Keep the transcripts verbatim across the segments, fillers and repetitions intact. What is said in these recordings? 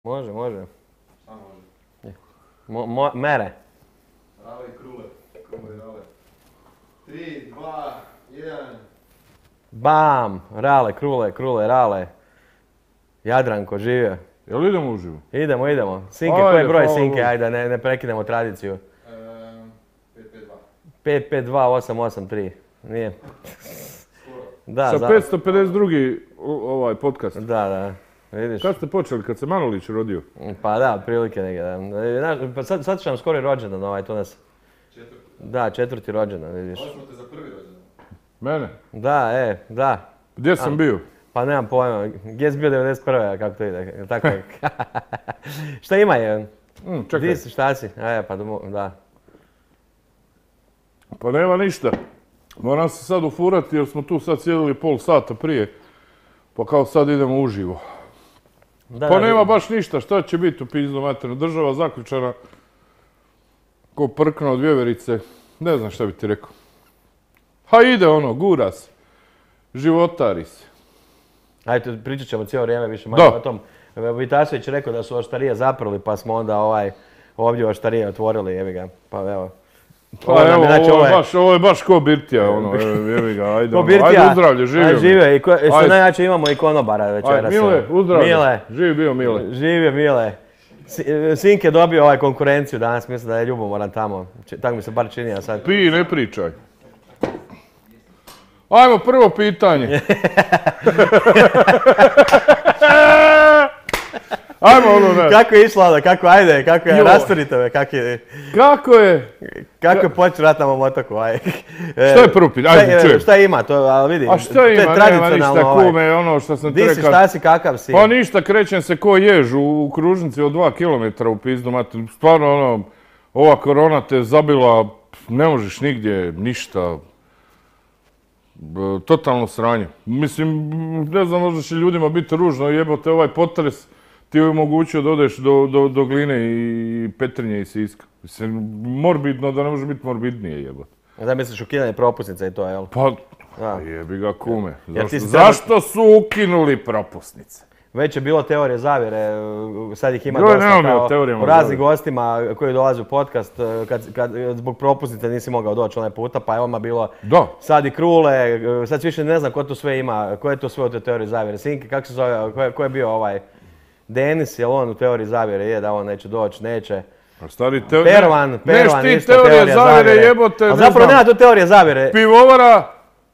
Može, može. Šta može? Mo, mo, mere. Rale i krule. Krule i rale. Tri, dva, jedan. Bam! Rale, krule, krule, rale. Jadranko, živio. Jel idemo uživo? Idemo, idemo. Sinke, Ajde, koji je broj hvala Sinke? Bogu. Ajde, ne, ne prekinemo tradiciju. Ehm, pet pet dva. pet pet dva osam osam tri. Nije. Skoro. Da, Sa za- petsto pedeset drugi ovaj podcast. Da, da. Vidiš? Kad ste počeli? Kad se Manolić rodio? Pa da, otprilike negdje, da. Znaš, pa sad, sad će nam skoro i rođendan ovaj, to nas... Četvrti. Da, četvrti rođendan, vidiš. Ovo smo te za prvi rođendan. Mene? Da, e, da. Gdje sam bio? Pa nemam pojma, gdje si bio devedeset prve, kako to ide, jel tako? Šta ima je? Mm, Di čekaj, si, šta si? E, pa domo- da. pa nema ništa. Moram se sad ufurati jer smo tu sad sjedili pol sata prije. Pa kao sad idemo uživo. Da, Pa da, nema baš ništa, šta će biti u pizdu materinu? Država zaključana ko prkna od vjeverice. Ne znam šta bi ti rekao. Ha ide ono, gura se. Životari se. Ajde, pričat ćemo cijelo vrijeme više manje Da. o tom. Vitasović je rekao da su oštarije zaprali, pa smo onda ovaj, ovdje oštarije otvorili, jebi ga. Pa evo. Ovo Pa nam evo, je, znači, ovo ovo je je- baš, ovo je baš ko birtija, ono, evo, jebi ga, ajde, Ko ono, birtija. ajde uzdravlje, živio. Ajde, mi. živio. I ko, što Ajde. najjače imamo i konobara večeras. Ajde, Mile, evo. uzdravlje. Mile, Živi bio Mile. živio Mile. Si- Sink je dobio ovaj konkurenciju danas, mislim da je ljubomoran tamo. Či- Tako mi se bar čini, a sad... Pi, ne pričaj. Ajmo, prvo pitanje. Ajmo ono, ne. Kako je išlo onda, kako, ajde, kako je, Joj. rasturite me, kako je, Kako je? kako je počeo rat na mom otoku, aj. Šta je prvo pitanje? Ajde, Šta, je- čujem. šta ima, to, ali vidi, A šta to je ima, nema tradicionalno, ništa, ovaj. kume, ono što sam ti Di si, rekao. šta si, kakav si? Pa ništa, krećem se ko jež u, u kružnici od dva kilometra u pizdu mater. Stvarno, ono, ova korona te zabila, ne možeš nigdje, ništa. B- Totalno sranje. Mislim, ne znam, možda će ljudima biti ružno, jebote, ovaj potres ti je omogućio da odeš do, do, do Gline i Petrinje i Siska. Mislim, morbidno da ne može biti morbidnije, jebote. Da misliš ukidanje propusnica i to, jel? Pa, Da. jebi ga kume. Jer ti Zašto, si treba- zašto su ukinuli propusnice? Već je bilo teorije zavjere, uh, sad ih ima Joj, dosta nemam ja o kao teorijama u raznim zavjere. gostima koji dolaze u podcast, uh, kad, kad zbog propusnice nisi mogao doći onaj puta, pa je odmah bilo Da. sad i krule, uh, sad više ne znam ko to sve ima, ko je to sve u toj teoriji zavjere. Sinki, kako se zove, ko je, ko je bio ovaj Denis, jel on u teoriji zavjere je da on neće doći, neće. Pa stari teo... Pervan, ne, Pervan neš ti isto teorije teorija zavjere, zavjere. jebote, A ne zapravo znam. nema tu teorije zavjere. Pivovara,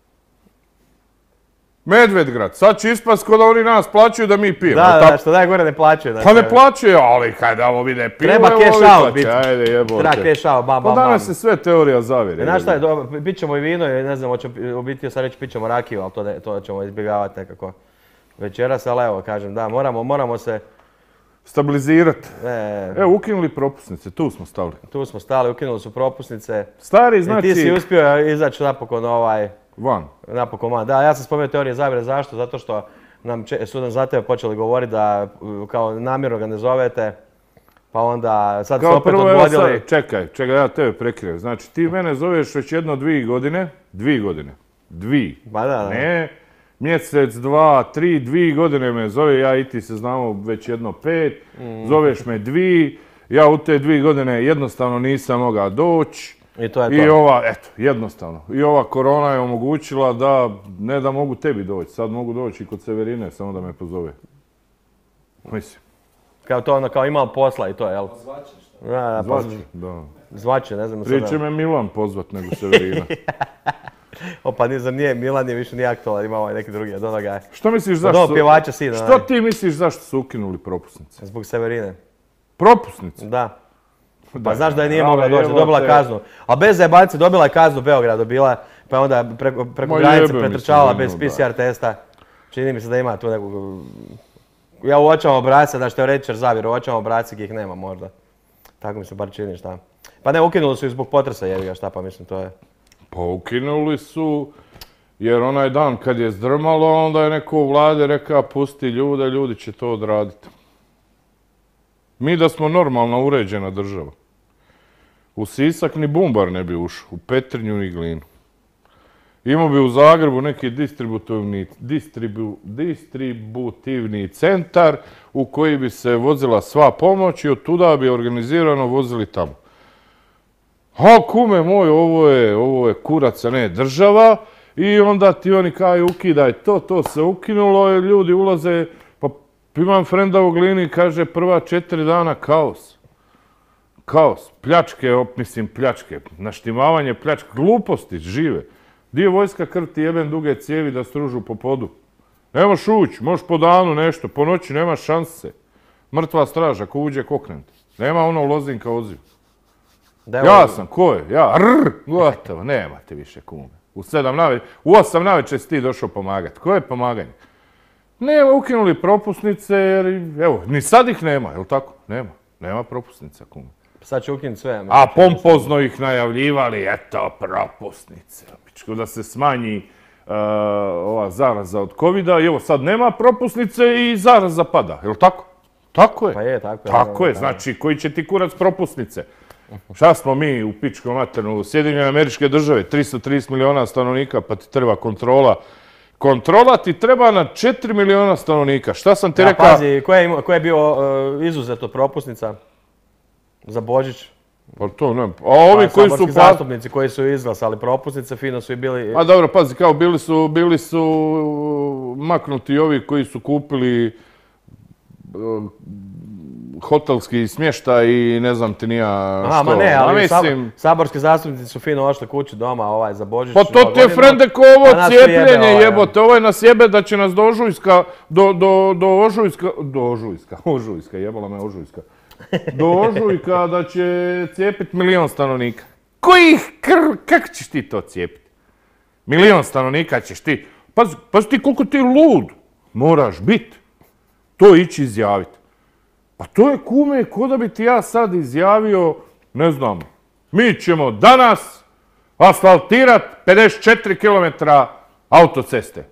Medvedgrad. Sad će ispast ko da oni nas plaćaju da mi pijemo. Da, jel da, tako? što najgore ne plaćaju. Pa znači, ne plaćaju, ali kaj da ovo vide pivo, Treba evo cash ovi out plaćaju. biti. Ajde, jebote. Treba cash out, bam, Pa bam, bam. danas je sve teorija zavjere. Znaš šta je, jebi. dobro, pit ćemo i vino i ne znam, hoće u biti sad reći pit ćemo rakiju, ali to, ne- to ćemo izbjegavati nekako večeras, ali evo, kažem, da, moramo, moramo se, Stabilizirati. e, Evo, ukinuli propusnice, tu smo stali. tu smo stali, ukinuli su propusnice. Stari, I ti si znači, uspio izaći napokon ovaj, van. napokon van. Da, ja sam spomenuo teorije zavjere, zašto? Zato što nam če- su nam za tebe počeli govoriti da uh, kao namjerno ga ne zovete, pa onda sad se Kao opet prvo, evo odgodili. sad, čekaj, čekaj, ja tebe prekrijem. Znači, ti mene zoveš već jedno dvije godine, dvije godine, dvije. Pa da, da. Ne, mjesec, dva, tri, dvije godine me zove, ja i ti se znamo već jedno pet, Mm. zoveš me dvije, ja u te dvije godine jednostavno nisam mogao doći. I to je I to. ova, eto, jednostavno, i ova korona je omogućila da, ne da mogu tebi doći, sad mogu doći i kod Severine, samo da me pozove. Mislim, Kao to ono, kao imao posla i to, jel? Zvači šta? Da, da, pa zvači, da. zvaće, ne znam Prije će sada. me Milan pozvat nego Severina. Opa, nije, zar nije, Milan je više nije aktualan, ima ovaj neki drugi od onoga. Što misliš Od zašto ovog su... pjevača sina. Što onaj. ti misliš zašto su ukinuli propusnice? Zbog Severine. Propusnice? Da. Pa znaš da je nije ali mogla doći, jebote. dobila je kaznu. A bez zajebanci dobila je kaznu u Beogradu, bila, pa je onda preko, preko Ma granice jebe mi se pretrčavala za bez nju, P C R testa. Čini mi se da ima tu nekog... Ja uočavam obrasce, da što je reći zavjer, uočavam obrasce gdje ih nema možda. Tako mi se bar čini, šta. Pa ne, ukinuli su ih zbog potresa, jevi ga, šta pa mislim, to je... Pa ukinuli su, jer onaj dan kad je zdrmalo, onda je neko u vlade rekao pusti ljude, ljudi će to odraditi. Mi da smo normalna uređena država. U Sisak ni bumbar ne bi ušao, u Petrinju ni Glinu. Imao bi u Zagrebu neki distributivni, distribu, distributivni centar u koji bi se vozila sva pomoć i od tuda bi organizirano vozili tamo. A kume moj, ovo je, ovo je kurac, a ne država. I onda ti oni kao ukidaj to, to se ukinulo i ljudi ulaze, pa imam frenda u Glini, kaže prva četiri dana kaos. Kaos, pljačke, mislim pljačke, naštimavanje pljačke, gluposti žive. Di je vojska krv ti jebem duge cijevi da stružu po podu? Nemaš ući, možeš po danu nešto, po noći nemaš šanse. Mrtva straža, ko uđe koknem te. Nema ono lozinka odziv. Ja sam, ko je? Ja, rrr, gotovo, nemate više kume. U sedam navečer, u osam navečer si ti došao pomagati. Koje je pomaganje? Nema, ukinuli propusnice jer, evo, ni sad ih nema, jel tako? Nema, nema propusnica kume. Sad će ukinuti sve. A pompozno ih najavljivali, eto, propusnice. Da se smanji uh, ova zaraza od kovida i evo sad nema propusnice i zaraza pada, jel tako? Tako je. Pa je, tako je. Tako je, znači koji će ti kurac propusnice? Šta smo mi u pičkom maternu, Sjedinjene Američke Države, tristo trideset miliona stanovnika, pa ti treba kontrola. Kontrola ti treba na četiri miliona stanovnika. Šta sam ti rekao? Pazi, ko je bio izuzeto propusnica za Božić? Pa to ne. A ovi koji su... Saborski zastupnici koji su izglasali propusnice, fino su i bili... A dobro, pazi, kao bili su, bili su maknuti ovi koji su kupili hotelski smještaj i ne znam ti nija što. Aha, ma ne, ali saborski zastupnici su fino ošli kući doma ovaj za Božić. Pa to ti je, frende, ko ovo cijepljenje jebote. Ovo je nas jebe da će nas do Ožujska, do, do, do Ožujska, do Ožujska, Ožujska, jebala me Ožujska. Do Ožujka da će cijepiti milion stanovnika. Kojih krv, kako ćeš ti to cijepiti? Milion stanovnika ćeš ti. Pazi, pazi ti koliko ti lud moraš biti. To ići izjaviti. Pa to je kume, ko da bi ti ja sad izjavio, ne znam, mi ćemo danas asfaltirati pedeset četiri kilometra autoceste.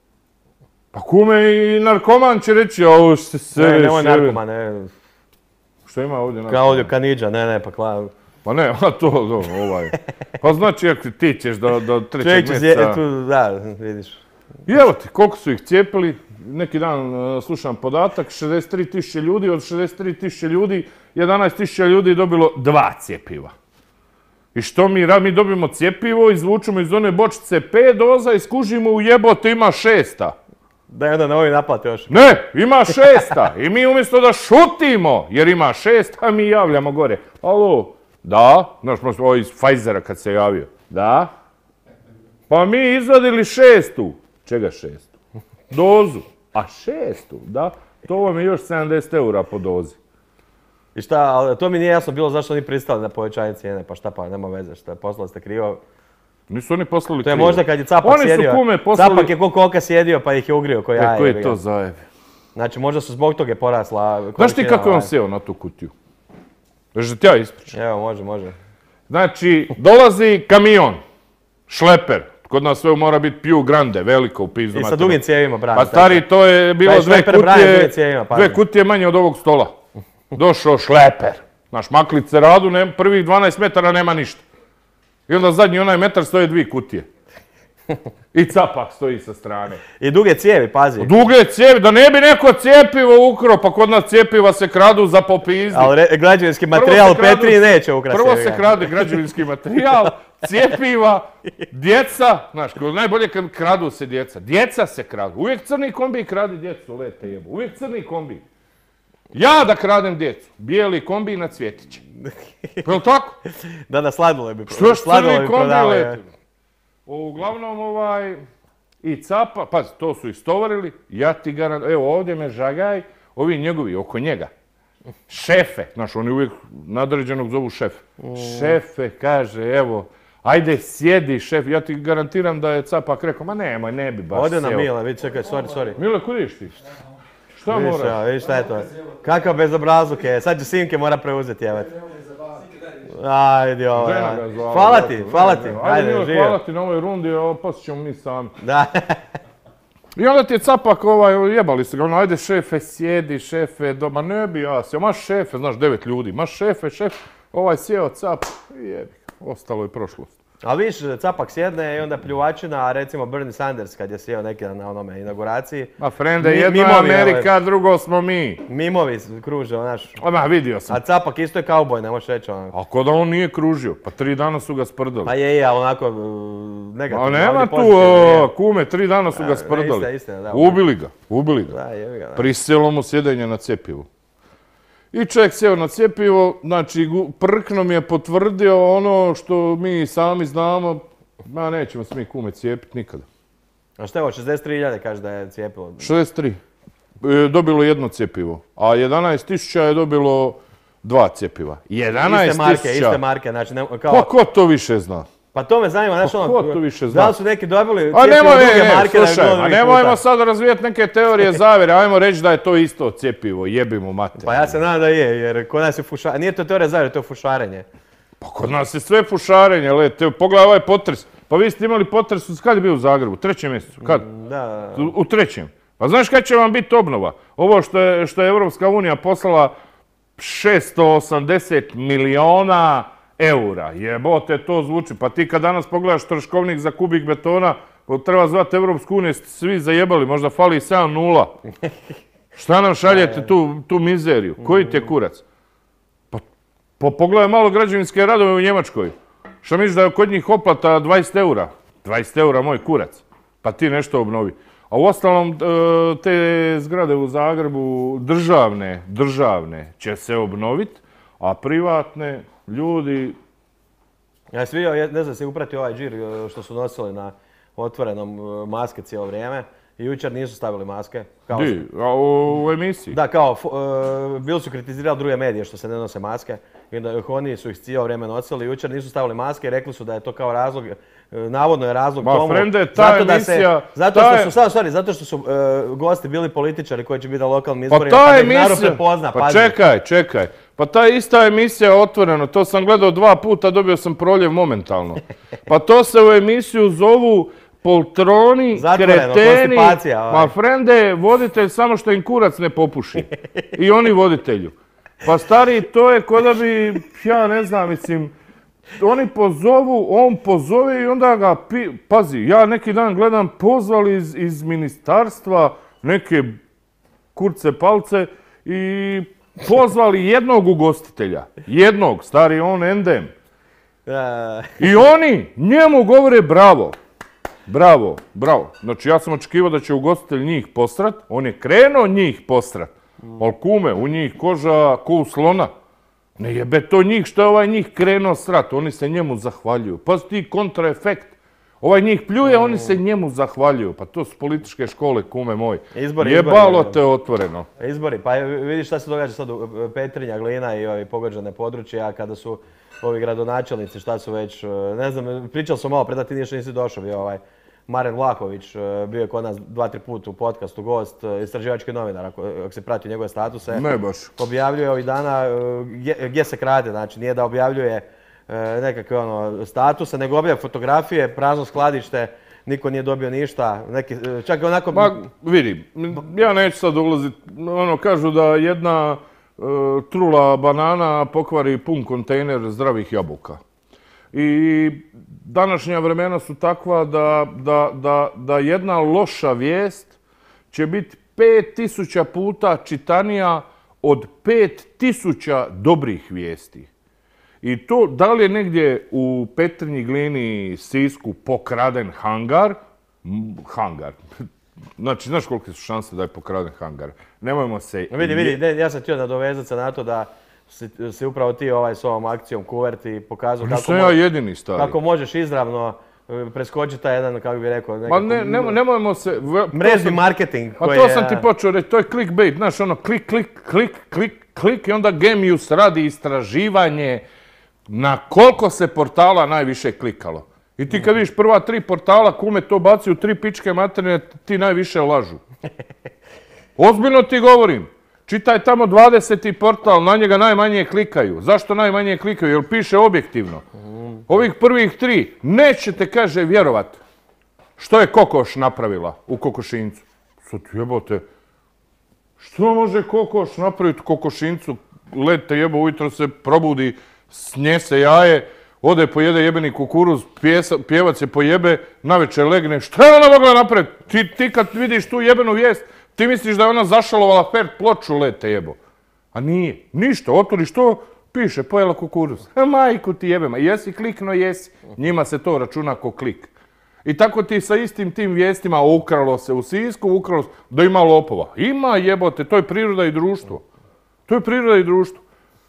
Pa kume i narkoman će reći, a ovo što se... Ne, nemoj narkoman, ne. Što ima ovdje narkoman? Kao ovdje kanidža, ne, ne, pa klav. Pa ne, a to, to, ovaj. Pa znači, ako ti ćeš do, do trećeg mjeseca... Da, vidiš. I evo ti, koliko su ih cijepili, neki dan uh, slušam podatak, šezdeset tri tisuće ljudi, od šezdeset tri tisuće ljudi, jedanaest tisuća ljudi je dobilo dva cjepiva. I što mi, mi dobijemo cjepivo, izvučemo iz one bočice pet doza i skužimo u jebote ima šesta. Da je onda na ovi naplate još. Ne, ima šesta. I mi umjesto da šutimo, jer ima šest, a mi javljamo gore. Alo, da, znaš, ovo iz Pfizera kad se javio. Da. Pa mi izvadili šestu. Čega šestu? Dozu. A šestu, da? To vam je još sedamdeset eura po dozi. I šta, ali to mi nije jasno bilo zašto oni pristali na povećanje cijene, pa šta pa, nema veze, šta, poslali ste krivo. Nisu oni poslali krivo. To je možda kad je Capak oni sjedio, su kume poslali... Capak je ko koka sjedio pa ih je ugrio ko jaje. E, koji je to zajeb? Znači možda su zbog toga porasla... Znaš ti kako je on sjeo na tu kutiju? Znaš da ti ja ispričam? Evo, može, može. Znači, dolazi kamion, šleper. Kod nas sve mora biti Piu Grande, veliko u pizdu. I sa dugim cijevima brani. Pa stari, to je bilo dve kutije, cijevima, dve kutije manje od ovog stola. Došao šleper. Znaš, maklice radu, ne, prvih dvanaest metara nema ništa. I onda zadnji onaj metar stoje dvije kutije. I Capak stoji sa strane. I duge cijevi, pazi. Duge cijevi, da ne bi neko cijepivo ukro, pa kod nas cijepiva se kradu za popizdi. Ali građevinski materijal u Petrinji neće ukrasti. Prvo se krade građevinski materijal, cijepiva, djeca, znaš, najbolje kad kradu se djeca. Djeca se kradu. Uvijek crni kombi krade djecu, lete jebo. Uvijek crni kombi. Ja da kradem djecu. Bijeli kombi na cvjetiće. Pa je li tako? Da, da, sladole bi prodavali. Što je crni kombi lete? Uglavnom, ovaj, i Capa, pazi, to su istovarili, ja ti garantujem, evo ovdje me žagaj, ovi njegovi, oko njega, šefe, znaš, oni uvijek nadređenog zovu šef. Šefe, kaže, evo, ajde sjedi šef, ja ti garantiram da je Capak rekao, ma nemoj, ne bi baš sjeo. Ode na Mile, vidi, čekaj, sorry, sorry. Mile, kuda iš ti? Šta vidiš, moraš? Ja, vidiš šta je to? Kakav bezobrazluk je, sad ću Simke mora preuzeti, evo. Ajde, ovo, ja. Hvala ti, hvala ti. Ajde, Mile, hvala ti na ovoj rundi, poslije ćemo mi sami. Da. I onda ti je Capak ovaj, jebali se ga, ono, ajde šefe, sjedi, šefe, doma, ne bi ja sjeo, maš šefe, znaš, devet ljudi, maš šefe, šef, ovaj sjeo, Cap, jebi, ostalo je prošlost. Ali viš, Capak sjedne i onda pljuvačina, a recimo Bernie Sanders kad je sjeo neki na onome inauguraciji. Ma frende, Mi- jedno je mimovi, Amerika, ovaj. drugo smo mi. Mimovi kruže, onaš. Ma vidio sam. A Capak isto je kauboj, ne možeš reći onako. A ko da on nije kružio, pa tri dana su ga sprdali. Pa je, je, ali onako uh, negativno. A nema ali tu, pozitivno je. o, kume, tri dana su A, ga sprdali. istina, istina, da. Ubili ga, ubili ga. Da, jebi ga, da. Prisjelo mu sjedenje na cjepivu. I čovjek sjeo na cjepivo, znači gu- prkno mi je potvrdio ono što mi sami znamo, ma nećemo se mi kume cijepiti nikada. A što je ovo, šezdeset tri hiljade kaže da je cijepilo? šezdeset tri. E, dobilo jedno cjepivo, a jedanaest tisuća je dobilo dva cjepiva. jedanaest Iste marke, tisuća. iste marke, znači ne, kao... Pa ko to više zna? Pa to me zanima, znaš Pa ono, ko to više zna? da li su neki dobili A cjepivo nemoj, druge ne, ne, marke da bi slušaj, bilo a drugi nemojmo puta? sad razvijati neke teorije zavjere, ajmo reći da je to isto cjepivo, jebimo mater. Pa ja se nadam da je, jer kod nas je fušarenje, nije to teorija zavjere, to je fušarenje. Pa kod nas je sve fušarenje, le, te, pogledaj ovaj potres. Pa vi ste imali potres, kad je bio u Zagrebu? U trećem mjesecu, kad? Da, U, u trećem. Pa znaš kad će vam biti obnova? Ovo što je, što je Europska unija poslala šesto osamdeset miliona eura. Jebote, to zvuči. Pa ti kad danas pogledaš troškovnik za kubik betona, treba zvati Europsku uniju, ste svi zajebali, možda fali sedam nula. Šta nam šaljete tu, tu mizeriju? Koji ti je kurac? Pa, pa pogledaj malo građevinske radove u Njemačkoj. Šta misliš da je kod njih oplata dvadeset eura? dvadeset eura moj kurac. Pa ti nešto obnovi. A uostalom, te zgrade u Zagrebu, državne, državne će se obnoviti, a privatne, ljudi... ja sam vidio, ne znam, si upratio ovaj džir što su nosili na otvorenom maske cijelo vrijeme i jučer nisu stavili maske. Kao Di, a u, u emisiji? Da, kao, uh, bili su kritizirali druge medije što se ne nose maske i da oni su ih cijelo vrijeme nosili. Jučer nisu stavili maske i rekli su da je to kao razlog, uh, navodno je razlog Ma, tomu. frende, ta zato da emisija, se, zato ta što je- su, sad, sorry, zato što su uh, gosti bili političari koji će biti na lokalnim Pa izborima, ta pa da ih narod emisija, prepozna, pa pazi. čekaj, čekaj. Pa ta ista emisija je otvorena, to sam gledao dva puta, dobio sam proljev momentalno. Pa to se u emisiju zovu poltroni, Zatvoreno, kreteni, konstipacija, ovaj. ma frende, voditelj samo što im kurac ne popuši. I oni voditelju. Pa stari, to je ko da bi, ja ne znam, mislim, oni pozovu, on pozove i onda ga, pi, pazi, ja neki dan gledam, pozvali iz, iz ministarstva neke kurce palce i pozvali jednog ugostitelja. Jednog, stari on endem. Da, I oni njemu govore bravo. Bravo, bravo. Znači ja sam očekivao da će ugostitelj njih postrat, on je krenuo njih postrat. Ali kume, u njih koža ko u slona. Ne jebe to njih što je ovaj njih krenuo srat, oni se njemu zahvaljuju. Pa ti kontraefekt. Ovaj njih pljuje, oni se njemu zahvaljuju. Pa to su političke škole, kume moj. Izbori, Jebalo izbori. te otvoreno. izbori, pa vidiš šta se događa sad u Petrinja, Glina i ovi pogođene područja kada su ovi gradonačelnici, šta su već, ne znam, pričao sam malo, preda ti nisi nisi došao, bio ovaj Maren Vlahović, bio je kod nas dva, tri puta u podcastu gost, istraživački novinar, ako, ako se prati njegove statuse. Ne baš. Objavljuje ovih dana gdje, gdje se krade, znači nije da objavljuje e, nekakve ono, statuse, nego objavljuje fotografije, prazno skladište, niko nije dobio ništa, neki, čak i onako... Ma vidi, ja neću sad ulaziti, ono kažu da jedna e, trula banana pokvari pun kontejner zdravih jabuka. I današnja vremena su takva da, da, da, da jedna loša vijest će biti pet tisuća puta čitanija od pet tisuća dobrih vijesti. I to, da li je negdje u Petrinji, Glini, Sisku pokraden hangar? M, Hangar. Znači, znaš kolike su šanse da je pokraden hangar? Nemojmo se... Vidi, vidi, ne, ja sam htio nadovezati se na to da si, si upravo ti ovaj s ovom akcijom Kuverti pokazao kako, Nisam ja jedini, stari. kako možeš izravno e, preskočiti taj jedan, kako bih rekao, Ma nekako ne, nemoj- nemojmo se... v- to mrežni sam- marketing Pa koji to je... sam ti počeo reći, to je clickbait, znaš ono klik, klik, klik, klik, klik i onda Gemius radi istraživanje na koliko se portala najviše klikalo. I ti kad vidiš prva tri portala, kume to baci u tri pičke materne, ti najviše lažu. Ozbiljno ti govorim. Čitaj tamo dvadeseti portal, na njega najmanje klikaju. Zašto najmanje klikaju? Jer piše objektivno. Ovih prvih tri nećete, kaže, vjerovat. Što je kokoš napravila u kokošincu? Sad jebote, što može kokoš napraviti u kokošincu? Led te jebo, ujutro se probudi, snjese jaje, ode pojede jebeni kukuruz, pjesa, pjevac je pojebe, navečer legne, šta je ona mogla napraviti? Ti, ti kad vidiš tu jebenu vijest, ti misliš da je ona zašalovala Fert ploču lete jebo. A nije, ništa, otvoriš to, piše pojela kukuruz. A majku ti jebema, jesi klikno, jesi. Njima se to računa ko klik. I tako ti sa istim tim vijestima ukralo se u Sisku, ukralo se, da ima lopova. Ima jebote, to je priroda i društvo. To je priroda i društvo.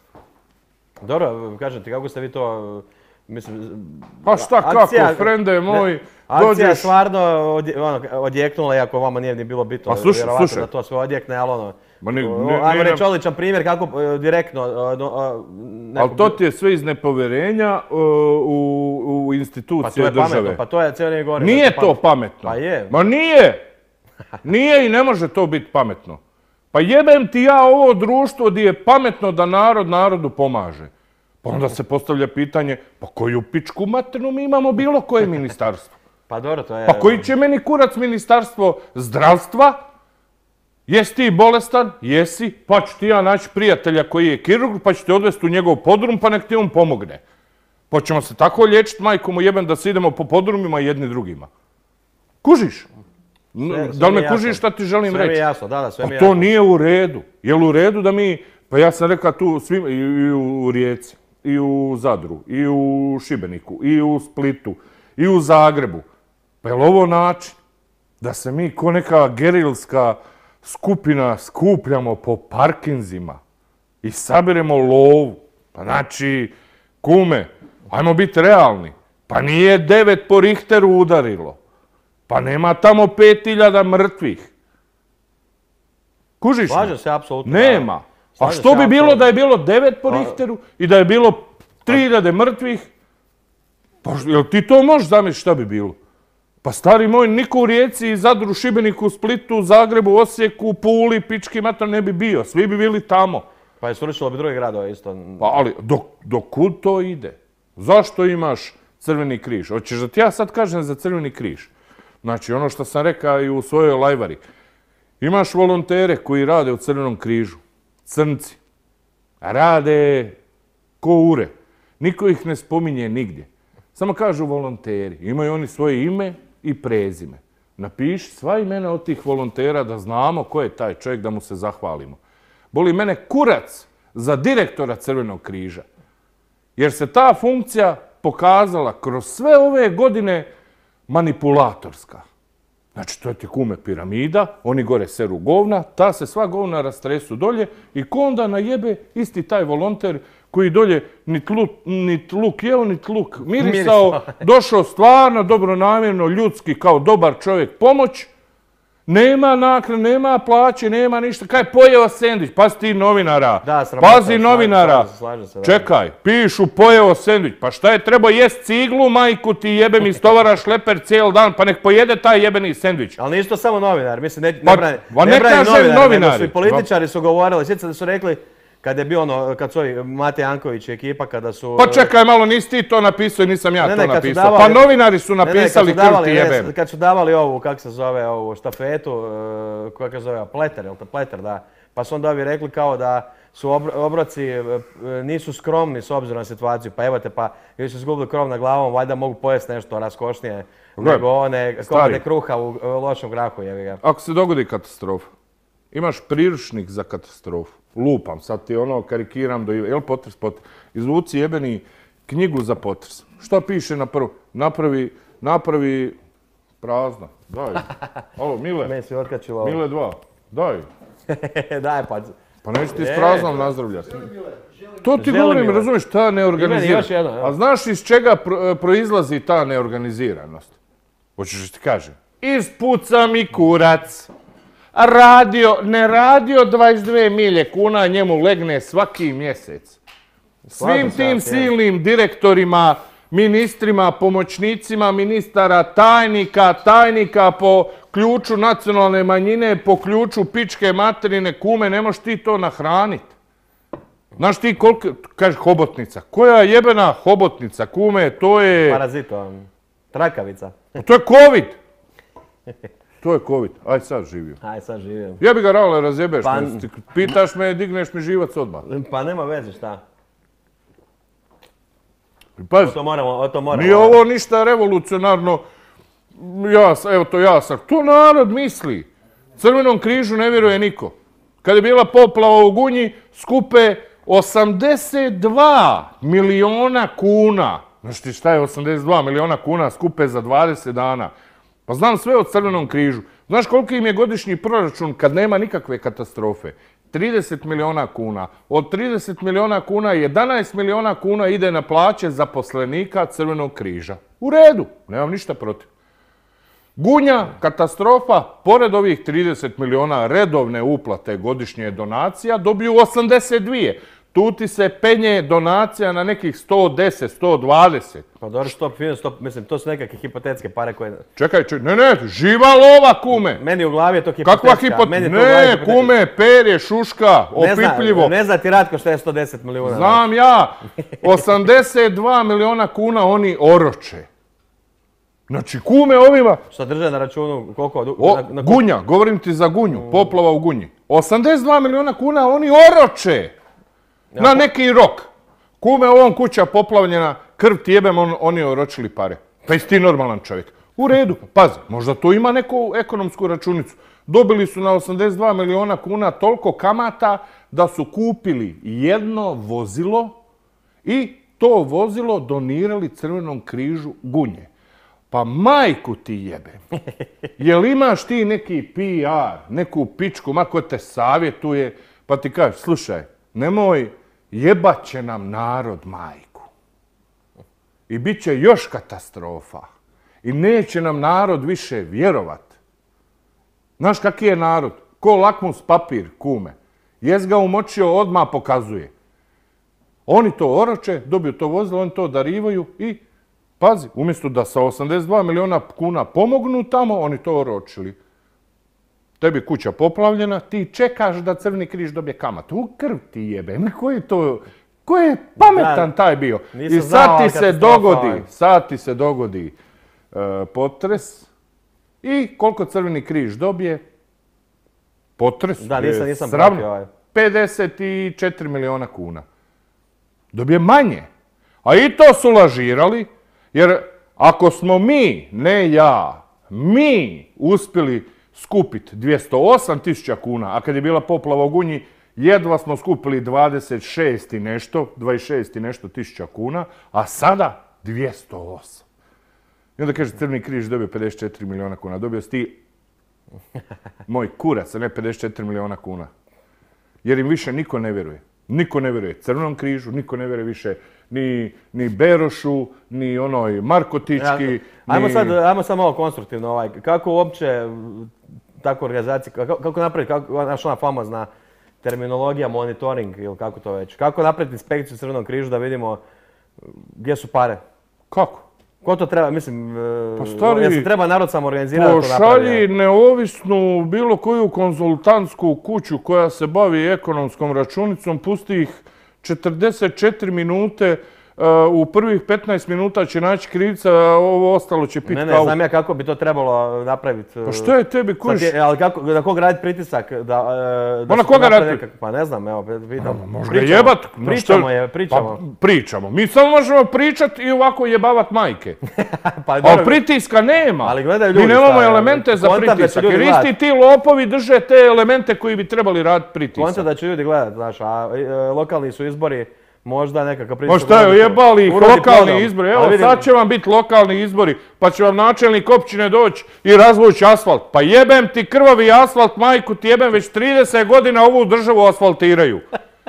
Dobro, kažete, kako ste vi to, mislim... Pa šta, akcija, kako, frende moj, ne, akcija dođeš... stvarno odje, ono, odjeknula, iako vama nije ni bilo bitno, Pa slušaj, vjerovatno slušaj. da to sve odjekne, ali ono... Ma ni, o, ni, ajmo ni, reći odličan primjer kako e, direktno... E, no, e, ali to ti je sve iz nepovjerenja uh, u, u institucije pa to je države. Pametno, pa to je cijelo nije govorim. Nije to pametno. Pa je. Ma nije! Nije i ne može to biti pametno. Pa jebem ti ja ovo društvo gdje je pametno da narod narodu pomaže. Pa onda se postavlja pitanje, pa koju pičku maternu mi imamo bilo koje ministarstvo? Pa dobro, to je... Pa koji će meni kurac ministarstvo zdravstva? Jesi ti bolestan? Jesi. Pa ću ti ja naći prijatelja koji je kirurg, pa ću te odvesti u njegov podrum, pa nek ti on pomogne. Pa ćemo se tako liječiti, majku mu jebem, da se idemo po podrumima jedni drugima. Kužiš? Sve, da li me jasno. kužiš šta ti želim sve reći? Sve mi je jasno, da, da, sve Pa mi je to jasno. nije u redu. Je li u redu da mi, pa ja sam rekao tu svim, i, i u Rijeci, i u Zadru, i u Šibeniku, i u Splitu, i u Zagrebu. Pa je li ovo način da se mi ko neka gerilska skupina skupljamo po parkinzima i sabiremo lovu? Pa znači, kume, ajmo biti realni. Pa nije devet po Richteru udarilo. Pa nema tamo pet hiljada mrtvih. Kužiš me? Slažem se, apsolutno. Nema. A Slažem što se, bi bilo apsolutno. da je bilo devet po Richteru i da je bilo tri hiljade mrtvih? Pa jel ti to možeš zamisliti šta bi bilo? Pa stari moj, niko u Rijeci, Zadru, Šibeniku, Splitu, Zagrebu, Osijeku, Puli, pički mater ne bi bio. Svi bi bili tamo. Pa je srušilo bi druge gradove isto. Pa ali, dok, do kud to ide? Zašto imaš Crveni križ? Hoćeš da ti ja sad kažem za Crveni križ? Znači, ono što sam rekao i u svojoj lajvari. Imaš volontere koji rade u Crvenom križu. Crnci. Rade ko ure. Niko ih ne spominje nigdje. Samo kažu volonteri. Imaju oni svoje ime i prezime. Napiši sva imena od tih volontera da znamo ko je taj čovjek, da mu se zahvalimo. Boli mene kurac za direktora Crvenog križa. Jer se ta funkcija pokazala kroz sve ove godine manipulatorska. Znači, to je ti kume piramida, oni gore seru govna, ta se sva govna rastresu dolje i ko onda najebe isti taj volonter koji dolje nit luk, nit luk jeo, nit luk mirisao, došao stvarno dobronamjerno, ljudski, kao dobar čovjek pomoć, nema naknade, nema plaće, nema ništa. Kaj pojeo sendvič? Pazi ti novinara. Da, sramota, Pazi slažem- novinara. slažem se, slažem se, da. Čekaj, pišu pojeo sendvič. Pa šta je trebao jest ciglu, majku ti jebem i stovara šleper cijel dan, pa nek pojede taj jebeni sendvič. Ali nisu to samo novinari, mislim, ne, ne Pa, brani, ma ne ne brani kažem novinari, nego novinari. su i političari su govorili, sjećate da su rekli, kad je bio ono, kad su ovi Mate Janković i ekipa, kada su... Pa čekaj malo, nisi ti to napisao i nisam ja Ne, to ne, kad su napisao. davali- Pa novinari su Ne, ne, kad napisali su krv davali, ti ne, jebem. kad su davali ovu, kako se zove, ovu štafetu, uh, koja se zove, pleter, jel to pleter, da. Pa su onda ovi rekli kao da su obro- obroci e, nisu skromni s obzirom na situaciju. Pa evo te, pa ili su izgubili krov na glavom, valjda mogu pojesti nešto raskošnije Gle, nego one stari. komade kruha u e, lošem grahu, jebi ga. Ako se dogodi katastrofa, imaš priručnik za katastrofu. Lupam, sad ti ono karikiram do... Jel potres, potres? Izvuci jebeni knjigu za potres. Šta piše na prvo? Napravi, napravi prazna. Daj. Alo, Mile. Meni se otkačilo. Mile dva. Daj. Daj pa. Pa neću ti s Je. praznom nazdravljati. To ti Želim, govorim, Mile. razumiješ, ta I meni još neorganiziranost. jedno, evo. A znaš iz čega pro- proizlazi ta neorganiziranost? Hoćeš da ti kažem? Ispuca mi kurac. Radio, ne radio dvadeset dvije milje kuna, njemu legne svaki mjesec. Slažem Svim se, tim ja, silnim direktorima, ministrima, pomoćnicima ministara, tajnika, tajnika po ključu nacionalne manjine, po ključu pičke materine kume, ne možeš ti to nahraniti. Znaš ti koliko, kaže hobotnica, koja jebena hobotnica kume, to je, Parazit, on. Trakavica. to je COVID. To je COVID, aj sad živio. Aj, sad živim. Jebi ga Raule, razjebeš Pa- me, pitaš me, digneš mi živac odmah. Pa nema veze, šta? Pazi, To moramo, to moramo. nije ovo ništa revolucionarno. Ja, evo to ja sam. To narod misli. Crvenom križu ne vjeruje niko. Kad je bila poplava u Gunji, skupe osamdeset dva miliona kuna. Znaš ti šta je osamdeset dva miliona kuna skupe za dvadeset dana? Pa znam sve o Crvenom križu. Znaš koliko im je godišnji proračun kad nema nikakve katastrofe? trideset miliona kuna. Od trideset miliona kuna, jedanaest miliona kuna ide na plaće zaposlenika Crvenog križa. U redu, nemam ništa protiv. Gunja, katastrofa, pored ovih trideset miliona redovne uplate godišnje donacija, dobiju osamdeset dva. Tu ti se penje donacija na nekih sto deset, sto dvadeset. Pa dobro, stop, fino, stop, mislim, to su nekakve hipotetske pare koje... Čekaj, čekaj, ne, ne, živa lova, kume. Meni u glavi je to hipotetska. Kakva hipotetska? Ne, kume, perje, šuška, opipljivo. Ne zna ti Ratko što je sto deset milijuna. Znam ja, osamdeset dva miliona kuna oni oroče. Znači, kume ovima... Što drže na računu koliko? O, Gunja, govorim ti za Gunju, poplava u Gunji. osamdeset dva miliona kuna oni oroče. Na neki rok. Kume, ovom kuća poplavljena, krv ti jebem, on, oni oročili pare. Pa jesi ti normalan čovjek. U redu, pazi, možda to ima neku ekonomsku računicu. Dobili su na osamdeset dva miliona kuna toliko kamata da su kupili jedno vozilo i to vozilo donirali Crvenom križu Gunje. Pa majku ti jebe. Jel imaš ti neki P R, neku pičku, ma ko te savjetuje, pa ti kaže, slušaj, nemoj, jebat će nam narod majku. I bit će još katastrofa. I neće nam narod više vjerovat. Znaš kaki je narod? Ko lakmus papir, kume. Jes ga umočio, odmah pokazuje. Oni to oroče, dobiju to vozilo, oni to darivaju i, pazi, umjesto da sa osamdeset dva miliona kuna pomognu tamo, oni to oročili. Tebi kuća poplavljena, ti čekaš da Crveni križ dobije kamatu. U krv ti jebe. Ko je to? Ko je pametan taj bio? I sad ti se dogodi, sad ti se dogodi potres i koliko Crveni križ dobije? Potres. Da, nisam, nisam pratio ovaj. pedeset četiri miliona kuna. Dobije manje. A i to su lažirali, jer ako smo mi, ne ja, mi uspjeli skupiti dvjesto osam tisuća kuna, a kad je bila poplava u Gunji, jedva smo skupili dvadeset šest i nešto, dvadeset šest i nešto tisuća kuna, a sada dvjesto osam. I onda kaže, Crveni križ dobio pedeset četiri miliona kuna. Dobio si ti moj kurac, a ne pedeset četiri miliona kuna. Jer im više niko ne vjeruje. Niko ne vjeruje Crvenom križu, niko ne vjeruje više ni, ni Berošu, ni onoj Markotički. Ja, ajmo, ni... sad, ajmo sad malo konstruktivno. Ovaj. Kako uopće takvu organizaciju, kako, kako napraviti, kako, naš ona famozna terminologija, monitoring ili kako to već. Kako napraviti inspekciju Crvenom križu da vidimo gdje su pare? Kako? Ko to treba, mislim, pa stari, jel se treba narod samo organizirati da to napravi? Pošalji neovisnu bilo koju konzultantsku kuću koja se bavi ekonomskom računicom, pusti ih četrdeset četiri minute, uh, u prvih petnaest minuta će naći krivca, a ovo ostalo će piti kavu. Ne, ne, znam ja kako bi to trebalo napraviti. Pa što je tebi, kojiš? Ali kako, na koga raditi pritisak? Da, da pa na koga raditi? Pa ne znam, evo, pitam. Možda jebat. Pričamo je, pričamo. Pa pričamo. Mi samo možemo pričati i ovako jebavat majke. pa, ali pritiska nema. Ali gledaju ljudi. Mi nemamo elemente za pritisak. Jer isti ti lopovi drže te elemente koji bi trebali raditi pritisak. Konta da će ljudi gledati, znaš, a lokalni su izbori. Možda nekakav pritisak. Ma šta je, jebali ih lokalni izbori. Evo sad će vam biti lokalni izbori, pa će vam načelnik općine doći i razvući asfalt. Pa jebem ti krvavi asfalt, majku ti jebem, već trideset godina ovu državu asfaltiraju.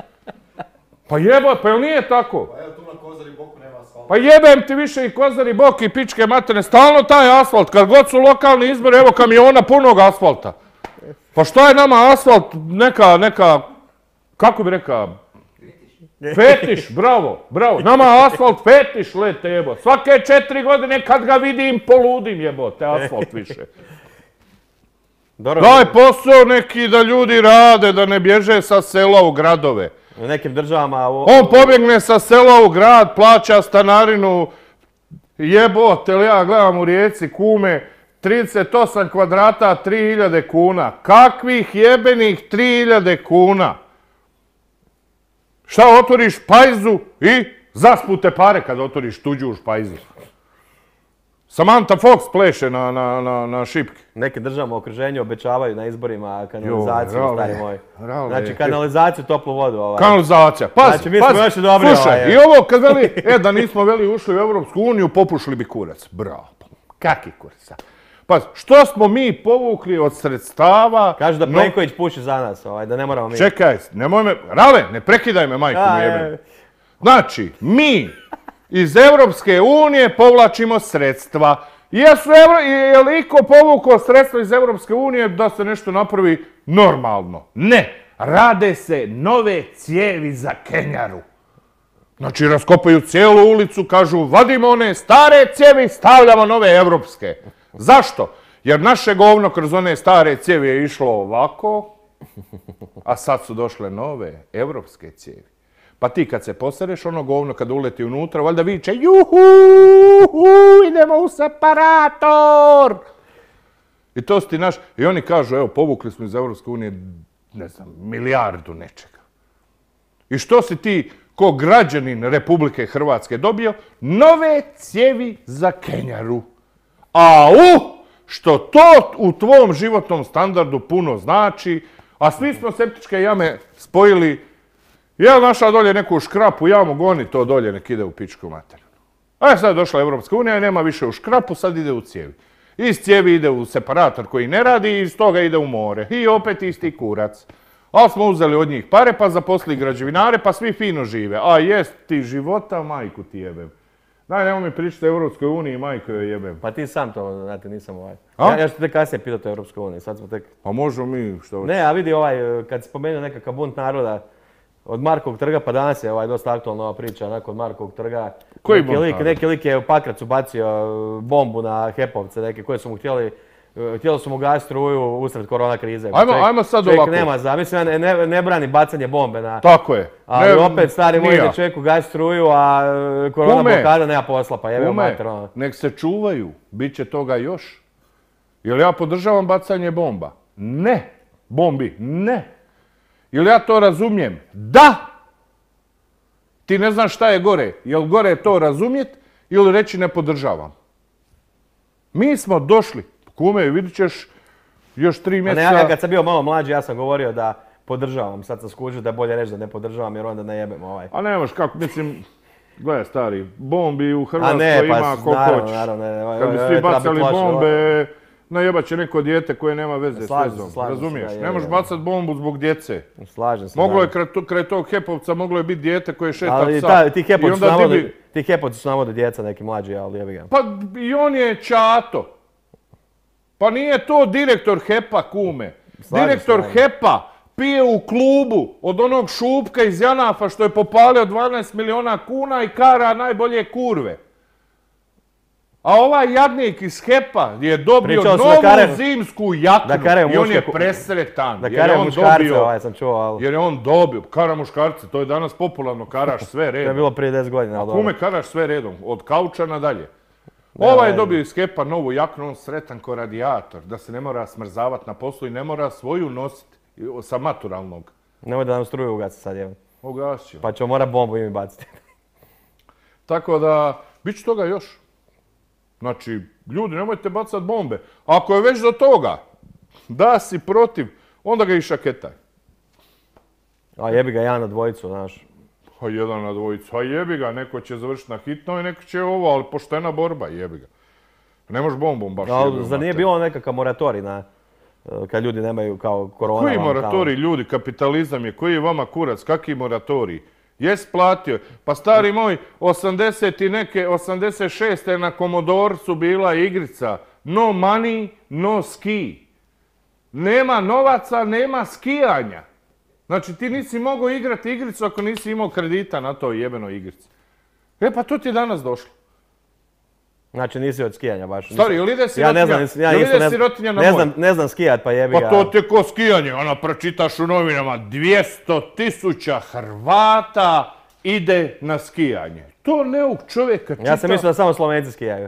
Pa jeba, pa jel nije tako? Pa evo tu na Kozari boku nema asfalta. Pa jebem ti više i Kozari bok i pičke materne, stalno taj asfalt. Kad god su lokalni izbori, evo kamiona punog asfalta. Pa šta je nama asfalt, neka, neka, kako bi rekao, fetiš, bravo, bravo. Nama asfalt fetiš, lete jebo. Svake četiri godine kad ga vidim poludim jebote, asfalt više. Daj posao neki da ljudi rade, da ne bježe sa sela u gradove. U nekim državama... On pobjegne sa sela u grad, plaća stanarinu, jebote, ja gledam u Rijeci, kume, trideset osam kvadrata, tri hiljade kuna. Kakvih jebenih tri hiljade kuna? Šta otvoriš pajzu i Zaspute pare kad otvoriš tuđu u špajzu. Samantha Fox pleše na, na, na, na šipke. Neke državama u okruženju obećavaju na izborima kanalizaciju, Jo, stari rale, moj. rale. Znači kanalizaciju, toplu vodu. Ovaj. Kanalizacija. Pazi, Znači, mi smo pazi. još i dobri, Slušaj, ovaj, i ovo kad veli, e, da nismo veli ušli u Europsku uniju, popušli bi kurac. Bravo. Kaki kurac? Pazi, što smo mi povukli od sredstava... Kažu da no- Plenković puši za nas, ovaj, da ne moramo mi. Čekaj, nemoj me... Rale, ne prekidaj me, majku A, mi je, jebem. je. Znači, mi iz Europske unije povlačimo sredstva. Jesu Evro... Je li iko povukao sredstva iz Europske unije da se nešto napravi normalno? Ne. Rade se nove cijevi za Kenjaru. Znači, raskopaju cijelu ulicu, kažu, vadimo one stare cijevi, stavljamo nove evropske. Zašto? Jer naše govno kroz one stare cijevi je išlo ovako, a sad su došle nove evropske cijevi. Pa ti kad se posereš, ono govno kad uleti unutra, valjda viče, juhu, idemo u separator. I to su ti naš... I oni kažu, evo, povukli smo iz Evropske unije, ne znam, milijardu nečega. I što si ti, ko građanin Republike Hrvatske, dobio? Nove cijevi za Kenjaru. A u, što to u tvom životnom standardu puno znači, a svi smo septičke jame spojili, jel našla dolje neku škrapu jamu, goni to dolje, nek ide u pičku materinu. A sad je došla Evropska unija i nema više u škrapu, sad ide u cijevi. Iz cijevi ide u separator koji ne radi i iz toga ide u more. I opet isti kurac. Ali smo uzeli od njih pare, pa zaposlili građevinare, pa svi fino žive. A jest ti života, majku ti jebem. Daj, nemoj mi pričati o Europskoj uniji, majko joj jebem. Pa ti sam to, znate, nisam ovaj. A? Ja, ja ću te kasnije pitati o Europskoj uniji, sad smo tek... Pa možemo mi, što hoće. Ne, a vidi ovaj, kad si spomenuo nekakav bunt naroda od Markovog trga, pa danas je ovaj dosta aktualna ova priča, onako od Markovog trga. Koji neki bunt lik, naroda? neki lik je u Pakracu bacio bombu na Hepovce, neke koje su mu htjeli, htjeli su mu gasiti struju usred korona krize. Ajmo- Čovjek- ajmo sad čovjek ovako. nema za, mislim, ja ne, ne, ne brani bacanje bombe na... Tako je. Ali Ne, opet, stari moj, ni ja. ide čovjeku gasi struju, a e, korona Kume. blokada nema posla, pa jebe Kume, mater, ono. nek se čuvaju, bit će toga još. Jel ja podržavam bacanje bomba? Ne. Bombi? Ne. Jel ja to razumijem? Da. Ti ne znaš šta je gore. Jel gore je to razumjet ili reći ne podržavam? Mi smo došli, kume, vidit ćeš još tri A ne, mjeseca... ja kad sam bio malo mlađi, ja sam govorio da podržavam, sad sam skužio da je bolje reći da ne podržavam jer onda ne jebem ovaj. A nemaš kako, mislim, gledaj stari, bombi u A Hrvatskoj ne, pa ima ko naravno, hoćeš. naravno, ne, ne, Kad bi ovo- svi ovo treba bacali biti loše, ovo- bombe, najebat će neko dijete koje nema veze s Slažem se, vezom. slažem se, Razumiješ? da, je, Ne možeš je. bacat bombu zbog djece. Slažem se. Moglo je da. kraj, to- kraj tog Hepovca, moglo je biti dijete koje šeta Ali psa. ta, ti I Hepovci su onda ti navode, bi- ti Hepovci su navode djeca neki mlađi, ali jebi ga. Pa i on je čato. Pa nije to direktor Hepa, kume. Slažem se, Direktor naravno. Hepa pije u klubu od onog šupka iz Janafa što je popalio dvanaest miliona kuna i kara najbolje kurve. A ovaj jadnik iz Hepa je dobio Pričao sam novu da kare- zimsku jaknu da kare i on je muške- presretan. Da jer je kare on muškarce, dobio, ovaj sam čuo, ali jer je on dobio, kara muškarce, to je danas popularno, karaš sve to je redom. bilo prije deset godina, ali dobro. Kume karaš sve redom, od kauča nadalje. Ovaj je ne. dobio iz Hepa novu jaknu, on sretan ko radijator, da se ne mora smrzavati na poslu i ne mora svoju nositi i- sa maturalnog. Nemoj da nam struju ugasi sad, jebem. Ogasio. Pa ćemo morat bombu i mi baciti. Tako da, bit će toga još. Znači, ljudi, nemojte bacati bombe. Ako je već do toga da si protiv, onda ga i šaketaj. A jebi ga ja na dvojicu, znaš. Pa jedan na dvojicu, a jebi ga, neko će završiti na hitno i neko će ovo, ali poštena borba, jebi ga. Ne možeš bombom baš Ali jebi zar nije mater. bilo nekakav moratorij na, e, kad ljudi nemaju kao korona? Koji vam tamo? moratorij, ljudi, kapitalizam je, koji je vama kurac, kakvi moratorij? Jes platio. Pa stari moj, osamdeset i neke, osamdeset šeste na Komodorcu bila igrica. No money, no ski. Nema novaca, nema skijanja. Znači ti nisi mogao igrati igricu ako nisi imao kredita na toj jebenoj igrici. E pa to ti je danas došlo. Znači nisi od skijanja baš. Stari, jel ide Ja sirotinja, ne znam, nis- ja jel isto ide ne, sirotinja na ne more? znam, ne znam skijat, pa jebi ga. Pa to ti je ko skijanje, ona pročitaš u novinama, dvjesto tisuća Hrvata ide na skijanje. To neuk čovjeka čita... Ja sam mislio da samo Slovenci skijaju.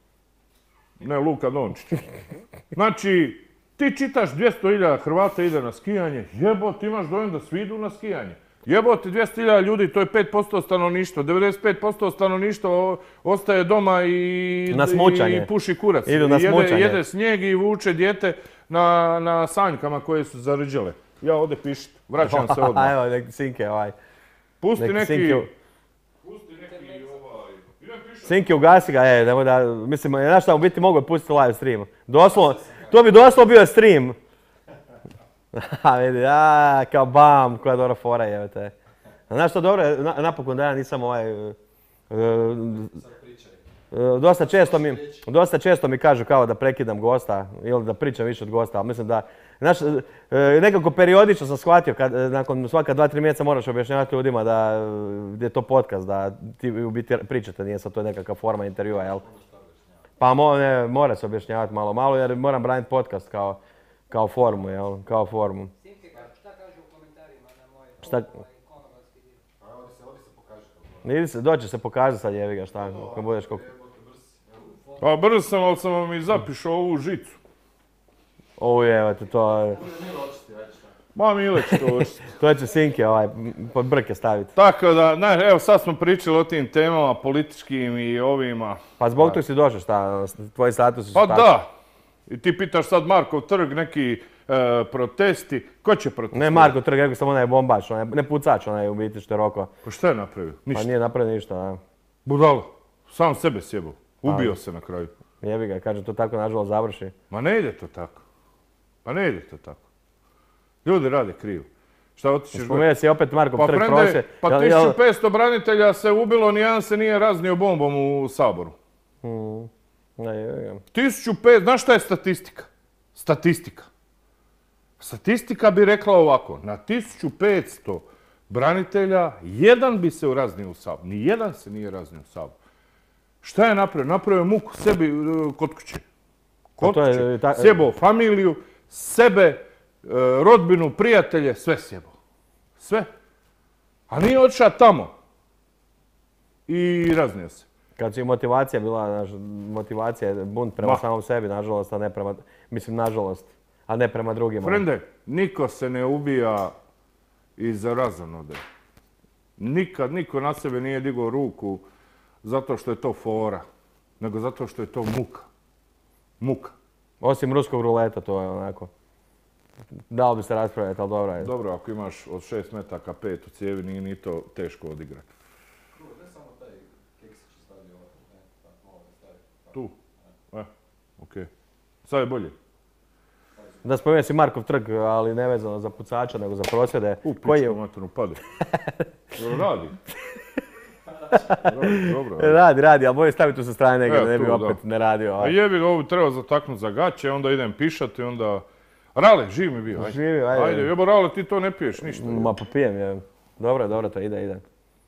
Ne, Luka Dončić. Znači, ti čitaš dvjesto hiljada Hrvata ide na skijanje, jebo, ti imaš dojem da svi idu na skijanje. Jebote, dvjesto hiljada ljudi, to je pet posto stanovništva. devedeset pet posto stanovništva ostaje doma i, Na smućanje. i puši kurac. Idu na I jede, smućanje. jede snijeg i vuče dijete na, na sanjkama koje su zarđale. Ja ovdje pišite, vraćam se odmah. Evo, nek Sinke ovaj. Pusti Nek neki... Sinke- Pusti neki ovaj... Idem pišat. Sinki ugasi ga, e, nemoj da, mislim, znaš šta, u biti mogu je pustiti live stream. Doslovno, to bi doslovno bio stream. A vidi, a, kao bam, koja dobra fora je, te. A znaš što dobro je, na- napokon da ja nisam ovaj... e, e, dosta često mi, dosta često mi kažu kao da prekidam gosta ili da pričam više od gosta, ali mislim da, znaš, e, nekako periodično sam shvatio kad e, nakon svaka dva, tri mjeseca moraš objašnjavati ljudima da e, je to podcast, da ti u biti pričate, nije sad to nekakva forma intervjua, jel? Pa mo, ne, mora se objašnjavati malo, malo jer moram braniti podcast kao, kao formu, jel? Kao formu. Simke, šta kažu u komentarima na moj Šta? ovaj konobarski dio? A ovdje se, ovdje se pokaže to. Idi se, doći se pokazati sad jevi ga šta, kad budeš koliko... Pa brzo sam, ali sam vam i zapišao ovu žicu. Ovo je, evo te, to, Milo očisti, ajde šta. Ma Mile će to očistiti. to će Sinke ovaj, pod brke staviti. Tako da, znaš, evo sad smo pričali o tim temama političkim i ovima. Pa zbog toga si došao šta, tvoji statusi su Pa takvi. da. I ti pitaš sad Markov trg, neki e, protesti. Ko će protestirati? Ne Marko Trg, rekao sam onaj bombač, onaj, ne pucač, onaj u biti što je roko. Pa šta je napravio? Pa Ništa. nije napravio ništa, da. Budalo. Sam sebe sjebao. Ubio se na kraju. Jebi ga, kaže to tako nažalost završi. Ma ne ide to tako. Pa ne ide to tako. Ljudi rade krivo. Šta otičeš... Spomenuo si opet Markov Pa Trg frende, prosvjed. pa Jel- jel- tisuću petsto branitelja se ubilo, nijedan se nije raznio bombom u Saboru. Mm. Ne, jebi ga. tisuću petsto, znaš šta je statistika? Statistika. Statistika bi rekla ovako, na tisuću petsto branitelja, jedan bi se raznio u Saboru. Nijedan se nije raznio u Saboru. Šta je napravio? Napravio je muku sebi e, kod kuće. Kod Pa to je, kuće. ta- Sjebao familiju, sebe, e, rodbinu, prijatelje, sve sjebao. Sve. A nije otišao tamo. I raznio se. Kad si motivacija bila, znaš, motivacija je bunt prema Ma. samom sebi, nažalost, a ne prema, mislim nažalost, a ne prema drugima. Frende, niko se ne ubija iz razonode. Nikad niko na sebe nije digao ruku zato što je to fora, nego zato što je to muka. Muka. Osim ruskog ruleta, to je onako. Dalo bi se raspravljati, ali dobro je. Dobro, ako imaš od šest metaka pet u cijevi, nije ni to teško odigrati. Kruh, ne samo taj keksić stavio ovako, ne, tako malo da stavi. Tu? E, okej. Sad je bolje. Da spomenuo si Markov trg, ali ne vezano za pucača, nego za prosvjede. U, Koji je... pičku maternu pade. Dobro radi. Radi, dobro. radi. Radi, radi, ali bolje staviti tu sa strane negdje, Evo da ne bi tu, opet da. ne radio. A ovaj. jebi ga, ovo treba zataknuti za gaće, onda idem pišati, onda... Rale, živ mi bio, ajde. Živi, ajde. Ajde, jebo Rale, ti to ne piješ ništa. Ma popijem je. Dobro, dobro, to ide, ide.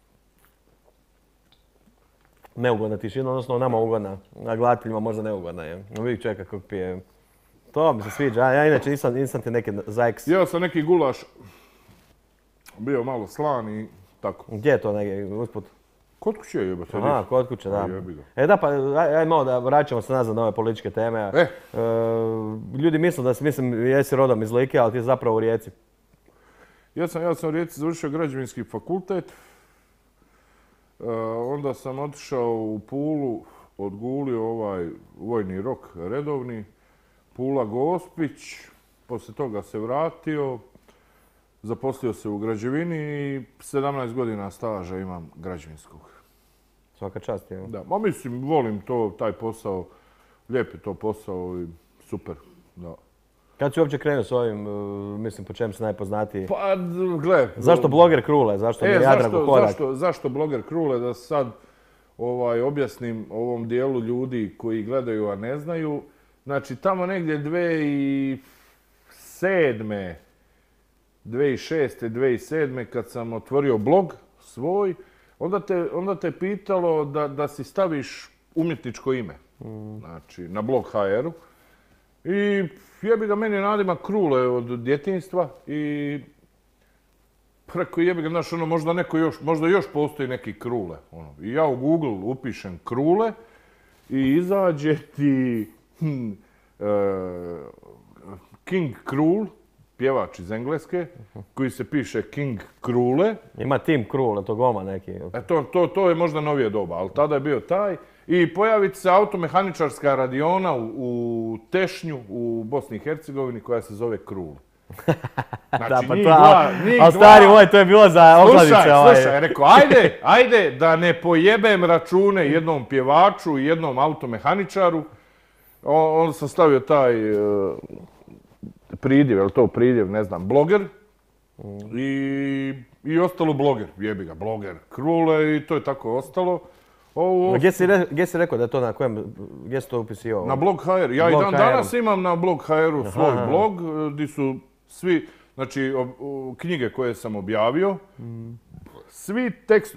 Neugodna tišina, odnosno nama ugodna. A gledateljima možda neugodna je. Uvijek čeka kako pije. To mi se sviđa. Ja, ja inače nisam, nisam ti neki zajks. Jeo sam neki gulaš, bio malo slan i tako. Gdje je to negdje usput? Kod kuće je jebate. Aha, kod kuće, da. A, jebi ga. E da, pa aj, aj malo da vraćamo se nazad na ove političke teme. E. E, ljudi misle da si, mislim, jesi rodom iz Like, ali ti si zapravo u Rijeci. Ja sam, ja sam u Rijeci završio građevinski fakultet, e, onda sam otišao u Pulu, odgulio ovaj vojni rok redovni, Pula Gospić, poslije toga se vratio, zaposlio se u građevini i sedamnaest godina staža imam građevinskog. Svaka čast je. Da, ma mislim, volim to, taj posao, lijep je to posao i super, da. Kad si uopće krenuo s ovim, e, mislim, po čem si najpoznatiji? Pa, gle. Zašto bloger Krule? Zašto E, nije Jadranko zašto, Kodak? zašto, zašto bloger Krule, da sad ovaj, objasnim ovom dijelu ljudi koji gledaju, a ne znaju. Znači, tamo negdje dve tisuće sedme, dve tisuće šeste, dve tisuće sedme kad sam otvorio blog svoj, onda te, onda te pitalo da, da si staviš umjetničko ime. Znači, na blog ha eru. I jebi ga, meni je nadimak Krule od djetinjstva i preko jebi ga, znaš, ono, možda neko još, možda još postoji neki Krule. Ono. I ja u Google upišem Krule i izađe ti hm, e, King Krul, pjevač iz Engleske, koji se piše King Krule. Ima Tim Krule, to goma neki. E, to, to, to je možda novije doba, ali tada je bio taj. I pojavi se automehaničarska radiona u, u Tešnju, u Bosni i Hercegovini, koja se zove Krule. Znači, Da, pa njih to, dva, njih ali stari dva- moj, to je bilo za okladice. Slušaj, ovaj. slušaj, rekao, ajde, ajde da ne pojebem račune jednom pjevaču i jednom automehaničaru. On, on sam stavio taj uh, pridjev, je li to pridjev, ne znam, bloger. I, i ostalo bloger, jebi ga, bloger Krule i to je tako ostalo. Ovo, Gdje si, re, gdje si rekao da je to na kojem, gdje si to upisio? na blog ha er. Ja i Blog dan ha er. danas imam na blog ha er-u svoj Aha. blog, gdje su svi, znači, ob, o, knjige koje sam objavio, svi tekst...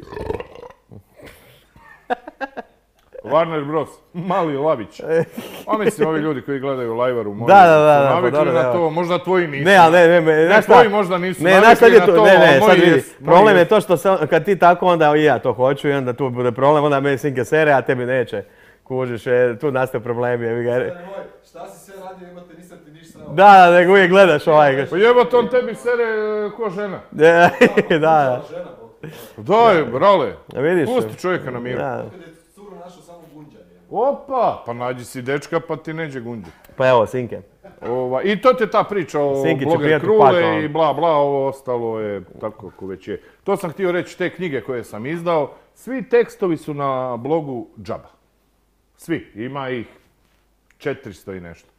Warner Bros. Mali Lavić. A mislim, ovi ljudi koji gledaju Lajvaru možda Da, da, da, su da, pa navikli dobro, na da. to, možda tvoji nisu. Ne, ali ne, ne, ne, Ne, znaš šta? tvoji možda nisu Ne, znaš navikli sad je na tu, to, ne, a ne, sad moji vidi, jesu, moji problem je jesu. to što sam, kad ti tako onda i ja to hoću i onda tu bude problem, onda meni sinke sere, a tebi neće. Kužiš, e, tu nastaju problemi, jebi ga. Stari moj, šta si sve radio, imate, nisam ti ništa srao. Da, da, nego uvijek gledaš ovaj. Pa jebate, on tebi sere e, ko žena. Da, da, da. Žena, bok. Daj, brale, Vidiš? pusti čovjeka na miru. Da. Kad je curu našao samo gunđanje. Opa, pa nađi si dečka pa ti neđe gunđe. Pa evo, sinke. Ova, I to ti je ta priča o Sinki će bloger prijeti Krule pakao. i bla bla, ovo ostalo je tako kako već je. To sam htio reći, te knjige koje sam izdao, svi tekstovi su na blogu džaba. Svi, ima ih četiristo i nešto.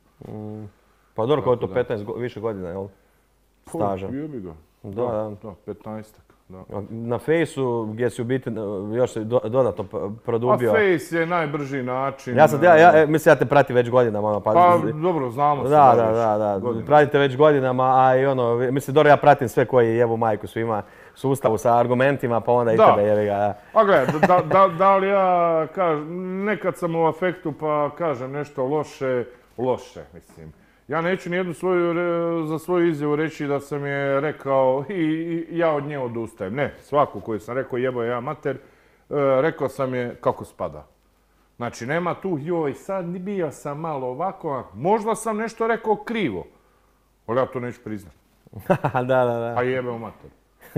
Pa dobro, kao je to da. petnaest go- više godina, jel? Staža. Po, jebi ga. Da, da. Da, petnaestak, da. Na Fejsu, gdje si u biti e, još se do- dodatno p- A produbio. Face je najbrži način. Ja sam, ja, ja, e, mislim, ja te pratim već godinama, ono, pa... Pa dobro, znamo se. Da, da, već da, da. godinama. Pratite već godinama, a i ono, mislim, dobro, ja pratim sve koji jebu majku svima sustavu sa argumentima, pa onda i Da. tebe jebi ga. Da. A gledaj, da, da, da li ja kažem, nekad sam u afektu pa kažem nešto loše, loše, mislim. Ja neću nijednu svoju, re- za svoju izjavu reći da sam je rekao i, i ja od nje odustajem. Ne, svaku koju sam rekao jebo je ja mater, e, rekao sam je kako spada. Znači, nema tu, joj, sad bio sam malo ovako, možda sam nešto rekao krivo, ali ja to neću priznati. da, da, da. Pa jebe u mater.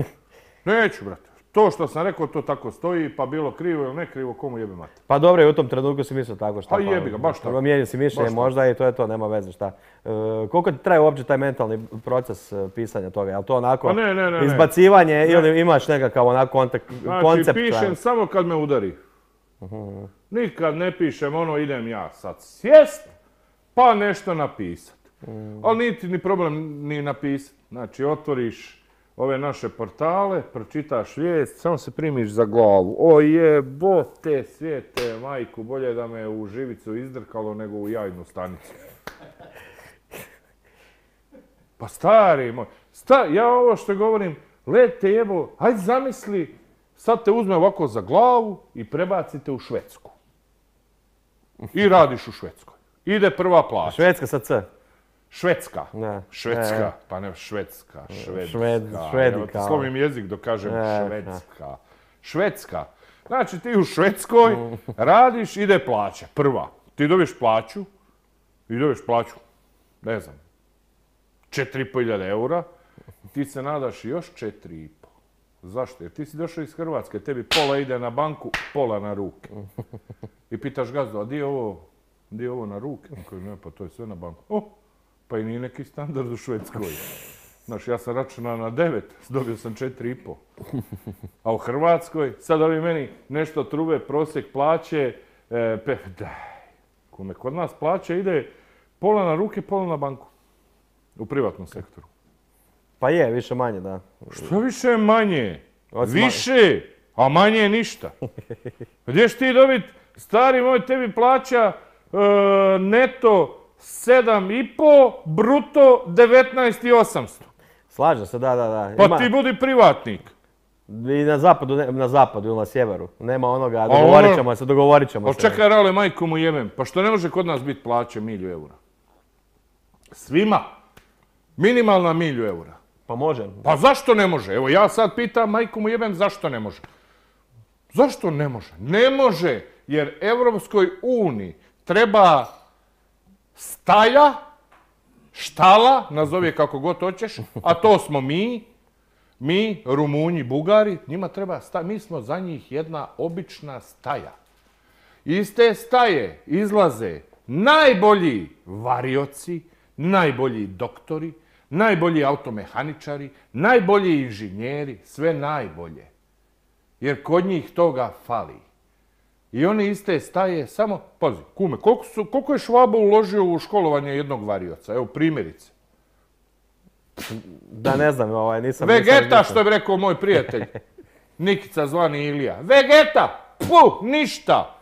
Neću, brate. To što sam rekao, to tako stoji, pa bilo krivo ili ne krivo, komu jebe mater. Pa dobro, i u tom trenutku si mislio tako šta. Pa jebi ga, baš tako. Promijenio si mišljenje Baš tako. možda i to je to, nema veze šta. E, koliko ti traje uopće taj mentalni proces e, pisanja toga? Je li to onako Pa ne, ne, ne, ne. izbacivanje ili imaš nekakav onako kontek, Znači, koncept? pišem samo kad me udari. Nikad ne pišem ono, idem ja sad sjest, pa nešto napisat. Ali niti ni problem ni napisat. Znači, otvoriš ove naše portale, pročitaš vijest, samo se primiš za glavu. O jebote svijete, majku, bolje da me u živicu izdrkalo nego u jajnu stanicu. Pa stari moj, sta, ja ovo što govorim, lete jebo, hajde zamisli, sad te uzme ovako za glavu i prebacite u Švedsku. I radiš u Švedskoj. Ide prva plaća. Švedska sa C. Švedska. Da. Švedska, E. pa ne Švedska, Švedska. Šved- Švedi Evo ti kao. slovim jezik dok kažem E, Švedska. Švedska. Znači ti u Švedskoj radiš, ide plaća, prva. Ti dobiješ plaću, i dobiješ plaću, ne znam, četiri i pol hiljade eura, ti se nadaš još četiri i pol. Zašto? Jer ti si došao iz Hrvatske, tebi pola ide na banku, pola na ruke. I pitaš gazdu, a di je ovo, di je ovo na ruke? On kaže, ne, pa to je sve na banku. O, pa i nije neki standard u Švedskoj. Znaš, ja sam računao na devet, dobio sam četiri i pol. A u Hrvatskoj, sad ovi meni nešto trube, prosjek plaće, e, pe, daj, kume, kod nas plaća ide pola na ruke, pola na banku. U privatnom sektoru. Pa je, više manje, da. Što više manje? Osim Više, a manje je ništa. Gdje ćeš ti dobit, stari moj, tebi plaća e, neto sedam i pol, bruto devetnaest i osamsto. Slažem se, da, da, da. Pa Ima- ti budi privatnik. I na zapadu, ne- na zapadu ili na sjeveru. Nema onoga, ono- dogovorit ćemo se, dogovorit ćemo Pa se. čekaj, rale, majku mu jebem. Pa što ne može kod nas biti plaće milju eura? Svima. Minimalna milju eura. Pa može. Pa zašto ne može? Evo ja sad pitam, majku mu jebem, zašto ne može? Zašto ne može? Ne može, jer Evropskoj uniji treba staja štala, nazovi je kako god hoćeš, a to smo mi, mi, Rumunji, Bugari, njima treba sta, mi smo za njih jedna obična staja. Iz te staje izlaze najbolji varioci, najbolji doktori, najbolji automehaničari, najbolji inženjeri, sve najbolje. Jer kod njih toga fali. I oni iz te staje samo, pazi, kume, koliko, su, koliko je Švabo uložio u školovanje jednog varioca? Evo, primjerice. Da, ne znam, ovaj, nisam... Vegeta, nisam što bi rekao moj prijatelj. Nikica zvani Ilija. Vegeta! Puh, ništa!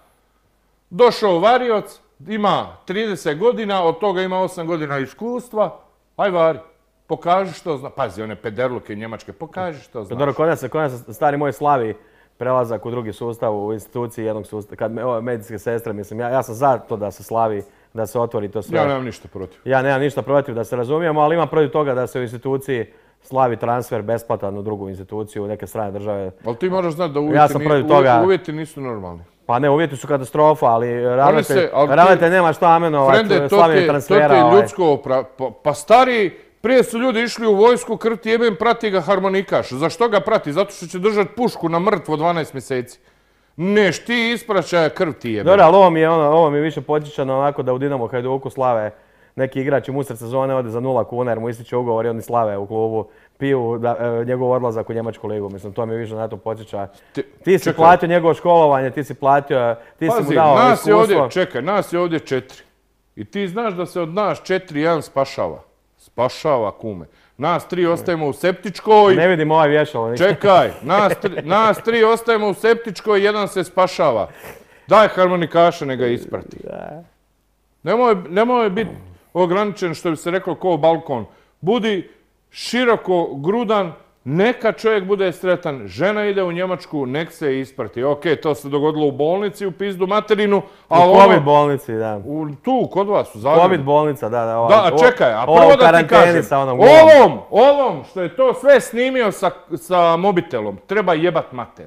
Došao varioc, ima trideset godina, od toga ima osam godina iskustva. Aj vari, pokaži što zna. Pazi, one pederluke njemačke, pokaži što znaš. Dobro, kod nas, kod nas stari moj slavi prelazak u drugi sustav, u instituciji jednog sustava. Kad me, ove medicinske sestre, mislim, ja, ja sam za to da se slavi, da se otvori to sve. Ja nemam ništa protiv. Ja nemam ništa protiv, da se razumijemo, ali imam protiv toga da se u instituciji slavi transfer besplatan u drugu instituciju, u neke strane države. Ali ti moraš znati da uvjeti, Ja sam protiv ni- toga. uvjeti nisu normalni. Pa ne, uvjeti su katastrofa, ali ravnatelj, se- ali ti- ravnatelj nema što amenovat Frende, to ti, slavljenje je- to ti transfera. je ovaj. ljudsko opra... Pa, pa stari, prije su ljudi išli u vojsku, krti jebem, prati ga harmonikaš. Zašto ga prati? Zato što će držati pušku na mrtvo dvanaest mjeseci. Neš ti ispraćaja krv ti jebem. Dobro, ali ovo mi je, ono, ovo mi je više podsjeća na onako da u Dinamo Hajduku slave neki igrač im usred sezone ode za nula kuna jer mu ističe ugovor i oni slave u klubu, piju da, e, njegov odlazak u Njemačku ligu. Mislim, to mi više na to podsjeća. Ti- Ti si čekaj. platio njegovo školovanje, ti si platio, ti si mu Pazi, dao nas je iskustvo. ovdje, čekaj, nas je ovdje četiri. I ti znaš da se od nas četiri jedan spašava. Spašava, kume. Nas tri ostajemo u septičkoj. Ne vidim ovaj vješalo. ništa. Čekaj, nas tri, nas tri ostajemo u septičkoj, jedan se spašava. Daj harmonikaša, ne ga isprati. Nemoj, nemoj biti ograničen, što bi se reklo, ko balkon. Budi široko grudan, neka čovjek bude sretan. Žena ide u Njemačku, nek se isprati. Ok, to se dogodilo u bolnici, u pizdu materinu, ali U COVID ono, bolnici, da. u, tu, kod vas, u Zagrebu. COVID bolnica, da, da. Ova, Da, a čekaj, a ova prvo u da ti karanteni kažem, sa onom gumom. ovom, ovom što je to sve snimio sa, sa mobitelom, treba jebat mater.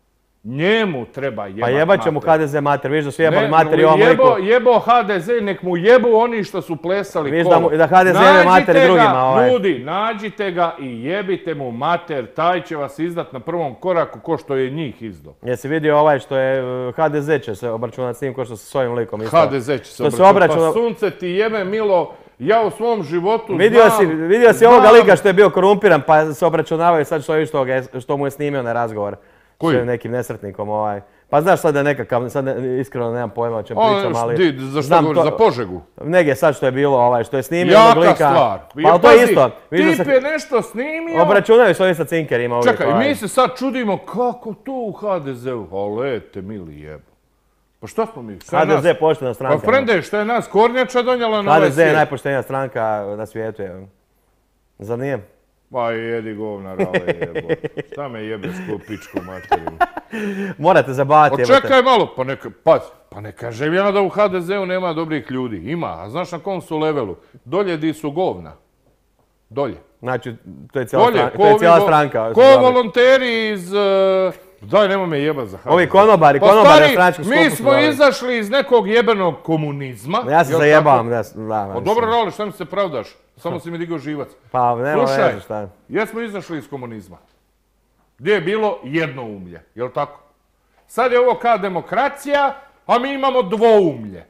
Njemu treba jebat Pa mater. jebat će mu H D Z mater, vidiš da su jebali Ne, mater i mu ovom jebo, liku. jebo H D Z, nek mu jebu oni što su plesali Viš kolo. da mu- da H D Z jebe mater i Nađite drugima, ga, ovaj. ljudi, nađite ga i jebite mu mater, taj će vas izdat na prvom koraku ko što je njih izdo. Jesi vidio ovaj što je uh, H D Z će se obračunati s njim ko što se s ovim likom isto. H D Z će se Što se obračunati. obračuna- Pa sunce ti jebe milo, ja u svom životu Vidio znam... si, vidio si znam- ovoga lika što je bio korumpiran pa se obračunavaju sad što, je- što, ga je- što mu je snimio na razgovor. Koji? S nekim nesretnikom ovaj. Pa znaš sad da je nekakav, sad ne- iskreno nemam pojma o čem On, pričam, ali... di, za što znam govoriš, to- za Požegu? Negdje sad što je bilo ovaj, što je snimio onog Jaka lika. stvar. Pa ali to je Pazi, isto. Vidio Tip se- je nešto snimio. Obračunaju se ovi sa cinkerima uvijek. Čekaj, ovaj. mi se sad čudimo kako to u H D Z-u. Alete, mili jebo. Pa šta smo mi? Šta je H D Z je nas- poštena Pa stranka. frende, šta je nas kornjača donijela na H ovaj D Z je svijet? najpoštenija stranka na svijetu. je. Zar nije? Ma jedi govna rale jebo. Šta me jebeš ko pičku materinu? Morate zabavati. Pa jebote. čekaj malo, pa neka, pazi, pa ne kažem ja da u H D Z-u nema dobrih ljudi. Ima, a znaš na kom su levelu? Dolje di su govna. Dolje. Znači, to je cijela, Dolje, stranka, ko to je ovi cijela vo- stranka. Ko volonteri iz... eh, Daj, nemoj me jebat za H D Z. Ovi konobari, Pa konobari stari, u stranačkom mi sklopu su smo dali. izašli iz nekog jebenog komunizma. Ja se jel zajebavam, tako? da, da. Pa dobro, Rale, šta mi se pravdaš? Samo si mi digao živac. Pa nema Slušaj, veze šta. jesmo izašli iz komunizma. Gdje je bilo jednoumlje, jel tako? Sad je ovo kao demokracija, a mi imamo dvoumlje.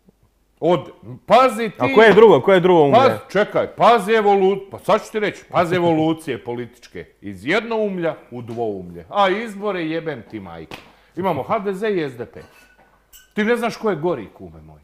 Od, pazi ti... A koje je drugo, koje je drugo umlje? Pazi, čekaj, pazi evoluciju, pa sad ću ti reći, pazi evolucije političke. Iz jednoumlja u dvoumlje. A izbore jebem ti majke. Imamo H D Z i S D P. Ti ne znaš ko je gori, kume moj.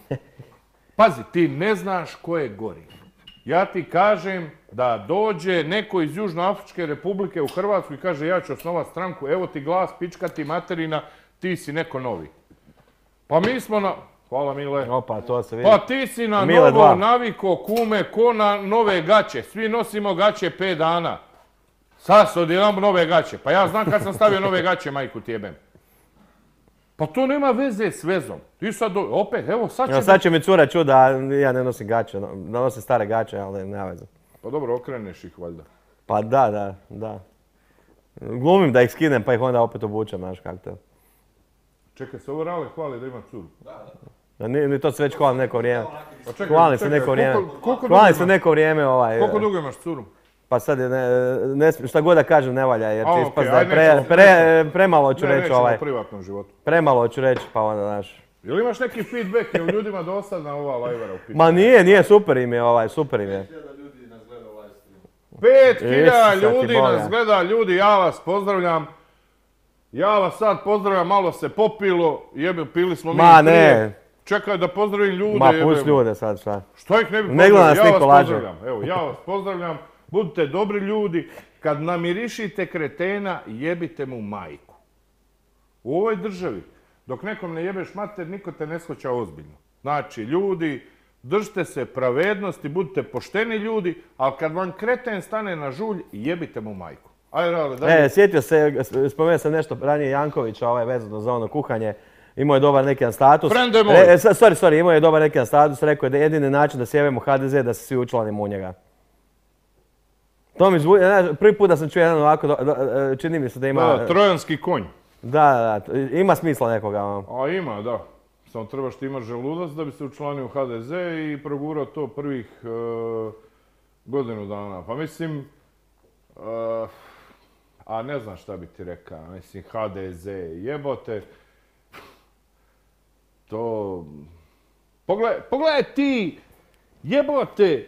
Pazi, ti ne znaš ko je gori. Ja ti kažem da dođe neko iz Južnoafričke republike u Hrvatsku i kaže ja ću osnovati stranku, evo ti glas, pička ti materina, ti si neko novi. Pa mi smo na... Hvala Mile. Opa, to se vidi. Pa ti si na Mile novo dva. naviko, kume, ko na nove gaće. Svi nosimo gaće pet dana. Sad se odjelam nove gaće. Pa ja znam kad sam stavio nove gaće, majku ti jebem. Pa to nema veze s vezom. Ti sad, do- opet, evo sad će... Evo, sad će mi cura čuti da ja ne nosim gaće, da nosim stare gaće, ali nema veze. Pa dobro, okreneš ih valjda. Pa da, da, da. Glumim da ih skinem pa ih onda opet obučem, znaš kako to. Čekaj, se ovo Rale hvali da ima curu. Ni, ni to se već hvalim neko vrijeme. Pa čekaj, Hvalim se čekaj, neko vrijeme. koliko- koliko Hvalim dugo se imaš- neko vrijeme ovaj... Koliko dugo imaš curu? Pa sad je ne, ne smije- šta god da kažem ne valja jer A, će okej, ispast da je ajde, pre, nećemo- pre, premalo ću Ne, reći nećemo ovaj. o privatnom životu. Premalo ću reći pa onda znaš. Jel imaš neki feedback, je u ljudima dosadna ova lajvera u pitanju? Ma nije, nije, super im je ovaj, super im je. Hiljada ljudi nas gleda u live streamu. Pet hiljada Isuse ti ljudi Boga. nas gleda, ljudi, ja vas pozdravljam. Ja vas sad pozdravljam, malo se popilo, jebe, pili smo mi Ma i prije. ne. Čekaj da pozdravim ljude, Ma jebemo. pusti ljude sad šta. Što ih ne bi Ne gleda nas pozdravio? Ja niko, vas laže. pozdravljam, evo, ja vas pozdravljam. Budite dobri ljudi. Kad namirišite kretena, jebite mu majku. U ovoj državi, dok nekom ne jebeš mater, niko te ne shvaća ozbiljno. Znači, ljudi, držite se pravednosti, budite pošteni ljudi, ali kad vam kreten stane na žulj, jebite mu majku. Ajde, Rale, daj. E, sjetio se, spomenuo sam nešto ranije Jankovića, ovaj vezano za ono kuhanje. Imao je dobar neki jedan status. Frende moj. E, e, sorry, sorry, imao je dobar neki jedan status, rekao je da je jedini način da sjevemo ha de ze da se svi učlanimo u njega. To mi zvuči, znaš, prvi put da sam čuo jedan ovako, do- do- čini mi se da ima... Da, trojanski konj. Da, da, da, ima smisla nekoga. ono. A ima, da. Samo trebaš ti imaš želudac da bi se učlanio u ha de ze i progurao to prvih e, godinu dana. Pa mislim, e, a ne znam šta bi ti rekao, mislim ha de ze jebote. To, pogledaj, pogledaj ti, jebote,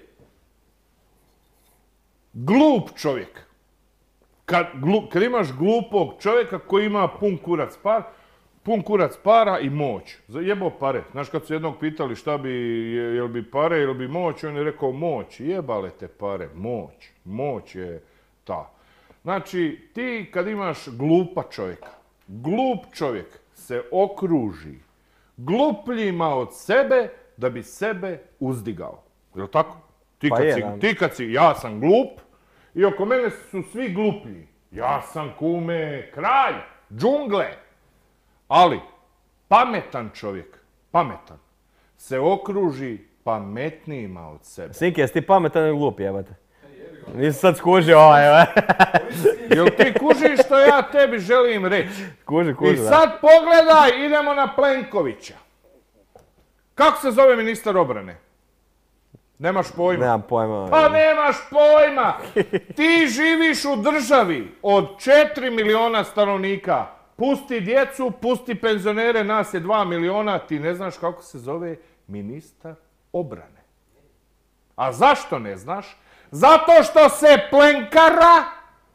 glup čovjek. Kad, glu- kad imaš glupog čovjeka koji ima pun kurac par, pun kurac para i moć. Jebao pare. Znaš kad su jednog pitali šta bi, je- jel bi pare, jel bi moć, on je rekao moć. Jebale te pare, moć. Moć je ta. Znači, ti kad imaš glupa čovjeka, glup čovjek se okruži glupljima od sebe da bi sebe uzdigao. Jel tako? Ti Pa kad, je, si, da. ti kad si, ja sam glup i oko mene su svi gluplji. Ja sam kume, kralj, džungle. Ali, pametan čovjek, pametan, se okruži pametnijima od sebe. Sinki, jesi ti pametan ili glup, jebate? Nisam sad skužio ovaj, ovaj. Jel ti kužiš što ja tebi želim reći? Kuži, kuži, I da. sad pogledaj, idemo na Plenkovića. Kako se zove ministar obrane? Nemaš pojma. Nemam pojma. Pa nemaš pojma! Ti živiš u državi od četiri miliona stanovnika. Pusti djecu, pusti penzionere, nas je dva miliona, ti ne znaš kako se zove ministar obrane. A zašto ne znaš? Zato što se Plenkara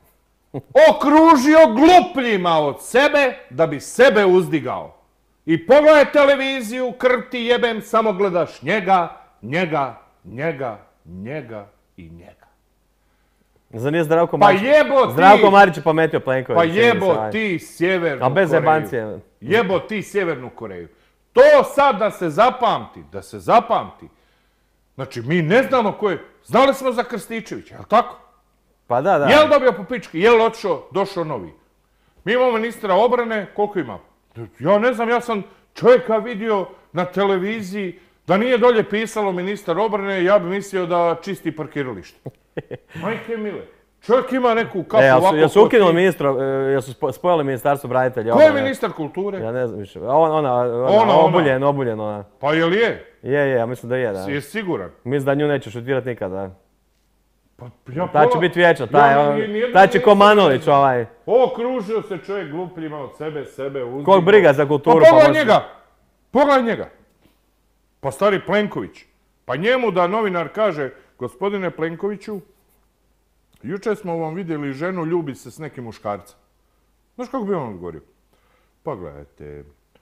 okružio glupljima od sebe da bi sebe uzdigao. I pogledaj televiziju, krv ti jebem, samo gledaš njega, njega, njega, njega i njega. Zar nije Zdravko Pa Marić? jebo ti! Zdravko Marić je pametio Plenković. Pa čini mi se, jebo ovaj. ti Sjevernu A bez Koreju. jebancije. Jebo ti Sjevernu Koreju. To sad da se zapamti, da se zapamti. Znači, mi ne znamo ko je... Znali smo za Krstičevića, jel tako? Pa da, da. Jel dobio po pički, jel otišao, došao novi? Mi imamo ministra obrane, koliko ima? Ja ne znam, ja sam čovjeka vidio na televiziji, da nije dolje pisalo ministar obrane, ja bi mislio da čisti parkiralište. Majke mile, čovjek ima neku kapu E, jel su, ovako... jel su ko ukinuli ti. ministra, e, jel su spo- spojili ministarstvo branitelja? Ko je obrane? ministar kulture? Ja ne znam više. A On, ona, ona, Ona, ona. obuljen, obuljen, ona. Pa jel je? Je, je, ja mislim da je, da. Je siguran? Mislim da nju neće šutirat nikad, da. Pa, ja Ta će pola- biti vječna, taj, Ja on- ni- nijednom taj će ko nisam Manolić, vidio. ovaj. Okružio se čovjek glupljima od sebe, sebe uzdigao. Kog briga za kulturu, Pa pa pogledaj može- njega, pogledaj njega. Pa stari Plenković. Pa njemu da novinar kaže, gospodine Plenkoviću, jučer smo vam vidjeli ženu ljubi se s nekim muškarcem. Znaš kako bi on odgovorio? Pa gledajte,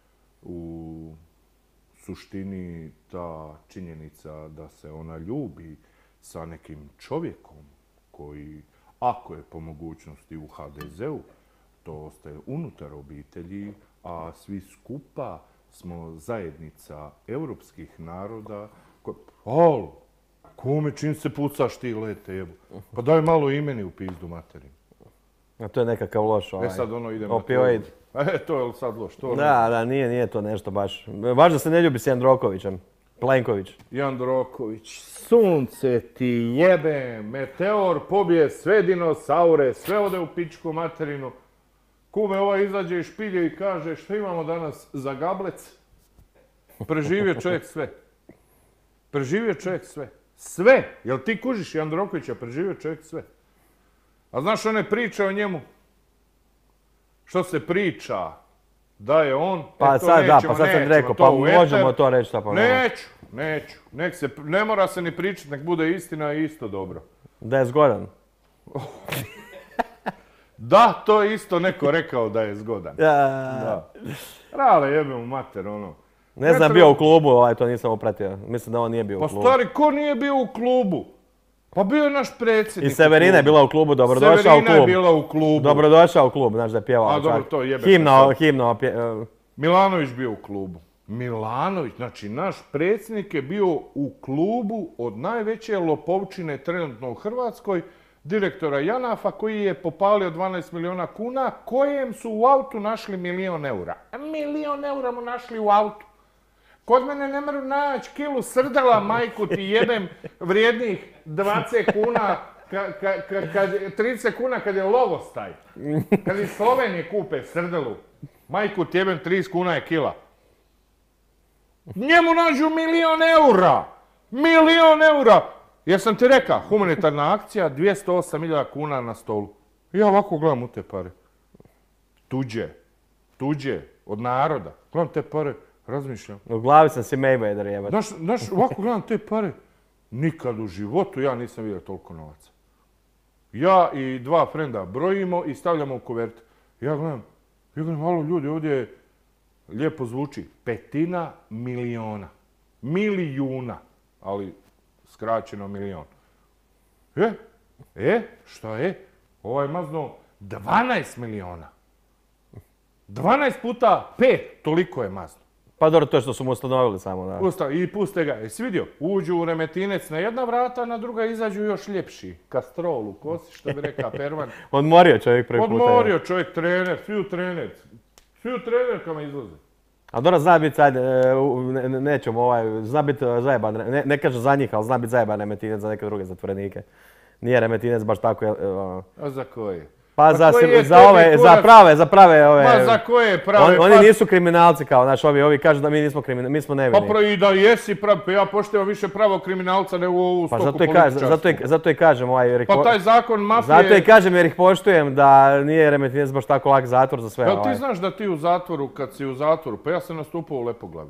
u suštini ta činjenica da se ona ljubi sa nekim čovjekom koji, ako je po mogućnosti u ha de zeu, to ostaje unutar obitelji, a svi skupa smo zajednica europskih naroda. Ko... Al, kome čim se pucaš ti lete, jebo? Pa daj malo imeni u pizdu materinu. A to je nekakav loš, ovaj. E sad ono idemo na opioid. to. E, to je sad loš. To ne znam. Da, da, nije, nije to nešto baš. Baš da se ne ljubi s Jandrokovićem. Plenković. Jandroković, sunce ti jebe, meteor pobije sve dinosaure, sve ode u pičku materinu. Kume ovaj izađe iz špilje i kaže što imamo danas za gablec? Preživio čovjek sve. Preživio čovjek sve. Sve! Jel ti kužiš Jandrokovića? Preživio čovjek sve. A znaš one priče o njemu? Što se priča? Da je on... Pa e, to sad, da, nećemo, pa sad sam nećemo rekao, to pa u eter. možemo to reći, šta pa nema. Neću, neću. Nek se, ne mora se ni pričati, nek bude istina i isto dobro. Da je zgodan. Da, to je isto neko rekao da je zgodan. Ja. Da. Rale jebe mu mater, ono. Ne znam, treba- bio u klubu, ovaj, to nisam upratio. Mislim da on nije bio Pa u klubu. stari, ko nije bio u klubu? Pa bio je naš predsjednik I Severina je u klubu. bila u klubu, dobrodošao u Severina je klub. bila u klubu. Dobrodošao u klub, znaš da je pjevao. A, dobro, čak. to jebe Himno, se sad. himno, pje- e, Milanović bio u klubu. Milanović, znači naš predsjednik je bio u klubu od najveće lopovčine trenutno u Hrvatskoj, direktora Janafa koji je popalio dvanaest milijuna kuna, kojem su u autu našli milion eura. A milion eura mu našli u autu. Kod mene ne mogu naći kilu srdela, majku ti jebem, vrijednih dvadeset kuna, ka, ka, ka, kad, trideset kuna kad je lovostaj. Kad iz Slovenije kupe srdelu, majku ti jebem, trideset kuna je kila. Njemu nađu milion eura! Milion eura! Jer sam ti rekao, humanitarna akcija, dvjesto osam hiljada kuna na stolu. Ja ovako gledam u te pare. Tuđe. Tuđe. Od naroda. Gledam te pare, razmišljam. u glavi sam si Mayweather jebat. Znaš, znaš, ovako gledam te pare. Nikad u životu ja nisam vidio toliko novaca. Ja i dva frenda brojimo i stavljamo u kuverte. Ja gledam, ja gledam, malo ljudi, ovdje je lijepo zvuči. Petina miliona. Milijuna. Ali skraćeno milion. E, e, šta je? Ovaj mazno dvanaest miliona. dvanaest puta pet, toliko je mazno. Pa dobro, to što su mu ustanovili samo, da. Pusta, I puste ga, jesi vidio? Uđu u Remetinec na jedna vrata, na druga izađu još ljepši. Kastrol u kosi, što bi rekao Pervan. Odmorio čovjek prvi puta. Odmorio čovjek trener, svi u trener. Svi u trenerkama izlaze. A dobro, zna biti, ajde, e, u- ne- ne- nećemo ovaj, zna biti e, zajeban, ne, ne kažem za njih, ali zna biti zajeban Remetinec za neke druge zatvorenike. Nije Remetinec baš tako, e, e, A za koje? pa Pa za, koji se- je za tebi ove, za kurac? prave, za prave ove... Ma za koje prave? on- oni Pa- nisu kriminalci kao, znaš, ovi, ovi kažu da mi nismo kriminalci, mi smo Pa nevini. pro i da jesi pravi, pa ja poštivam više pravog kriminalca nego ovu Pa stoku zato i, kažem, političarsku. zato, i, zato i kažem ovaj, jer ih Pa po- taj zakon mafije... zato i kažem jer ih poštujem da nije Remetinec baš tako lak zatvor za sve. Jel ovaj. ti znaš da ti u zatvoru, kad si u zatvoru, pa ja sam nastupao u Lepoglavi.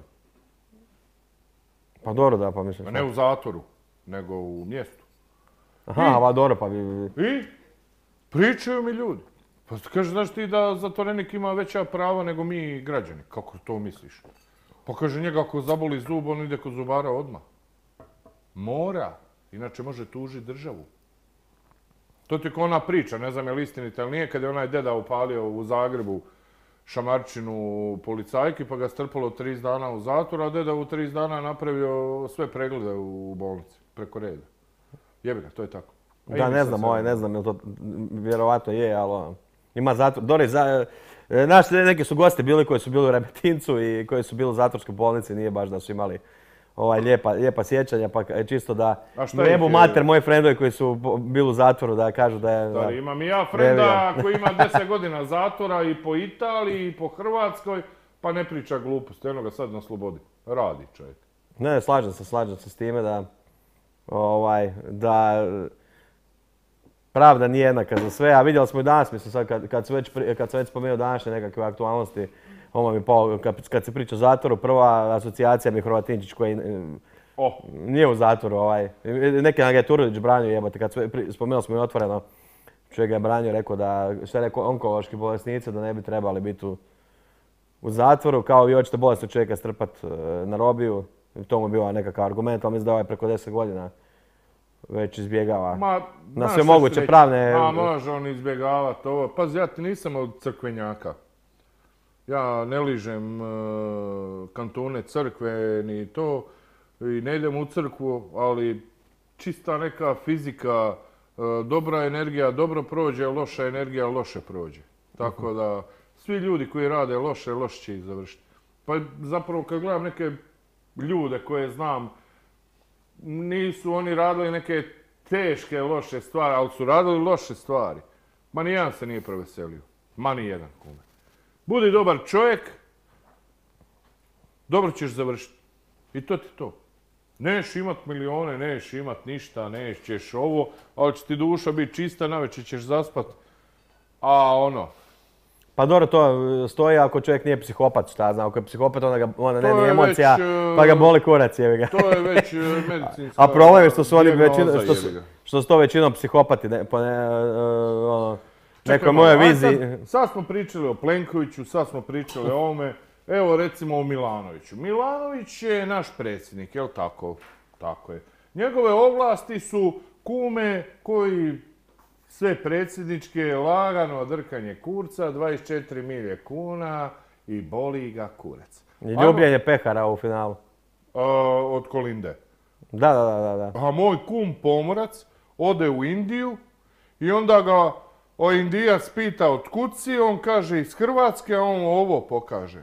Pa dobro da, pa mislim. A ne u zatvoru, nego u mjestu. Aha, pa dobro, pa bi... I pričaju mi ljudi. Pa kaže, znaš ti da zatvorenik ima veća prava nego mi građani. Kako to misliš? Pa kaže, njega ako zaboli zub, on ide kod zubara odmah. Mora, inače može tužiti državu. To ti je ko ona priča, ne znam je li istinita ili nije, kad je onaj deda upalio u Zagrebu šamarčinu policajki, pa ga strpalo trideset dana u zatvor, a deda u trideset dana napravio sve preglede u bolnici, preko reda. Jebi ga, to je tako. A i Da, mi ne sad znam, sve- ovaj, ne znam, jel to vjerovatno je, ali ono, ima zatvor. Dori, za, e, znaš, neki su gosti bili koji su bili u Remetincu i koji su bili u zatvorskoj bolnici, nije baš da su imali ovaj, lijepa, lijepa sjećanja, pa k- čisto da A šta jebu ih je- mater moji frendovi koji su po- bili u zatvoru da kažu da je... Stari, da- imam i ja frenda koji ima deset godina zatvora i po Italiji i po Hrvatskoj, pa ne priča gluposti, eno ga sad na slobodi. Radi čovjek. Ne, slažem se, slažem se s time da, ovaj, da pravda nije jednaka za sve, a vidjeli smo i danas, mislim sad kad, kad, su već, pri- kad sam već spomenuo današnje nekakve aktualnosti, ovo mi pao, kad, kad se priča o zatvoru, prva asocijacija mi je Hrvatinčić koji e, O, nije u zatvoru, ovaj, neki nam ga je Turudić branio, jebote, kad sve, pri- spomenuo smo i otvoreno, čovjek ga je branio, rekao da, što je rekao, onkološki bolesnici da ne bi trebali biti u, u zatvoru, kao vi hoćete bolesnog čovjeka strpat e, na robiju, i to mu je bio nekakav argument, ali mislim da je ovaj preko deset godina već izbjegava. ma, Na znaš sve šta moguće ću reći? pravne- A može on izbjegavati ovo. Pazi, ja ti nisam od crkvenjaka. Ja ne ližem e, kantune crkve ni to i ne idem u crkvu, ali čista neka fizika, e, dobra energija dobro prođe, loša energija loše prođe. Tako da svi ljudi koji rade loše, loše će ih završiti. Pa zapravo kad gledam neke ljude koje znam, nisu oni radili neke teške, loše stvari, ali su radili loše stvari. Ma nijedan se nije proveselio. Ma nijedan, kume. Budi dobar čovjek, dobro ćeš završiti. I to ti to. Neš imat milijone, neš imat ništa, nećeš ovo, ali će ti duša biti čista, navečer ćeš zaspat. A ono... Pa dobro, to stoji ako čovjek nije psihopat, šta znam, ako je psihopat onda, ga, onda To nema je emocija, već, pa ga boli kurac, jevi ga. To je već e, medicinska A problem je što su oni dijagnoza, većina, što, su, jebi ga. što su to većinom psihopati, ne, po ne, e, ono, Čekaj nekoj malo, mojoj aj viziji. Sad, sad smo pričali o Plenkoviću, sad smo pričali o ovome. Evo recimo o Milanoviću. Milanović je naš predsjednik, jel tako? Tako je. Njegove ovlasti su kume koji sve predsjedničke, lagano drkanje kurca, dvadeset četiri milije kuna i boli ga kurac. I ljubljenje pehara u finalu. A, od Kolinde. Da, da, da, da, da. A moj kum pomorac ode u Indiju i onda ga o Indijac pita od kud si, on kaže iz Hrvatske, a on ovo pokaže.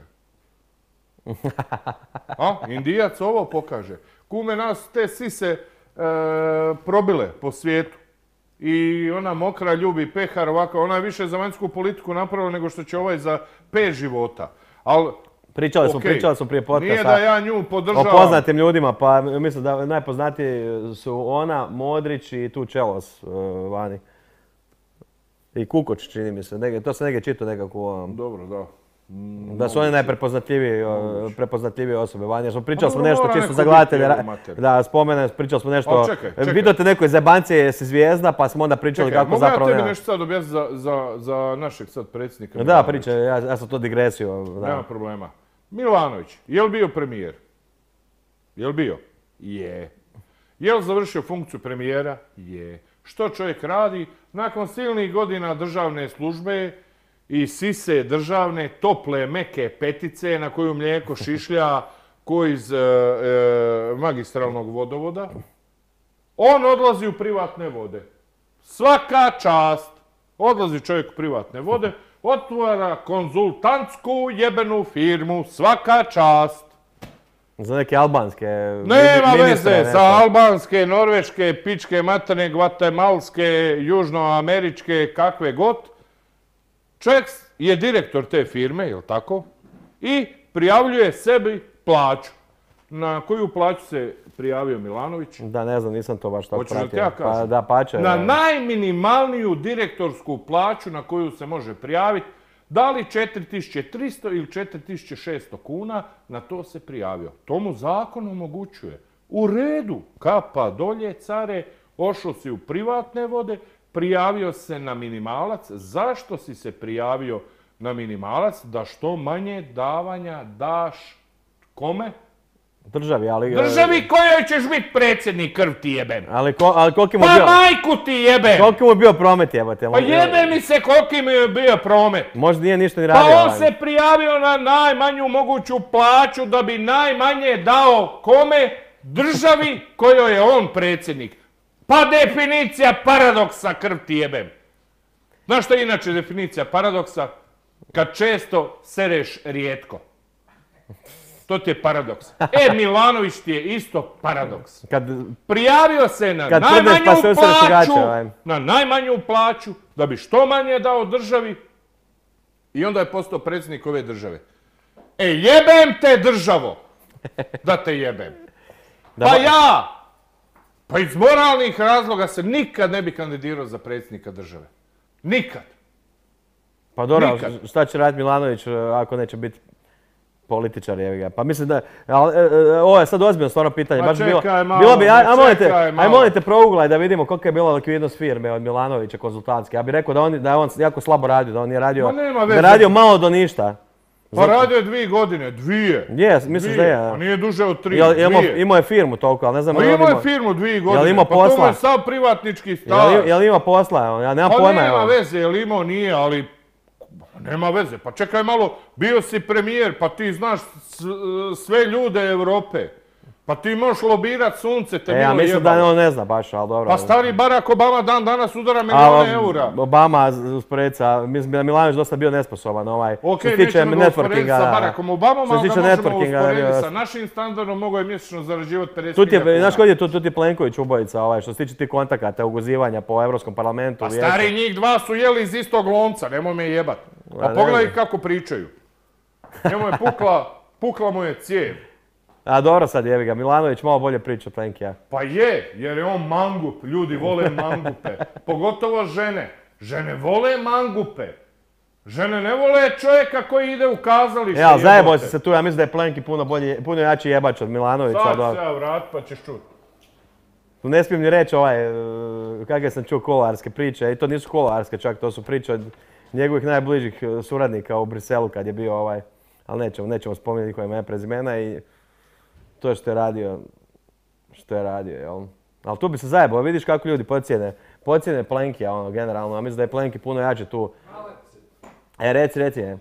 A, Indijac ovo pokaže. Kume nas te sise e, probile po svijetu. I ona mokra ljubi pehar ovako, ona je više za vanjsku politiku napravila nego što će ovaj za pet života. Al, Pričali smo, okej, pričali smo prije podcasta. Nije da ja nju podržavam. O poznatim ljudima, pa mislim da najpoznatiji su ona, Modrić i tu Čelos uh, vani. I Kukoč, čini mi se. Nege, to se negdje čitao nekako. Um, Dobro, da. Mm, da su oni najprepoznatljiviji uh, prepoznatljivije osobe vani. Jer smo pričali smo dobro, nešto mora čisto neko za biti, gledatelje. evo, ra- mater. Da, spomene, pričali smo nešto. A, čekaj, čekaj. Vidite neko iz Jebancije si zvijezda, pa smo onda pričali Čekaj, kako mogu ja zapravo tebi nema. nešto sad objasniti za, za, za našeg sad predsjednika Da, Milanovića? pričaj, ja, ja sam to digresio. Da. Nema problema. Milanović, je li bio premijer? Je li bio? Je. Je li završio funkciju premijera? Je. Što čovjek radi? Nakon silnih godina državne službe i sise državne, tople, meke petice na koju mlijeko šišlja ko iz e, e, magistralnog vodovoda, on odlazi u privatne vode. Svaka čast. Odlazi čovjek u privatne vode, otvara konzultantsku jebenu firmu, svaka čast. Za neke albanske Nema ministre, veze nešto. sa albanske, norveške, pičke, materne, gvatemalske, južnoameričke, kakve god. Čovjek je direktor te firme, jel tako? I prijavljuje sebi plaću. Na koju plaću se prijavio Milanović? Da, ne znam, nisam to baš tako Hoćeš da ti pratio. ja kažem? Pa da, pače. Na da. najminimalniju direktorsku plaću na koju se može prijaviti, da li četiri tisuće tristo ili četiri tisuće šesto kuna, na to se prijavio. To mu zakon omogućuje. U redu, kapa dolje, care, ošao si u privatne vode, prijavio se na minimalac. Zašto si se prijavio na minimalac? Da što manje davanja daš kome? Državi, ali... Državi kojoj ćeš biti predsjednik, krv ti jebem. Ali, ko, ali koliki mu Pa bio... majku ti jebem! Koliki mu je bio promet, jebate? Pa jebe mi se koliki mi je bio promet. Možda nije ništa ni Pa radio. on ovaj. se prijavio na najmanju moguću plaću da bi najmanje dao kome? Državi kojoj je on predsjednik. Pa definicija paradoksa, krv ti jebem. Znaš što je inače definicija paradoksa? Kad često sereš rijetko. To ti je paradoks. E, Milanović ti je isto paradoks. Kad... Prijavio se na Kad tvrdeš najmanju pa se usereš u gaće, plaću, ovaj. na najmanju plaću, da bi što manje dao državi i onda je postao predsjednik ove države. E, jebem te državo! Da te jebem. Da Pa ba- ja, pa iz moralnih razloga se nikad ne bi kandidirao za predsjednika države. Nikad. Pa dobro, Nikad. šta će raditi Milanović e, ako neće biti političar, jevi ga. Pa mislim da, ali, e, e, ovo je sad ozbiljno stvarno pitanje. Ma Baš bi bilo, čekaj malo, bilo bi, aj, ma aj molite, čekaj aj malo. molite prouglaj da vidimo kolika je bila likvidnost firme od Milanovića konzultantske. Ja bih rekao da, on, da je on jako slabo radio, da on nije radio, Ma nema da veze. je radio malo do ništa. Pa radio je dvije godine, dvije. Je, misliš da Dvije. je? A nije duže od tri, Jel, jel imao, dvije. imao je firmu toliko, ali ne znam... Pa jel on imao je imao- firmu dvije godine, imao pa to mu posla? je sav privatnički Jel, staž. jel ima posla? Ja nemam Pa pojma. nema evo. veze, jel imao, nije, ali nema veze. Pa čekaj malo, bio si premijer, pa ti znaš s- sve ljude Europe. Pa ti možeš lobirat sunce, te E, ja bilo mislim da jebalo. on ne zna baš, ali dobro. Pa stari Barack Obama dan danas udara A, milijone eura. Obama usporediti sa, mislim da je Milanović dosta bio nesposoban ovaj. Ok, što se tiče nećemo ga usporediti networkinga, sa da. Barackom Obamom, Što se ali ga tiče možemo networkinga, usporediti da, sa našim standardom, mogo je mjesečno zarađivati pedeset Tu ti je, hiljada znaš kuna. kod je tu, tu ti je Plenković ubojica, ovaj, što se tiče tih kontakata, uguzivanja po Europskom parlamentu. Pa vijeću. stari njih dva su jeli iz istog lonca, nemoj me jebat. A Pa ne pogledaj znam. kako pričaju. Njemu je pukla, pukla mu je cijev. A dobro sad jebi ga, Milanović malo bolje priča od Plenkija. Pa je, jer je on mangup, ljudi vole mangupe. Pogotovo žene. Žene vole mangupe. Žene ne vole čovjeka koji ide u kazalište. Ja, zajebao si se tu, ja mislim da je Plenki puno bolji, puno jači jebač od Milanovića. Sad se ja vrat pa ćeš čut. Tu ne smijem ni reći ovaj, kakve sam čuo koloarske priče, i to nisu koloarske čak, to su priče od njegovih najbližih suradnika u Briselu kad je bio ovaj, ali nećemo, nećemo spominjati koje ima prezimena i to što je radio, što je radio, jel? Ali tu bi se zajebao, vidiš kako ljudi pocijene, pocijene Plenkija, ono, generalno, a mislim da je Plenki puno jači tu. E, reci, reci, je.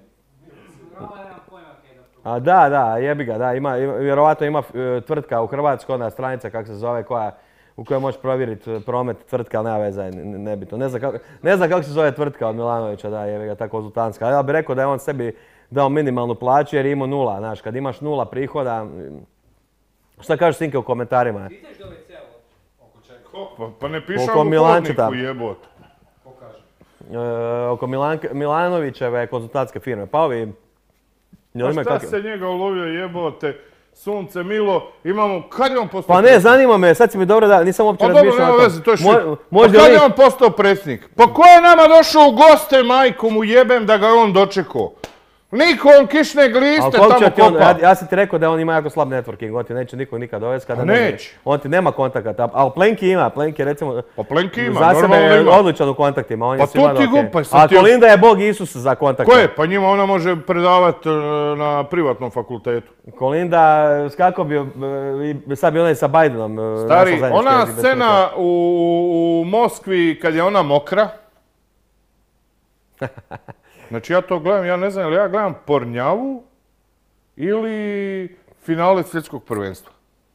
A da, da, jebi ga, da, ima, vjerovatno ima tvrtka u Hrvatskoj, ona stranica, kako se zove, koja, u kojoj možeš provjeriti promet tvrtka, ali nema veze, nebitno. Ne znam kako, ne znam kako se zove tvrtka od Milanovića, da, jebi ga, ta konzultantska. Ja bih rekao da je on sebi dao minimalnu plaću jer je imao nula, znaš, kad imaš nula prihoda, šta kažeš Sinke u komentarima? Pitajš da li je cijelo? Pa, pa ne pišem Oko u Milančeta. hodniku jebot. E, oko Milank- Milanovićeve konzultantske firme, pa ovi... Pa šta kak... se njega ulovio jebote? Sunce milo, imamo, kad je on postao Pa ne, zanima me, sad si mi dobro da, nisam uopće Pa dobro, razmišljao nema o tom. veze, to je šut. Mo- Pa možda kad li- je on postao predsjednik? Pa ko je nama došao u goste, majku mu jebem da ga je on dočekao? Niko, on kišne gliste Ali tamo koliko će ti on, kopa. ja, ja sam ti rekao da on ima jako slab networking, on ti neće nikog nikad dovesti kada A ne- neće. On ti nema kontakata, ali Plenki ima, Plenki recimo... Pa Plenki ima, za sebe normalno je ima. odličan u kontaktima, on Pa je svima to ti okej. go- pa sad A ti- Kolinda je Bog Isus za kontakte. Ko je? Pa njima ona može predavati na privatnom fakultetu. Kolinda, skako bi, e, sad bi onaj sa Bidenom. e, Stari, našao zajednički ona jezik bez scena u, u Moskvi kad je ona mokra. Znači ja to gledam, ja ne znam, ali ja gledam Pornjavu ili finale svjetskog prvenstva.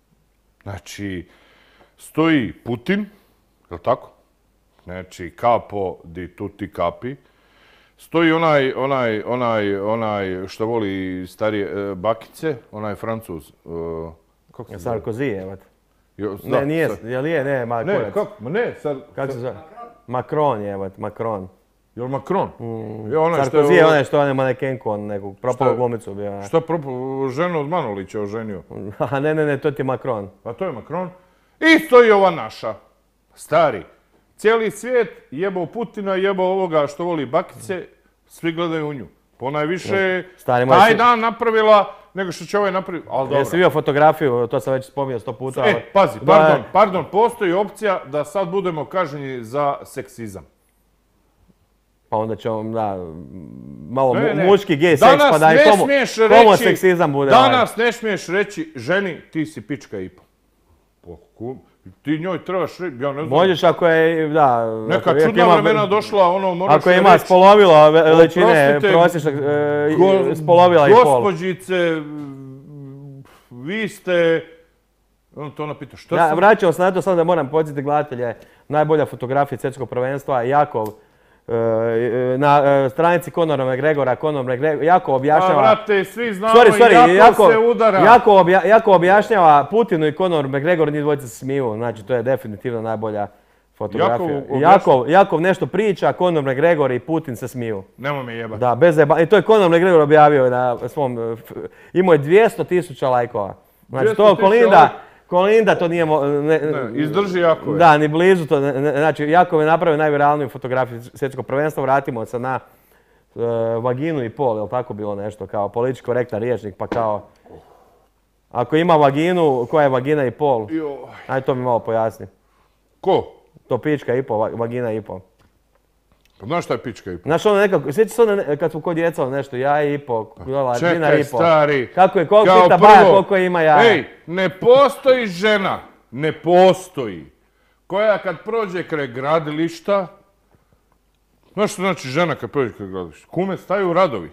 Znači, stoji Putin, je li tako? Znači, capo di tutti capi. Stoji onaj, onaj, onaj, onaj što voli starije e, bakice, onaj Francuz. e, kako se zove? Sarkozy, evo. Jo, Ne, da, nije, sad- jel je, ne, ma, Ne, kurac. kako? Ma ne, sad... Kako se zove? Macron je, evo, Macron. Jel Macron? Je onaj što Sarkozy je je... onaj što je manekenku, on nekog propalu Šta- glumicu bio. ja. Šta propo, ženu od Manolića oženio? A ne, ne, ne, to ti je Macron. A to je Macron. I stoji ova naša. Stari. Cijeli svijet jebao Putina, jebao ovoga što voli bakice, svi gledaju u nju. Ponajviše Stari moj taj si- dan napravila nego što će ovaj napraviti. Ali dobro. Jesi vidio fotografiju, to sam već spominjao sto puta. ali- E, pazi, Da, pardon, pardon, postoji opcija da sad budemo kažnjeni za seksizam. Pa onda ćemo, da, malo Ne, mu- ne. muški gay seks, Danas pa da i ne homo, smiješ homoseksizam bude. ovaj. Danas ne smiješ reći ženi ti si pička i po. Po kum, ti njoj trebaš reći, ja ne znam. Možeš ako je, da... Neka ako čudna ima- vremena došla, ono, moraš Ako joj ima reći, spolovilo ve- veličine oprostite, prosječnog e, go- spolovila i pol. Gospođice, mm, vi ste... On to ona pita, šta Ja, sam? vraćamo se na to, samo da moram podsjetiti gledatelje, najbolja fotografija svjetskog prvenstva, Jakov, e, na e, stranici Conora McGregora, Conor McGregor, Jakov A, objašnjava... vrate, svi znamo Sorry, sorry, jako Jakov, se udara. Jakov, obja, Jakov objašnjava Putinu i Conor McGregor, njih dvojica se smiju, znači to je definitivno najbolja fotografija. Jakov objašnjava- Jakov, Jakov nešto priča, Conor McGregor i Putin se smiju. Nemoj me jebati. Da, bez zajeba- i to je Conor McGregor objavio na svom, e, f- imao je dvjesto tisuća lajkova. Znači dvjesto to tisuća Kolinda, lajk- Kolinda to nije, mo- ne, Ne, izdrži Jakove. Da, ni blizu to, ne- ne- znači Jakov je napravio najviralniju fotografiju svjetskog prvenstva, vratimo se na e, vaginu i pol, jel tako bilo nešto, kao politički korektan rječnik, pa kao, ako ima vaginu, koja je vagina i pol? Joj. Ajde to mi malo pojasni. Ko? To pička i pol, va- vagina i pol. Znaš šta je pička i po? Znaš ono nekako, sjeća se ono ne- kad smo kod djeca ono nešto, jaje i pol, dinar Čekaj, i pol. stari. Kako je, koliko Kao pita baja, prvo, koliko ima jaja. Ej, ne postoji žena, ne postoji, koja kad prođe kraj gradilišta, znaš što znači žena kad prođe kraj gradilišta? Kume, staju radovi.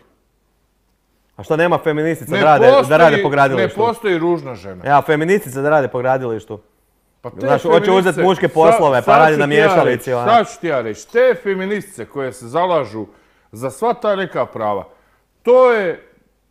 A šta nema feministica Ne da rade, postoji, da rade po ne gradilištu? postoji ružna žena. Ja, feministice da rade po gradilištu. Pa te Znaš, hoće feministice- uzeti muške Sa- poslove, pa sad radi ću na ti ja miješalici, reći, ona. Sad ću ti ja reći, te feministice koje se zalažu za sva ta neka prava, to je...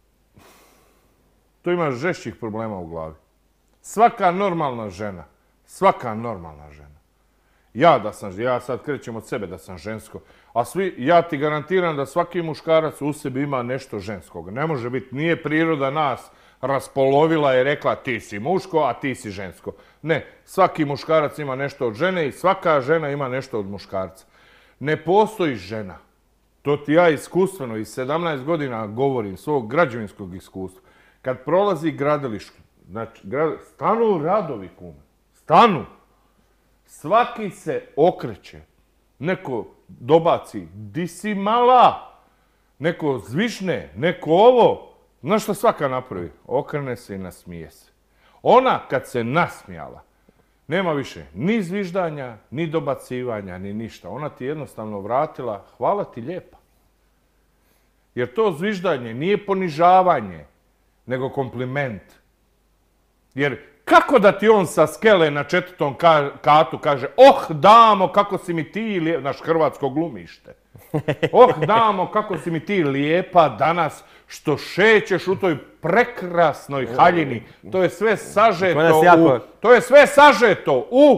To ima žešćih problema u glavi. Svaka normalna žena, svaka normalna žena. Ja da sam, ja sad krećem od sebe da sam žensko, a svi, ja ti garantiram da svaki muškarac u sebi ima nešto ženskog. Ne može biti, nije priroda nas raspolovila i rekla ti si muško, a ti si žensko. Ne, svaki muškarac ima nešto od žene i svaka žena ima nešto od muškarca. Ne postoji žena. To ti ja iskustveno iz sedamnaest godina govorim, svog građevinskog iskustva. Kad prolazi gradilište, znači, stanu radovi, kume. Stanu. Svaki se okreće. Neko dobaci, di si mala? Neko zvišne, neko ovo. Znaš što svaka napravi? Okrene se i nasmije se. Ona kad se nasmijala, nema više ni zviždanja, ni dobacivanja, ni ništa. Ona ti jednostavno vratila, hvala ti lijepa. Jer to zviždanje nije ponižavanje, nego kompliment. Jer kako da ti on sa skele na četvrtom katu kaže oh damo kako si mi ti lijepa, naš hrvatsko glumište. Oh damo kako si mi ti lijepa danas što šećeš u toj prekrasnoj haljini. To je sve sažeto u... To je sve sažeto u...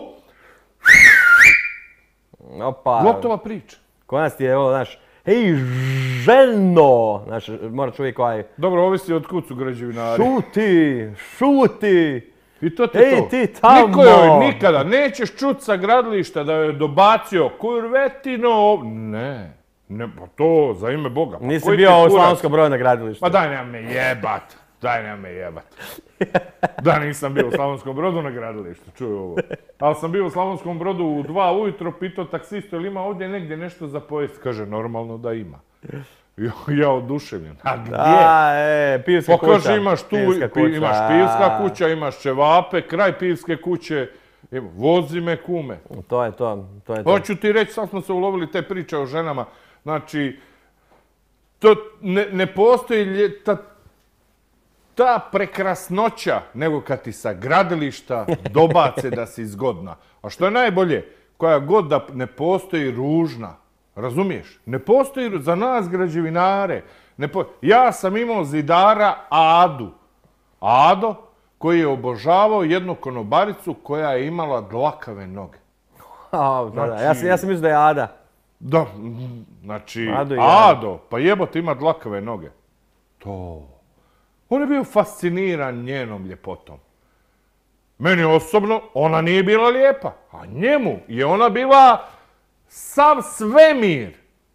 Opa. Gotova priča. Konac ti je ovo, znaš, hej, ženo! Znaš, mora čovjek ovaj... Dobro, ovisi od kud su građevinari. Šuti, šuti! I to ti Ej, to. ti tamo! Niko joj nikada nećeš čut sa gradilišta da joj dobacio kurvetino... Ne, ne, pa to za ime Boga. Pa nisi bio u Slavonskom Brodu na gradilištu. Pa daj nema me jebat, daj nema me jebat. Da, nisam bio u Slavonskom Brodu na gradilištu, čuj ovo. Ali sam bio u Slavonskom Brodu u dva ujutro, pitao taksistu, ili ima ovdje negdje nešto za pojest? Kaže, normalno da ima. Ja oduševljen. A gdje? Da, e, pivska kuća. Pokaži, imaš tu, imaš pivska kuća, imaš ćevape, kraj pivske kuće. Vozi me kume. To je to, to je to. Hoću ti reći, sad smo se ulovili te priče o ženama. Znači, to ne, ne postoji ta, ta prekrasnoća, nego kad ti sa gradilišta dobace da si zgodna. A što je najbolje, koja god da ne postoji ružna. Razumiješ? Ne postoji za nas građevinare. Ne po... Ja sam imao zidara Adu. Ado, koji je obožavao jednu konobaricu koja je imala dlakave noge. Oh, znači... da, ja, sam, ja sam mislio da je Ada. Da, znači, Ado, Ado, pa jebote ima dlakave noge. To. On je bio fasciniran njenom ljepotom. Meni osobno, ona nije bila lijepa, a njemu je ona bila sav svemir.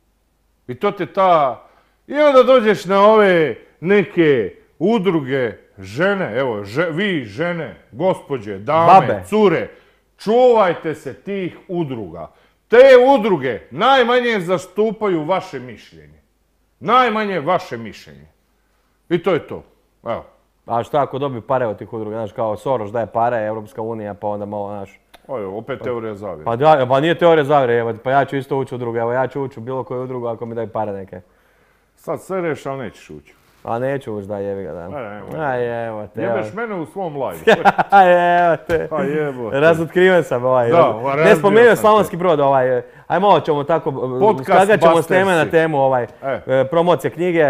I to te ta... I onda dođeš na ove neke udruge žene, evo, že, vi žene, gospođe, dame, babe, cure, čuvajte se tih udruga. Te udruge najmanje zastupaju vaše mišljenje. Najmanje vaše mišljenje. I to je to. Evo. A šta ako dobiju pare od tih udruga? Znaš, kao Soros daje pare, Europska unija, pa onda malo, znaš... Ojo, opet teorija zavjere. Pa da, pa nije teorija zavjere, evo, pa ja ću isto ući u udrugu, evo, ja ću ući u bilo koju udrugu ako mi daju pare neke. Sad sve reš, ali nećeš ući. A neću ući, da, jebi ga, da. Aj, evo te. Jebeš mene u svom live. Aj, evo te. Pa jebo te. Razotkriven sam, ovaj. Da, ne spomenuo Slavonski Brod, ovaj. Aj, malo ćemo tako, skagat ćemo s teme na temu, ovaj, e. promocija knjige.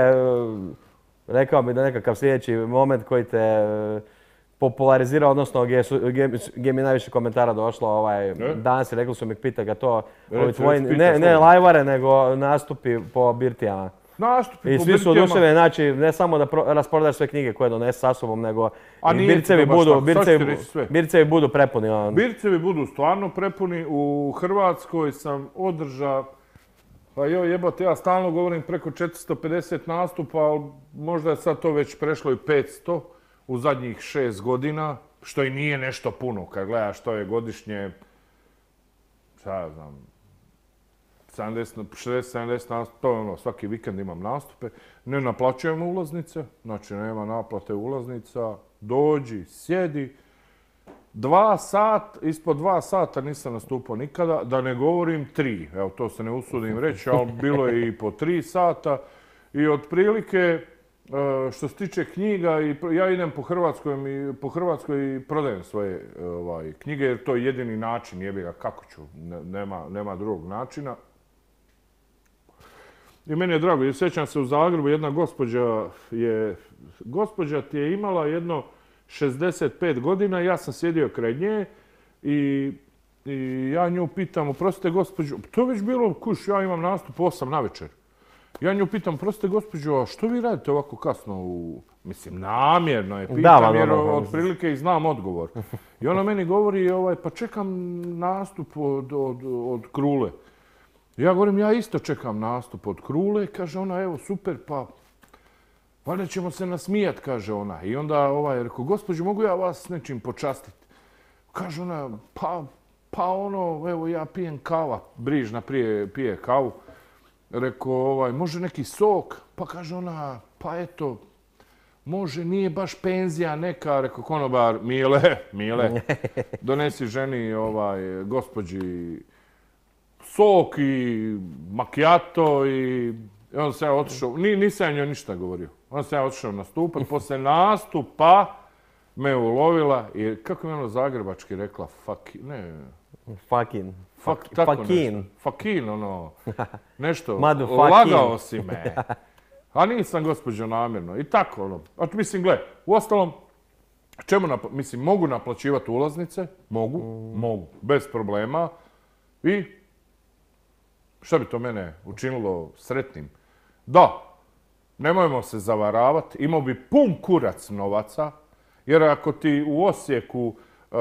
Rekao bi da nekakav sljedeći moment koji te popularizira, odnosno gdje, su, gdje, gdje mi najviše komentara došlo, ovaj, danas je rekli su mi, pita ga to, ovi tvoji, ne, ne lajvare, nego nastupi po birtijama. Nastupi I po svi su birtijama. oduševljeni, znači ne samo da pro, rasprodaš sve knjige koje donese sa sobom, nego A i bircevi budu, bircevi, sve. bircevi budu prepuni. On. Bircevi budu stvarno prepuni. U Hrvatskoj sam održao, pa joj jebate, ja stalno govorim preko četiristo pedeset nastupa, ali možda je sad to već prešlo i petsto u zadnjih šest godina, što i nije nešto puno kad gledaš što je godišnje, šta ja znam, šezdeset sedamdeset nastupa, to je ono, svaki vikend imam nastupe, ne naplaćujemo ulaznice, znači nema naplate ulaznica, dođi, sjedi, dva sat, ispod dva sata nisam nastupao nikada, da ne govorim tri, evo to se ne usudim reći, ali bilo je i po tri sata i otprilike što se tiče knjiga, ja idem po Hrvatskoj, po Hrvatskoj i prodajem svoje ovaj, knjige jer to je jedini način, jebi ga, kako ću, nema, nema drugog načina. I meni je drago, jer sjećam se u Zagrebu, jedna gospođa je, gospođa ti je imala jedno šezdeset pet godina, ja sam sjedio kraj nje i, i ja nju pitam, oprostite gospođu, to je već bilo, kuš, ja imam nastup osam na večer. Ja nju pitam, prostite gospođo, a što vi radite ovako kasno u... Mislim, namjerno je, Da, pitam ma, jer dobro, otprilike i znam odgovor. I ona meni govori, ovaj, pa čekam nastup od, od, od Krule. Ja govorim, ja isto čekam nastup od Krule. Kaže ona, evo, super, pa valjda ćemo se nasmijat, kaže ona. I onda ovaj, rekao, gospođo, mogu ja vas s nečim počastiti? Kaže ona, pa, pa ono, evo, ja pijem kava, Brižna prije pije kavu. Rekao, ovaj, može neki sok? Pa kaže ona, pa eto, može, nije baš penzija neka. Rekao, konobar, Mile, Mile, donesi ženi, ovaj, gospođi sok i macchiato i... I onda sam ja otišao, ni, nisam ja njoj ništa govorio. Onda sam ja otišao nastupat, poslije nastupa me ulovila i, kako je ono zagrebački rekla, fuck, ne... Fucking. Fak, tako Fakin. nešto. Fakin, ono, nešto, Motherfucking. lagao si me. A nisam, gospođo, namjerno. I tako, ono. A mislim, gle, uostalom, čemu, napla- mislim, mogu naplaćivati ulaznice, mogu, mogu, bez problema. I šta bi to mene učinilo sretnim? Da, nemojmo se zavaravati, imao bi pun kurac novaca, jer ako ti u Osijeku, uh,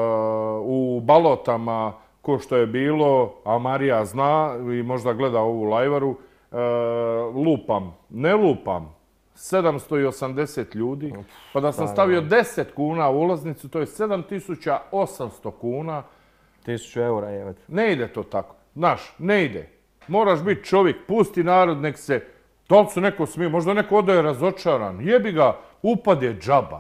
u Balotama, ko što je bilo, a Marija zna i možda gleda ovu lajvaru, uh, lupam, ne lupam, sedamsto osamdeset ljudi, pa da sam stavio deset kuna u ulaznicu, to je sedam tisuća osamsto kuna. Tisuću eura je. Ne ide to tako. Znaš, ne ide. Moraš biti čovjek, pusti narod, nek se... Da li se neko smije, možda neko odaje razočaran. Jebi ga, upad je džaba.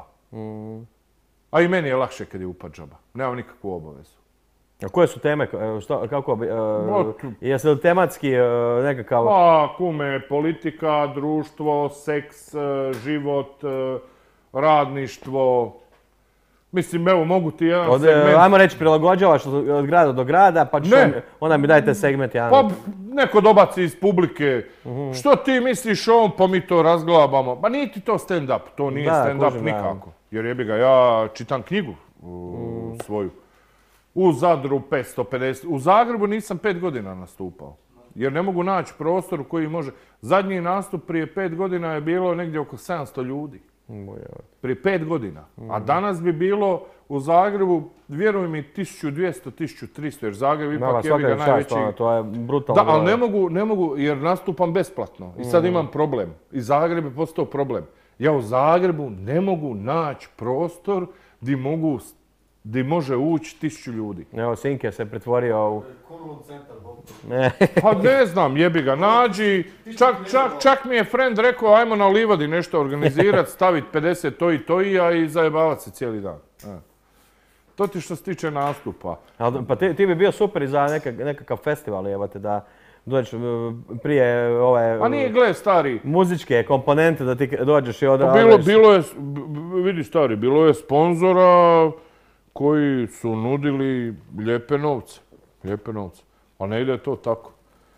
A i meni je lakše kad je upad džaba. Nemam nikakvu obavezu. A koje su teme? e, Što, kako, bi, e, Ma, tu- jesi li tematski e, nekakav... Pa, kume, politika, društvo, seks, e, život, e, radništvo. Mislim, evo, mogu ti jedan Od, e, segment... ajmo reći, prilagođavaš od grada do grada, pa ćeš Ne. on- onda mi dajte segment jedan. Pa neko dobaci iz publike. Što ti misliš o ovom, pa mi to razglabamo. Pa nije ti to stand-up, to nije Da, stand-up kužim, da. nikako. Jer jebi ga, ja čitam knjigu u, svoju. U Zadru petsto pedeset, u Zagrebu nisam pet godina nastupao. Jer ne mogu naći prostor koji može... Zadnji nastup prije pet godina je bilo negdje oko sedamsto ljudi. Prije pet godina. A danas bi bilo u Zagrebu, vjeruj mi, tisuću dvjesto, tisuću tristo, jer Zagreb Da, ma, ipak jebi ga svaka čast, najveći... ono, to je brutalno. Da, ali broj. ne mogu, ne mogu, jer nastupam besplatno. I sad imam problem. I Zagreb je postao problem. Ja u Zagrebu ne mogu naći prostor gdje mogu, gdje može ući tisuću ljudi. Evo, Sinke se pretvorio u... Konvent centar, Bog. Ne. Pa ne znam, jebi ga, nađi. Čak, čak, čak mi je friend rekao, ajmo na livadi nešto organizirati, staviti pedeset to i to i ja i zajebavati se cijeli dan. E. To ti što se tiče nastupa. Ali, pa ti, ti bi bio super i za neka, nekakav festival, evo te, da dođeš e, prije ove A nije, gle, stari. muzičke komponente, da ti dođeš i Pa odradiš. bilo, bilo je, b- b- vidi stari, bilo je sponzora koji su nudili lijepe novce. Lijepe novce. A ne ide to tako.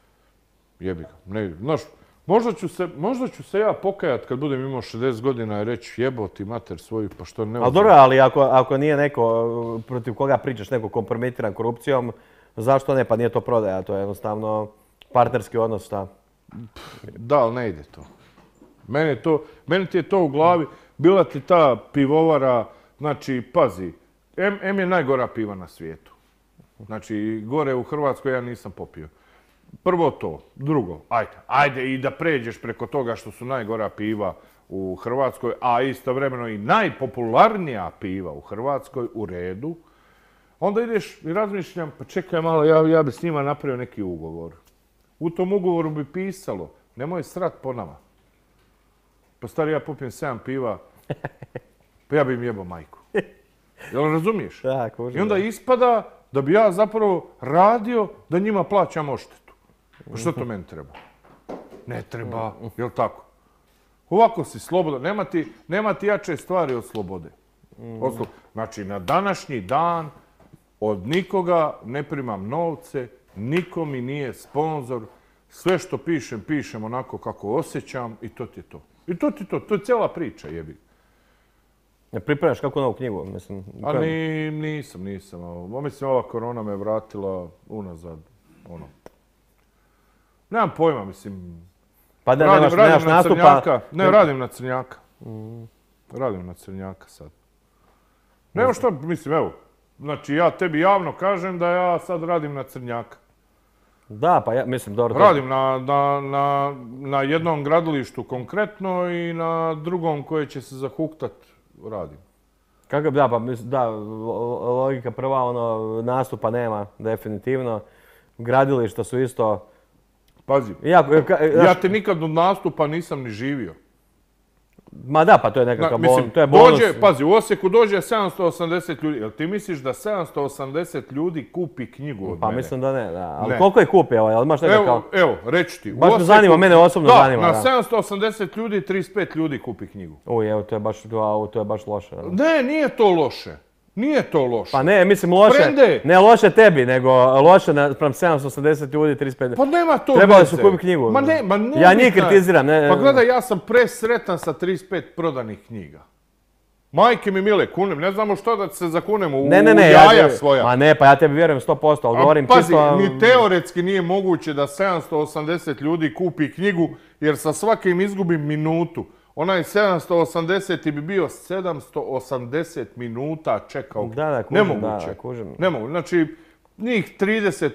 Jebi ga, ne ide. Znaš, možda ću se, možda ću se ja pokajat kad budem imao šezdeset godina i reći jebo ti mater svoju, pa što ne... Ali dobro, ali ako, ako nije neko protiv koga pričaš, neko kompromitiran korupcijom, zašto ne? Pa nije to prodaja, to je jednostavno partnerski odnos, šta? Da, ali ne ide to. Meni, je to, meni ti je to u glavi, bila ti ta pivovara, znači, pazi, M, M je najgora piva na svijetu. Znači, gore u Hrvatskoj ja nisam popio. Prvo to. Drugo, ajde, ajde i da pređeš preko toga što su najgora piva u Hrvatskoj, a istovremeno i najpopularnija piva u Hrvatskoj, u redu. Onda ideš i razmišljam, pa čekaj malo, ja, ja bi s njima napravio neki ugovor. U tom ugovoru bi pisalo, nemoj srat po nama. Pa stari, ja popijem sedam piva, pa ja bi im jebao majku. Jel razumiješ? Da, kužim, I onda da. ispada da bi ja zapravo radio da njima plaćam odštetu. Pa što to meni treba? Ne treba, jel tako? Ovako si slobodan, nema ti, nema ti jače stvari od slobode. Od slo- Znači, na današnji dan od nikoga ne primam novce, niko mi nije sponzor, sve što pišem, pišem onako kako osjećam i to ti je to. I to ti je to, to je cijela priča, jebi. Ne pripremaš kakvu novu knjigu, mislim. A koja- ni, nisam, nisam. Ovo, mislim, ova korona me vratila unazad, ono. Nemam pojma, mislim. Pa da, Radim, nemaš, radim nemaš na nastupa. Crnjaka. Ne, radim na Crnjaka. Radim na Crnjaka sad. Nema što, mislim, evo. Znači, ja tebi javno kažem da ja sad radim na Crnjaka. Da, pa ja mislim, dobro. to- Radim na, na, na, na jednom gradilištu konkretno i na drugom koje će se zahuktat radim. Kako, da, pa mislim, da, lo- logika prva, ono, nastupa nema, definitivno. Gradilišta su isto... Pazi, Iako, ka- ja znaš, te nikad od nastupa nisam ni živio. ma da, pa to je Na, nekakav mislim, bon, to je bonus. dođe, pazi, u Osijeku dođe sedamsto osamdeset ljudi. Jel ti misliš da sedamsto osamdeset ljudi kupi knjigu od Pa mene? mislim da ne, da. Ali Ne. koliko je kupio ovaj, ali imaš nekakav... Evo, evo, reći ti. u Baš me Osijeku- zanima, mene osobno da, zanima, na da. sedamsto osamdeset ljudi, trideset pet ljudi kupi knjigu. Uj, evo, to je baš, to, to je baš loše. da. Ne, nije to loše. Nije to loše. Pa ne, mislim loše, Frende! ne loše tebi, nego loše naspram sedamsto osamdeset ljudi, trideset pet. Pa nema to Trebali veze. su kupiti knjigu. Ma ne, ma ne. Ja njih kritiziram, ne- Pa gledaj, ja sam presretan sa trideset pet prodanih knjiga. Majke mi mile, kunem, ne znamo što da se zakunemo u, Ne, ne, ne, u ja jaja tebi- svoja. Ma ne, pa ja tebi vjerujem sto posto, ali A govorim pazi, čisto... ni teoretski nije moguće da sedamsto osamdeset ljudi kupi knjigu, jer sa svakim izgubim minutu. Onaj sedamsto osamdeset bi bio sedamsto osamdeset minuta čekao. Da, da, kužim, Nemoguće. da, da, kužim. Nemoguće. Znači, njih trideset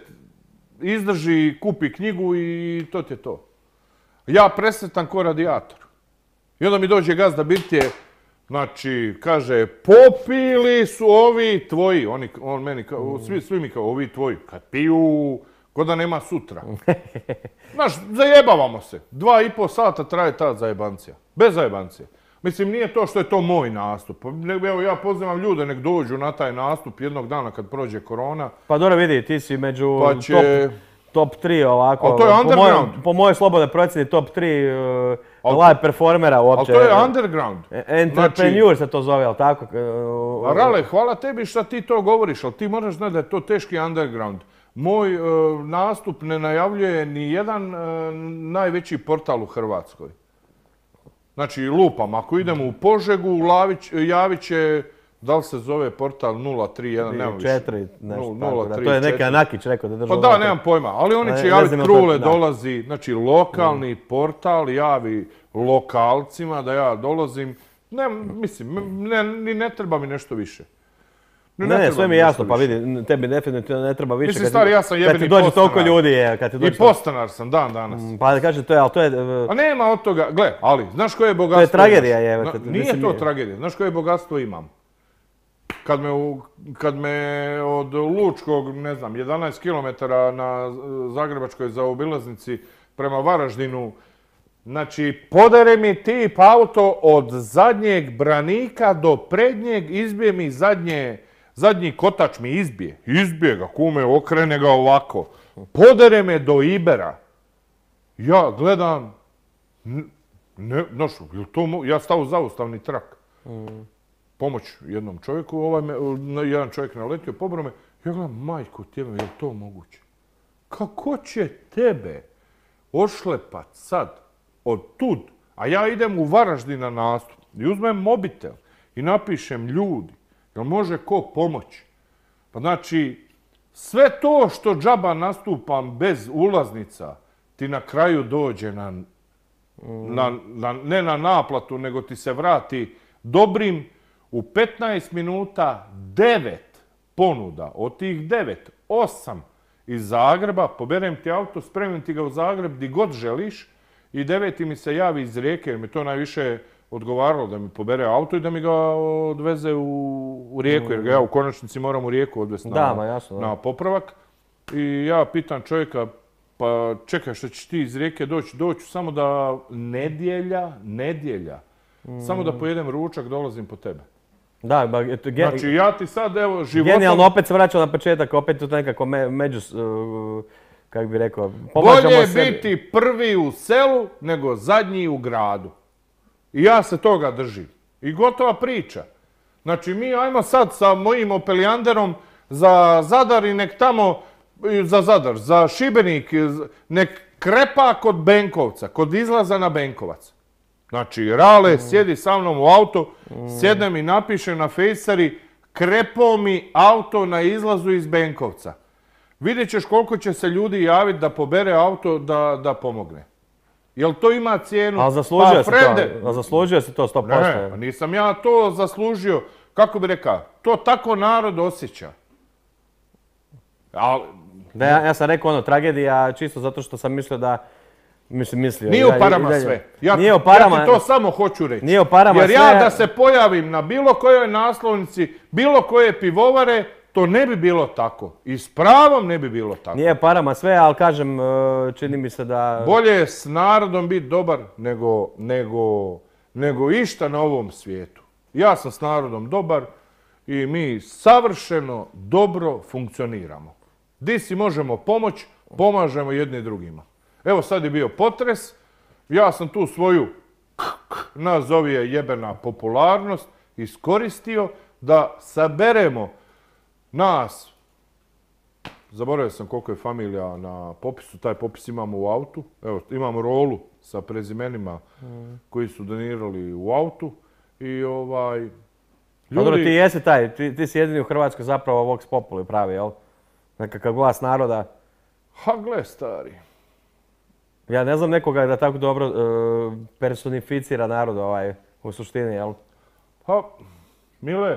izdrži, kupi knjigu i to ti je to. Ja presretan ko radijator. I onda mi dođe gazda birtije, znači, kaže, popili su ovi tvoji. Oni, on meni, kao, svi, svi mi kao, ovi tvoji. Kad piju, ko da nema sutra. Znaš, zajebavamo se. Dva i pol sata traje ta zajebancija. Bez zajebancije. Mislim, nije to što je to moj nastup. Nego, evo, ja pozivam ljude nek dođu na taj nastup jednog dana kad prođe korona. Pa dobro vidi, ti si među Pa će... top, top tri ovako. Ali to je po underground. mojoj- Po mojoj slobodnoj procjeni top tri uh, Ali- live performera uopće. Ali to je underground. E- Entrepreneur se to zove, ali tako? A Rale, hvala tebi što ti to govoriš, ali ti moraš znati da je to teški underground. Moj e, nastup ne najavljuje ni jedan e, najveći portal u Hrvatskoj. Znači, lupam, ako idemo u Požegu, Lavić, javit će, da li se zove portal nula tri jedan, nema više. Četiri, nešto Nul- tako. nula Da, tri to je neka četiri. Nakić rekao da Pa država. da, nemam pojma, ali oni Ne- će ne javiti znam jel Krule, to- da. dolazi, znači lokalni portal javi lokalcima da ja dolazim. Ne, mislim, ne, ni ne treba mi nešto više. Ni Ne, ne, treba sve mi je nešto jasno, pa više. vidi, tebi definitivno ne treba više. Mislim, kad ti- stari, ja sam Kad ti jebeni dođe toliko podstanar. ljudi, je, kad ti dođe... I podstanar sam dan danas. Pa da kaže to je, ali to je... uh, A nema od toga, gle, ali, znaš koje je bogatstvo? tragedija, imaš? jebote, Na- Nije mislim, to nije. tragedija, znaš koje bogatstvo imam? Kad me, u- kad me od Lučkog, ne znam, jedanaest kilometara na e, Zagrebačkoj zaobilaznici prema Varaždinu, znači, podere mi tip auto od zadnjeg branika do prednjeg, izbije mi zadnje, zadnji kotač mi izbije. Izbije ga, kume, okrene ga ovako. Podere me do Ibera. Ja gledam, n- ne, znaš, jel to, mo- ja stavu zaustavni trak. Pomoć jednom čovjeku, ovaj me, na- jedan čovjek naletio, pobro me, ja gledam, majko tjeme, je li to moguće? Kako će tebe ošlepat sad od tud, a ja idem u Varaždin na nastup i uzmem mobitel i napišem ljudi, jel može ko pomoći? Pa znači, sve to što džaba nastupam bez ulaznica, ti na kraju dođe na, na, na, ne na naplatu, nego ti se vrati dobrim u petnaest minuta devet ponuda. Od tih devet, osam iz Zagreba, poberem ti auto, spremim ti ga u Zagreb di god želiš i deveti mi se javi iz Rijeke, jer mi to najviše odgovaralo da mi pobere auto i da mi ga odveze u, u Rijeku, jer ga ja u konačnici moram u Rijeku odvesti Da, na, ma jasno, da. na popravak. I ja pitam čovjeka, pa čekaj što ćeš ti iz Rijeke doći, doću samo da nedjelja, nedjelja, samo da pojedem ručak, dolazim po tebe. Da, ba, eto, gen- Znači ja ti sad, evo, životom... genijalno, opet se vraćamo na početak, opet je to nekako me, među, uh, kako bi rekao, pomažemo Bolje je sebi. biti prvi u selu nego zadnji u gradu. I ja se toga držim. I gotova priča. Znači mi ajmo sad sa mojim opelijanderom za Zadar i nek tamo, i za Zadar, za Šibenik, nek krepa kod Benkovca, kod izlaza na Benkovac. Znači, Rale sjedi sa mnom u auto, sjednem i napišem na fejsari, krepo mi auto na izlazu iz Benkovca. Vidjet ćeš koliko će se ljudi javiti da pobere auto da, da pomogne. Jel to ima cijenu? Ali zaslužio Pa, se frende, to, ali zaslužio se to sto posto. ne, pa nisam ja to zaslužio. Kako bi rekao, to tako narod osjeća. Ali, Da, ja, ja sam rekao ono, tragedija, čisto zato što sam mislio da, mislim, mislio. nije u ja- parama i dalje- sve. Ja, Nije u parama, ja ti to samo hoću reći. nije u parama Jer ja sve- da se pojavim na bilo kojoj naslovnici, bilo koje pivovare, to ne bi bilo tako. I s pravom ne bi bilo tako. Nije parama sve, ali kažem, e, čini mi se da... Bolje je s narodom biti dobar nego, nego, nego išta na ovom svijetu. Ja sam s narodom dobar i mi savršeno dobro funkcioniramo. Di si možemo pomoći, pomažemo jedni drugima. Evo sad je bio potres, ja sam tu svoju nazovi je jebena popularnost iskoristio da saberemo nas. Zaboravio sam koliko je familija na popisu, taj popis imamo u autu. Evo, imamo rolu sa prezimenima koji su donirali u autu. I ovaj... Pa dobro, ti jesi taj, ti, ti si jedini u Hrvatskoj zapravo Vox Populi pravi, jel? Nekakav glas naroda. Ha, gle, stari. Ja ne znam nekoga da tako dobro e, personificira narod ovaj, u suštini, jel? Ha, Mile.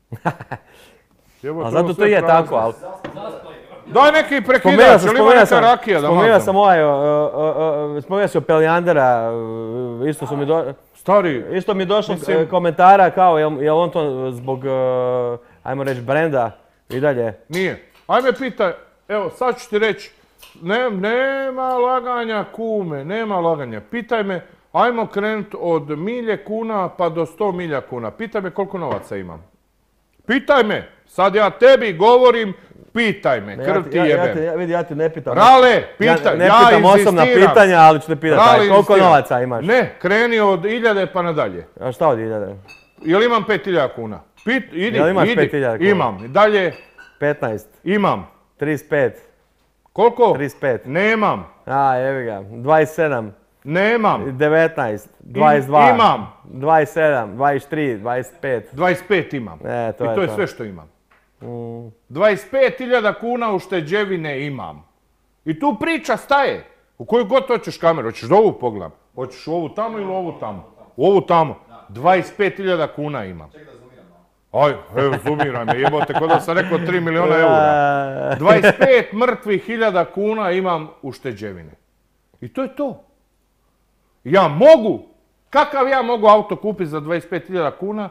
Jebote, A ovo zato to sve je prazno. tako, ali... Daj neki Spomenuo prekidač, sam, ili ima spomenuo neka sam, rakija da spomenuo mazam? sam ovaj, o, o, o, spomenuo sam Pelijandera, e, isto su mi do... Stari, Isto mi je došlo Mislim- e, komentara kao jel, jel on to zbog, e, ajmo reći, brenda i dalje. nije. Ajme pitaj, evo sad ću ti reći, ne, nema laganja kume, nema laganja. Pitaj me, ajmo krenut od milje kuna pa do sto milja kuna. Pitaj me koliko novaca imam. Pitaj me, sad ja tebi govorim, pitaj me, krv ti ja, ja, jebem. te, ja, vidi, ja te ne pitam. Rale, pitaj, ja ne ja pitam osobna inzistiram. pitanja, ali ću te pitati, Rale, aj, koliko inzistiram. novaca imaš? Ne, kreni od iljade pa nadalje. A šta od iljade? Jel imam pet hiljada kuna? Pit, idi, Jel imaš idi. pet hiljada kuna? Imam. Dalje, petnaest, imam. trideset pet, Koliko? trideset pet. Nemam. A, evi ga, dvadeset sedam, Nemam. devetnaest, dvadeset dva, imam. dvadeset sedam, dvadeset tri, dvadeset pet. dvadeset pet imam. E, to I je to je to. sve što imam. Mm. dvadeset pet hiljada kuna ušteđevine imam. I tu priča staje. U koju god hoćeš kameru, hoćeš da ovu pogledam. Hoćeš ovu tamo ili ovu tamo? Ovu tamo. dvadeset pet hiljada kuna imam. Aj, evo, zoomiraj me, jebote, kod da sam rekao tri miliona eura. dvadeset pet mrtvih hiljada kuna imam ušteđevine. I to je to. Ja mogu, kakav ja mogu auto kupiti za dvadeset pet hiljada kuna?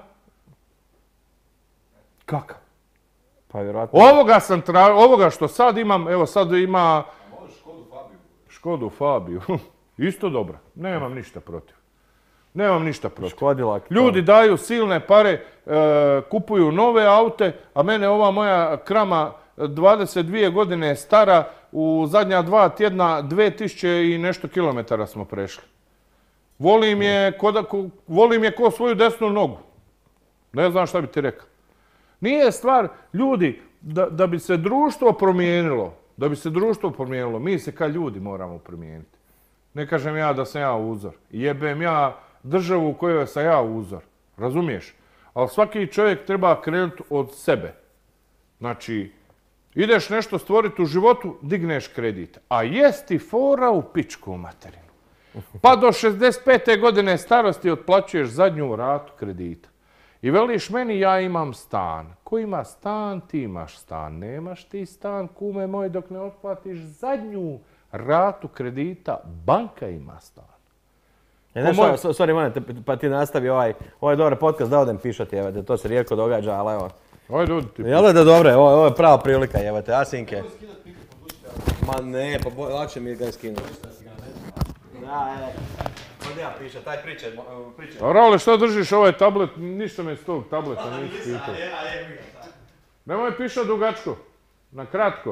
Kakav? Pa vjerojatno. Ovoga sam tra... ovoga što sad imam, evo sad ima... Škodu Fabiju. Isto dobra, nemam ništa protiv. Nemam ništa protiv. Škodilak. to. Ljudi daju silne pare, e, kupuju nove aute, a mene ova moja krama dvadeset dvije godine je stara, u zadnja dva tjedna dvije tisuće i nešto kilometara smo prešli. Volim je, ko da, ko, volim je ko svoju desnu nogu. Ne znam šta bi ti rekao. Nije stvar, ljudi, da, da bi se društvo promijenilo, da bi se društvo promijenilo, mi se kao ljudi moramo promijeniti. Ne kažem ja da sam ja uzor. Jebem ja državu u kojoj sam ja uzor. Razumiješ? Ali svaki čovjek treba krenuti od sebe. Znači, ideš nešto stvoriti u životu, digneš kredit. A jesti fora u pičku materinu. Pa do šezdeset pete godine starosti otplaćuješ zadnju ratu kredita. I veliš meni, ja imam stan. Ko ima stan, ti imaš stan. Nemaš ti stan, kume moj, dok ne otplatiš zadnju ratu kredita, banka ima stan. E, znaš Po moj- šta, so- sorry, molim te, pa ti nastavi ovaj, ovaj dobar podcast da odem pišati, evo te, to se rijetko događa, ali evo. Ajde, odi ti. Jel da dobro, ovo, ovo je prava prilika, evo te, Asinke. Ma ne, pa bo- lakše mi je ga skinuti. Da, e, ovdje ja pišem, taj priče, priče. A Rale, što držiš ovaj tablet? Ništa me s tog tableta nisi pitao. Nemoj pišat dugačko, na kratko.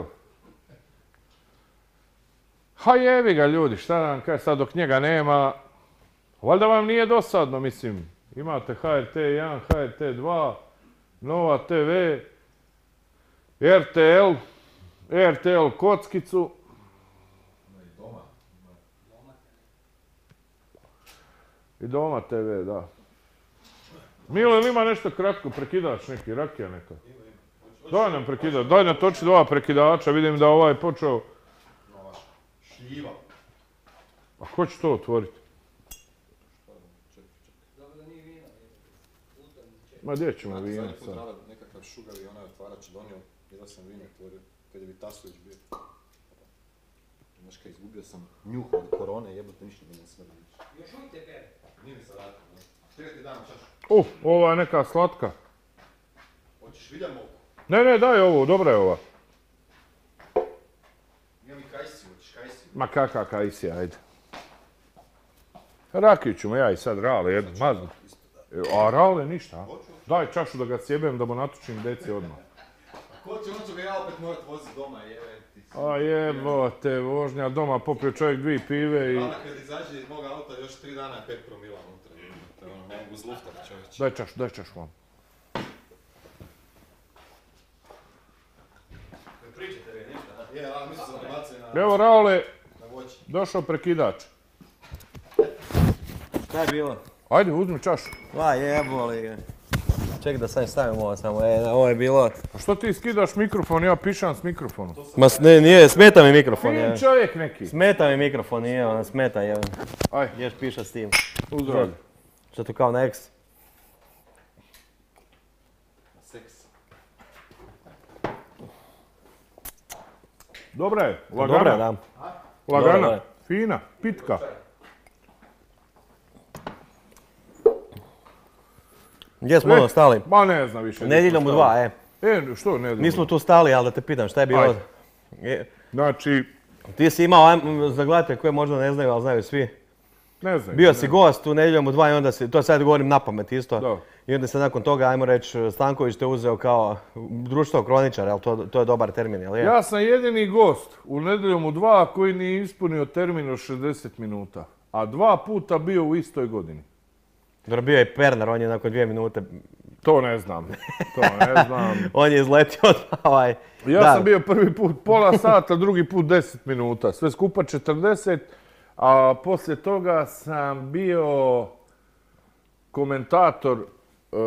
Ha jevi ga ljudi, šta da vam kaj sad dok njega nema. Valjda vam nije dosadno, mislim. Imate H R T jedan, H R T dva, Nova T V, R T L, R T L kockicu. I Doma T V, da. Milo, ili ima nešto kratko, prekidač neki, rakija neka? Daj nam prekidač, daj natoči dva prekidača, vidim da ovaj počeo... Šljiva. A ko će to otvoriti? Dobro da nije vino. Utan, čekaj. Ma gdje ćemo Znate, vino zadnji put sad? Rale nekakav šugavi onaj otvarač donio, jedva sam vino otvorio, kad je Vitasović bio. Znaš kaj, izgubio sam njuh od korone, jebote, ništa mi ne smrdi. Još uvijek te pere. Nije mi se vratio, ne? Čekaj ti dam čašu. Uh, ova je neka slatka. Hoćeš vilja mogu? Ne, ne, daj ovo, dobra je ova. Imam i kajsiju, hoćeš kajsiju? Ma kaka kajsi, ajde. Rakiju ćemo ja i sad Rale jedno, mazno. A Rale ništa, a? Daj čašu da ga sjebem da mu natučim deci odmah. Ko će, on će ga ja opet morat voziti doma, jebe ti. A jebote, vožnja doma, popio čovjek dvije pive i... Rale kad izađe iz mog auta još tri dana je pet promila unutra, jebote, ono, ne mogu zluftati čovječe. Daj čašu, daj čašu vam. Ne pričate vi ništa, da? Je, a mislim sam prebacili na, Evo Rale, na voći. došao prekidač. Šta je bilo? Ajde, uzmi čašu. Va jeboli ga. Čekaj da sam stavim ovo samo, e, ovo je bilo... A što ti skidaš mikrofon, ja pišam s mikrofonom? Ma s- ne, nije, smeta mi mikrofon, Fin je. čovjek neki. Smeta mi mikrofon, nije, ona smeta, je. Aj, Ješ piša s tim. uzdravlje. Što tu kao na X? Seks. Dobra je, Dobra, lagana. da. Lagana, Dobra, da. fina, pitka. Gdje smo ono stali? Ma ne znam više. gdje Nedjeljom smo u stali. dva, e. E, što nedjeljom? Nismo tu stali, ali da te pitam, šta je bilo? Ajde. Je, Znači, ti si imao, ajmo, za gledatelje koje možda ne znaju, ali znaju svi. ne znam. Bio ne si znam. gost u Nedjeljom u dva i onda si, to sad govorim na pamet isto. Da. I onda se nakon toga, ajmo reći, Stanković te uzeo kao društvo kroničar, jel to, to je dobar termin, jel je? Ja sam jedini gost u Nedjeljom u dva koji nije ispunio termin od šezdeset minuta. A dva puta bio u istoj godini. Dobro, bio je Pernar, on je nakon dvije minute, To ne znam. To ne znam. on je izletio od ovaj... Ja Da. sam bio prvi put pola sata, drugi put deset minuta. Sve skupa četrdeset, a poslije toga sam bio komentator, e,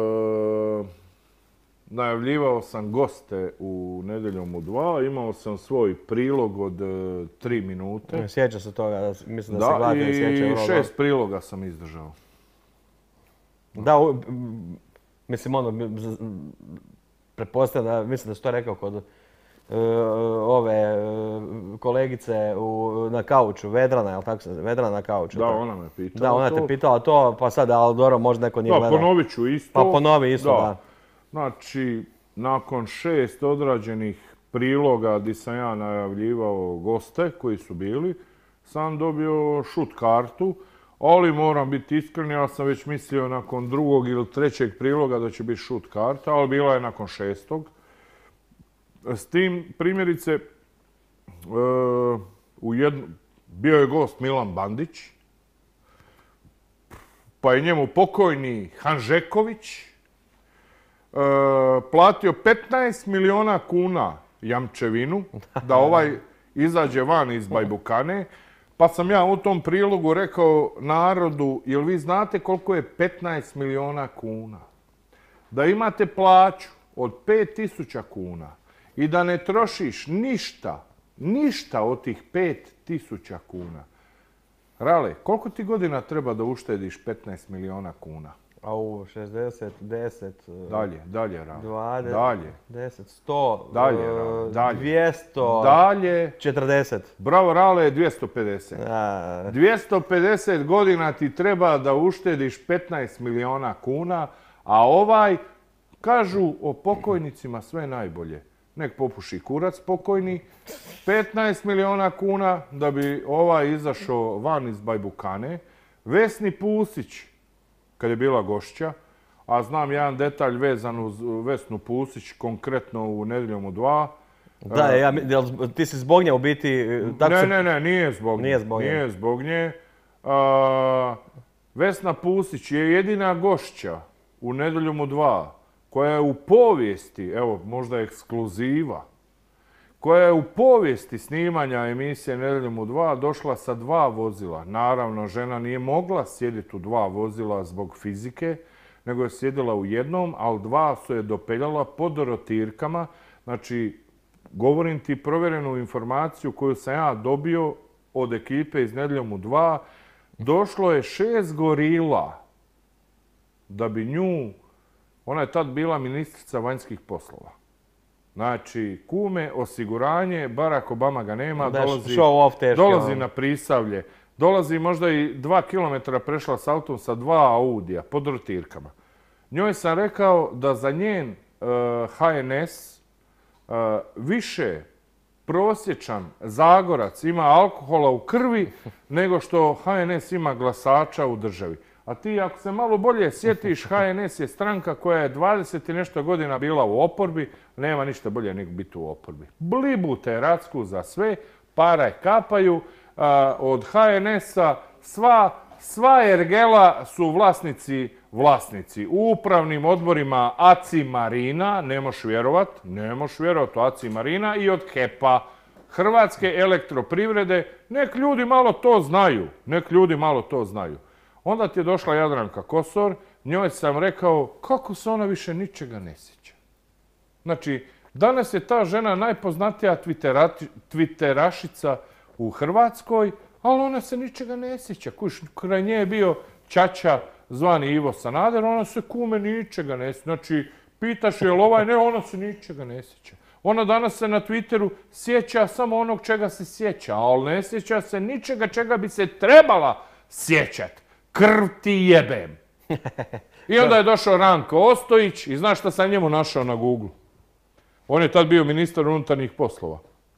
najavljivao sam goste u Nedjeljom u dva, imao sam svoj prilog od e, tri minute. Sjeća se toga, da, mislim da, se Da, gledatelji sjećaju. i vrlo šest priloga sam izdržao. Da, u- m, mislim ono, z- pretpostavljam da, mislim da si to rekao kod e, ove e, kolegice u, na kauču, Vedrana, jel tako se zove? Vedrana na kauču. Da, tako? ona me pitala Da, ona to. te pitala to, pa sad, ali dobro, možda neko nije Da, gledao. ponovit ću isto. Pa ponovi isto, da. Znači, nakon šest odrađenih priloga gdje sam ja najavljivao goste koji su bili, sam dobio šut kartu, ali moram biti iskren, ja sam već mislio nakon drugog ili trećeg priloga da će biti šut karta, ali bila je nakon šestog. S tim, primjerice, e, u jednu, bio je gost Milan Bandić, pa je njemu pokojni Hanžeković e, platio petnaest milijuna kuna jamčevinu da ovaj izađe van iz Bajbukane, pa sam ja u tom prilogu rekao narodu, jel vi znate koliko je petnaest milijuna kuna? Da imate plaću od pet tisuća kuna i da ne trošiš ništa, ništa od tih pet tisuća kuna. Rale, koliko ti godina treba da uštediš petnaest milijuna kuna? A u šezdeset, deset, e, Dalje, dalje, Rale. dvadeset, Dalje, deset, sto, Dalje, e, Rale, dalje. dvjesto, dalje. četrdeset. Bravo, Rale, je dvjesto pedeset. A, dvjesto pedeset godina ti treba da uštediš petnaest milijuna kuna, a ovaj, kažu o pokojnicima sve najbolje. Nek popuši kurac pokojni, petnaest milijuna kuna da bi ovaj izašao van iz Bajbukane. Vesni Pusić, kad je bila gošća, a znam jedan detalj vezan uz Vesnu Pusić, konkretno u Nedjeljom u dva. da, ja, mi- jel ti si zbog nje u biti... e, Tako Ne, se- ne, ne, nije zbog nje. Nije zbog nje. Nije zbog nje. A, Vesna Pusić je jedina gošća u Nedjeljom u dva koja je u povijesti, evo možda ekskluziva, koja je u povijesti snimanja emisije Nedjeljom u dva došla sa dva vozila. Naravno, žena nije mogla sjediti u dva vozila zbog fizike, nego je sjedila u jednom, ali dva su je dopeljala pod rotirkama. Znači, govorim ti provjerenu informaciju koju sam ja dobio od ekipe iz Nedjeljom u dva, došlo je šest gorila da bi nju, ona je tad bila ministrica vanjskih poslova. Znači, kume, osiguranje, Barack Obama ga nema, Da, dolazi, show off teški, dolazi ono. na Prisavlje. Dolazi možda i dva kilometra prešla s autom sa dva Audija pod rotirkama. Njoj sam rekao da za njen uh, H N S uh, više prosječan Zagorac ima alkohola u krvi nego što H N S ima glasača u državi. A ti ako se malo bolje sjetiš, H N S je stranka koja je dvadeset i nešto godina bila u oporbi, nema ništa bolje nego biti u oporbi. Blibute racku za sve, pare kapaju, a, od H N S-a sva, sva ergela su vlasnici, vlasnici. U upravnim odborima A C I Marina, ne moš vjerovat, ne moš vjerovat u A C I Marina i od H E P-a, Hrvatske elektroprivrede, nek ljudi malo to znaju, nek ljudi malo to znaju. Onda ti je došla Jadranka Kosor, njoj sam rekao kako se ona više ničega ne sjeća. Znači, danas je ta žena najpoznatija twitterašica u Hrvatskoj, ali ona se ničega ne sjeća. Kuš, kraj nje je bio ćaća zvani Ivo Sanader, ona se kume ničega ne sjeća. Znači, pitaš je li ovaj, ne, ona se ničega ne sjeća. Ona danas se na Twitteru sjeća samo onog čega se sjeća, ali ne sjeća se ničega čega bi se trebala sjećat. Krv ti jebem. I onda je došao Ranko Ostojić i znaš šta sam njemu našao na Google? On je tad bio ministar unutarnjih poslova.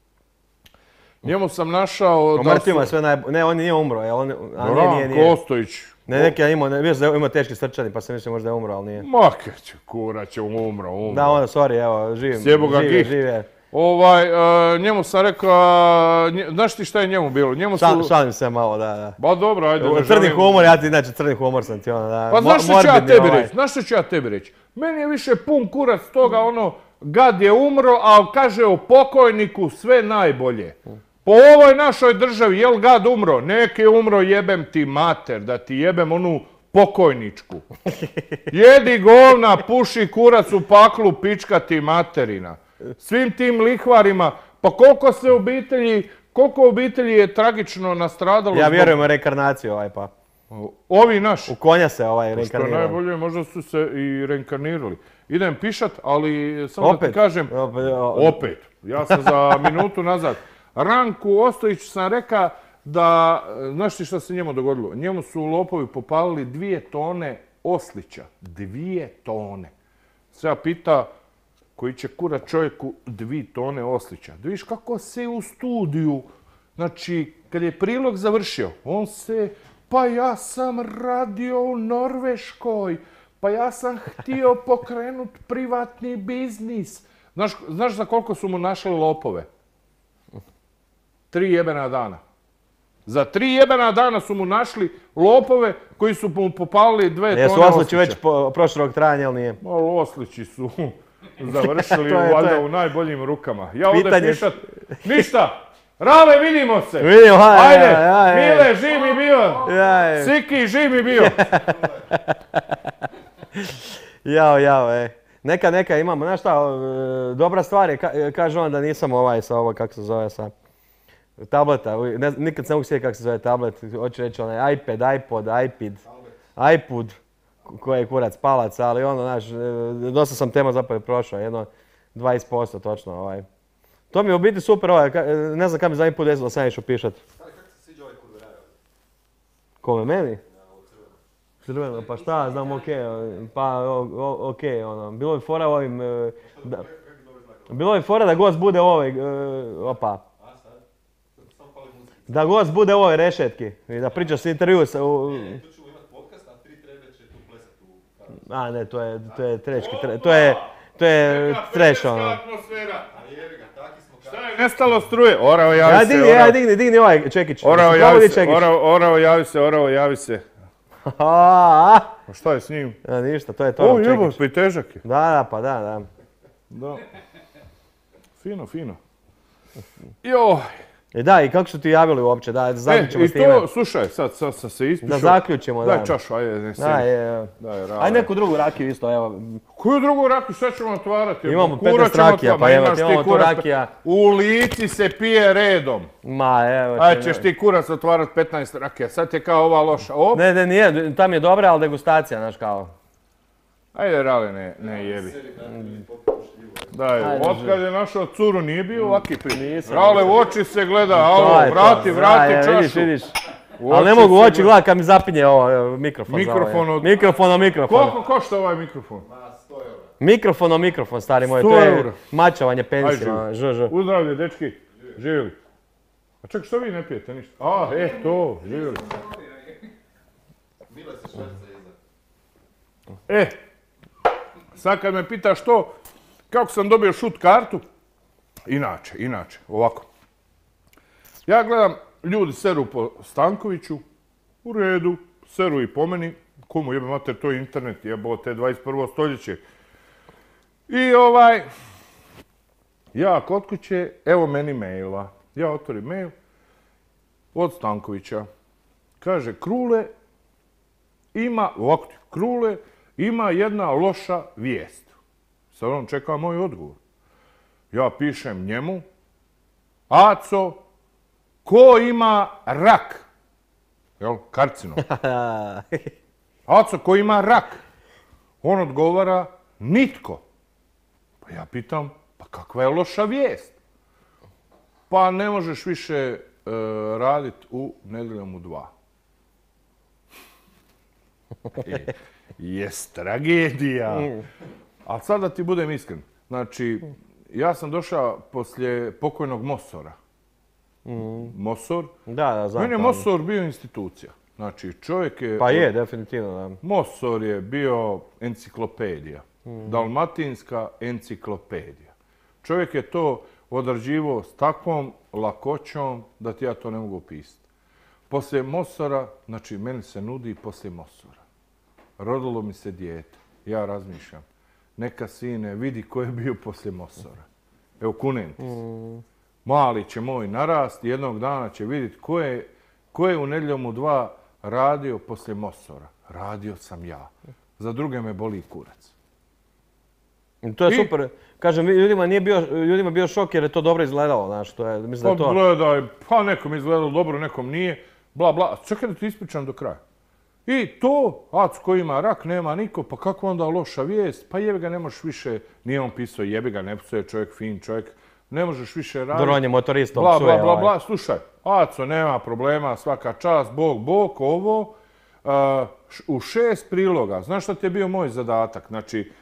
Njemu sam našao... O mrtvima je sve najbolje. Ne, on nije umro. Je, on, a nije, nije, nije. Ranko Ostojić. Ne, neki je imao, ne, viš da je imao teški srčani, pa sam mislio možda je umro, ali nije. Ma keće, kura će umro, umro. Da, onda, sorry, evo, živim. Sjebo ga žive, giht. žive. Ovaj, uh, njemu sam rekao, nje, znaš ti šta je njemu bilo? Njemu su... Šal, šalim se malo, da, da. Ba dobro, ajde. Ne Crni želim- humor, ja ti inače crni humor sam ti ono, da. Pa znaš što ću ja morbidni tebi ovaj. reći? Znaš što ću ja tebi reći? Meni je više pun kurac toga ono, gad je umro, a kaže o pokojniku sve najbolje. Po ovoj našoj državi, jel gad umro? Nek je umro, jebem ti mater, da ti jebem onu pokojničku. Jedi govna, puši kurac u paklu, pička ti materina. Svim tim lihvarima, pa koliko se obitelji, koliko obitelji je tragično nastradalo Ja zbog- vjerujem u reinkarnaciju ovaj pa. Ovi naši. U konja se ovaj Što je reinkarnirao. najbolje, možda su se i reinkarnirali. Idem pišat, ali samo da ti Opet? kažem, Opet, o- opet, ja sam za minutu nazad. Ranku Ostojiću sam rekao da, znaš ti što se njemu dogodilo? Njemu su lopovi popalili dvije tone oslića. Dvije tone. Se ja pita, koji će kura čovjeku dvije tone oslića. Da vidiš kako se u studiju, znači, kad je prilog završio, on se, pa ja sam radio u Norveškoj, pa ja sam htio pokrenut privatni biznis. Znaš, znaš za koliko su mu našli lopove? Tri jebena dana. Za tri jebena dana su mu našli lopove koji su mu popalili dve tone Jesu oslića. oslići već po, prošlog trajanja, ili nije? Malo oslići su završili To je- to valjda je. u najboljim rukama. Ja ovdje Pitanje- pišat, ništa, Rale, vidimo se. Vidimo, haj, Ajde, haj, haj, haj. Mile, živ mi bio. Jaj, Siki, živ mi bio. jao, jao, ej. Neka, neka imamo, znaš šta, e, dobra stvar je, ka- kaže on da nisam ovaj sa ovo, kako se zove, sa tableta, u- ne, znam, nikad se ne mogu sjetiti kako se zove tablet, hoću reći onaj iPad, iPod, iPad, iPod, koji je kurac palac, ali ono, znaš, e, dosta sam tema zapravo prošao, jedno dvadeset posto točno, ovaj. To mi je u biti super, ovaj, ka- ne znam kam mi zadnji put desilo da sam išao pišat. Stari, kako se sviđa ovaj kurve rajo? Kome, meni? Na ovo crveno. Crveno, pa šta, znam, okej, pa o- o- okej, ono, bilo je fora u ovim, e, da, Kako dobro znak? bilo je fora da gost bude u ovoj, e, opa, A sad? Samo pali muzika. da gost bude u ovoj rešetki i da priča s intervju sa, u, E, tu ćemo imat podcast, a tri trebe će tu plesat u kameru. a ne, to je, to je trečki, tre- to je, to je treš, ono. Atmosfera. Ali jebi ga, taki smo Šta kako. je nestalo struje? Orao, javi Ja se, digni, Orao. ja digni, digni ovaj čekić. Orao, Jesi javi probao se, čekić? Orao, Orao, javi se, Orao, javi se. A, a, A šta je s njim? a, ništa, to je to, O, čekić. jebo, pa i težak je. Da, da, pa da, da. Da. Fino, fino. Joj. I da, i kako su ti javili uopće, da zaključimo E, i s time. to, slušaj, sad, sad sam se ispišao. Da zaključimo, da. Daj čašu, ajde, ne Da, je, je. Daj, rale. Aj neku drugu rakiju isto, evo. Koju drugu rakiju, šta ćemo otvarati? Imamo Kura petnaest ćemo rakija, otvarati, pa ma evo imaš ti, ti imamo tu kurac- rakija. U Lici se pije redom. Ma, evo. Aj te- ćeš ti kurac otvarat petnaest rakija, sad je kao ova loša. Op, Ne, ne, nije, tam je dobra, ali degustacija, znaš kao. ajde rale, ne, ne jebi. Sebi kako mi popio šljivu. Daj, Ajde, otkad je našao curu nije bio ovaki pit. Nisam, Rale, u nisam. oči se gleda, To alo, je to. vrati, Da, vrati je, čašu. Vidiš, vidiš. U Ali ne oči mogu u se oči gleda. gledat kad mi zapinje ovo e, mikrofon. za Mikrofon ovo, je. od- Mikrofon o mikrofon. Koliko košta ovaj mikrofon? Ma, sto eura. Mikrofon o mikrofon, stari moj. sto To je eura. mačavanje pensima. Aj, Ž, ž. Uzdravlje, dečki, živjeli. A ček, što vi ne pijete ništa? A, e, to, živjeli. Bile se šverca iza. E, sad kad me pitaš to, kako sam dobio šut kartu, inače, inače, ovako. Ja gledam, ljudi seru po Stankoviću, u redu, seru i po meni, komu jebe mater, to je internet, jebote, dvadeset prvo stoljeće. I ovaj, ja kod kuće, evo meni maila. Ja otvorim mail od Stankovića. Kaže, Krule ima, ovako ti, Krule ima jedna loša vijest. Sad on čeka moj odgovor. Ja pišem njemu, Aco, ko ima rak? Jel, karcinom. Aco, ko ima rak? On odgovara, nitko. Pa ja pitam, pa kakva je loša vijest? Pa ne možeš više e, raditi u Nedjeljom u dva. E, jest tragedija. A sad da ti budem iskren. Znači, ja sam došao poslije pokojnog Mosora. Mosor. Da, da, znam. Meni je to. Mosor bio institucija. Znači, čovjek je... Pa je, definitivno, da. Mosor je bio enciklopedija. Dalmatinska enciklopedija. Čovjek je to odrađivao s takvom lakoćom da ti ja to ne mogu opisati. Poslije Mosora, znači meni se nudi poslije Mosora. Rodilo mi se dijete. Ja razmišljam. Neka sine, vidi ko je bio poslije Mosora. Evo, kunem ti se. Mali će moj narast, jednog dana će vidjeti ko je, ko je u Nedjeljom u dva radio poslije Mosora. Radio sam ja. Za druge me boli kurac. I to je I- super. Kažem, ljudima nije bio, ljudima je bio šok jer je to dobro izgledalo, znaš, to je, mislim da je Pa to... gledaj, pa nekom izgledalo dobro, nekom nije, bla bla. Čekaj da ti ispričam do kraja. I to, Aco koji ima rak, nema niko, pa kako onda loša vijest? Pa jebi ga, ne možeš više, nije on pisao jebi ga, ne psuje čovjek, fin čovjek, ne možeš više raditi. Dobro, on je motorista, Bla, psuje, bla, bla, ovaj. bla, slušaj, Aco, nema problema, svaka čast, bog, bog, ovo. A, š- u šest priloga, znaš šta ti je bio moj zadatak? Znači,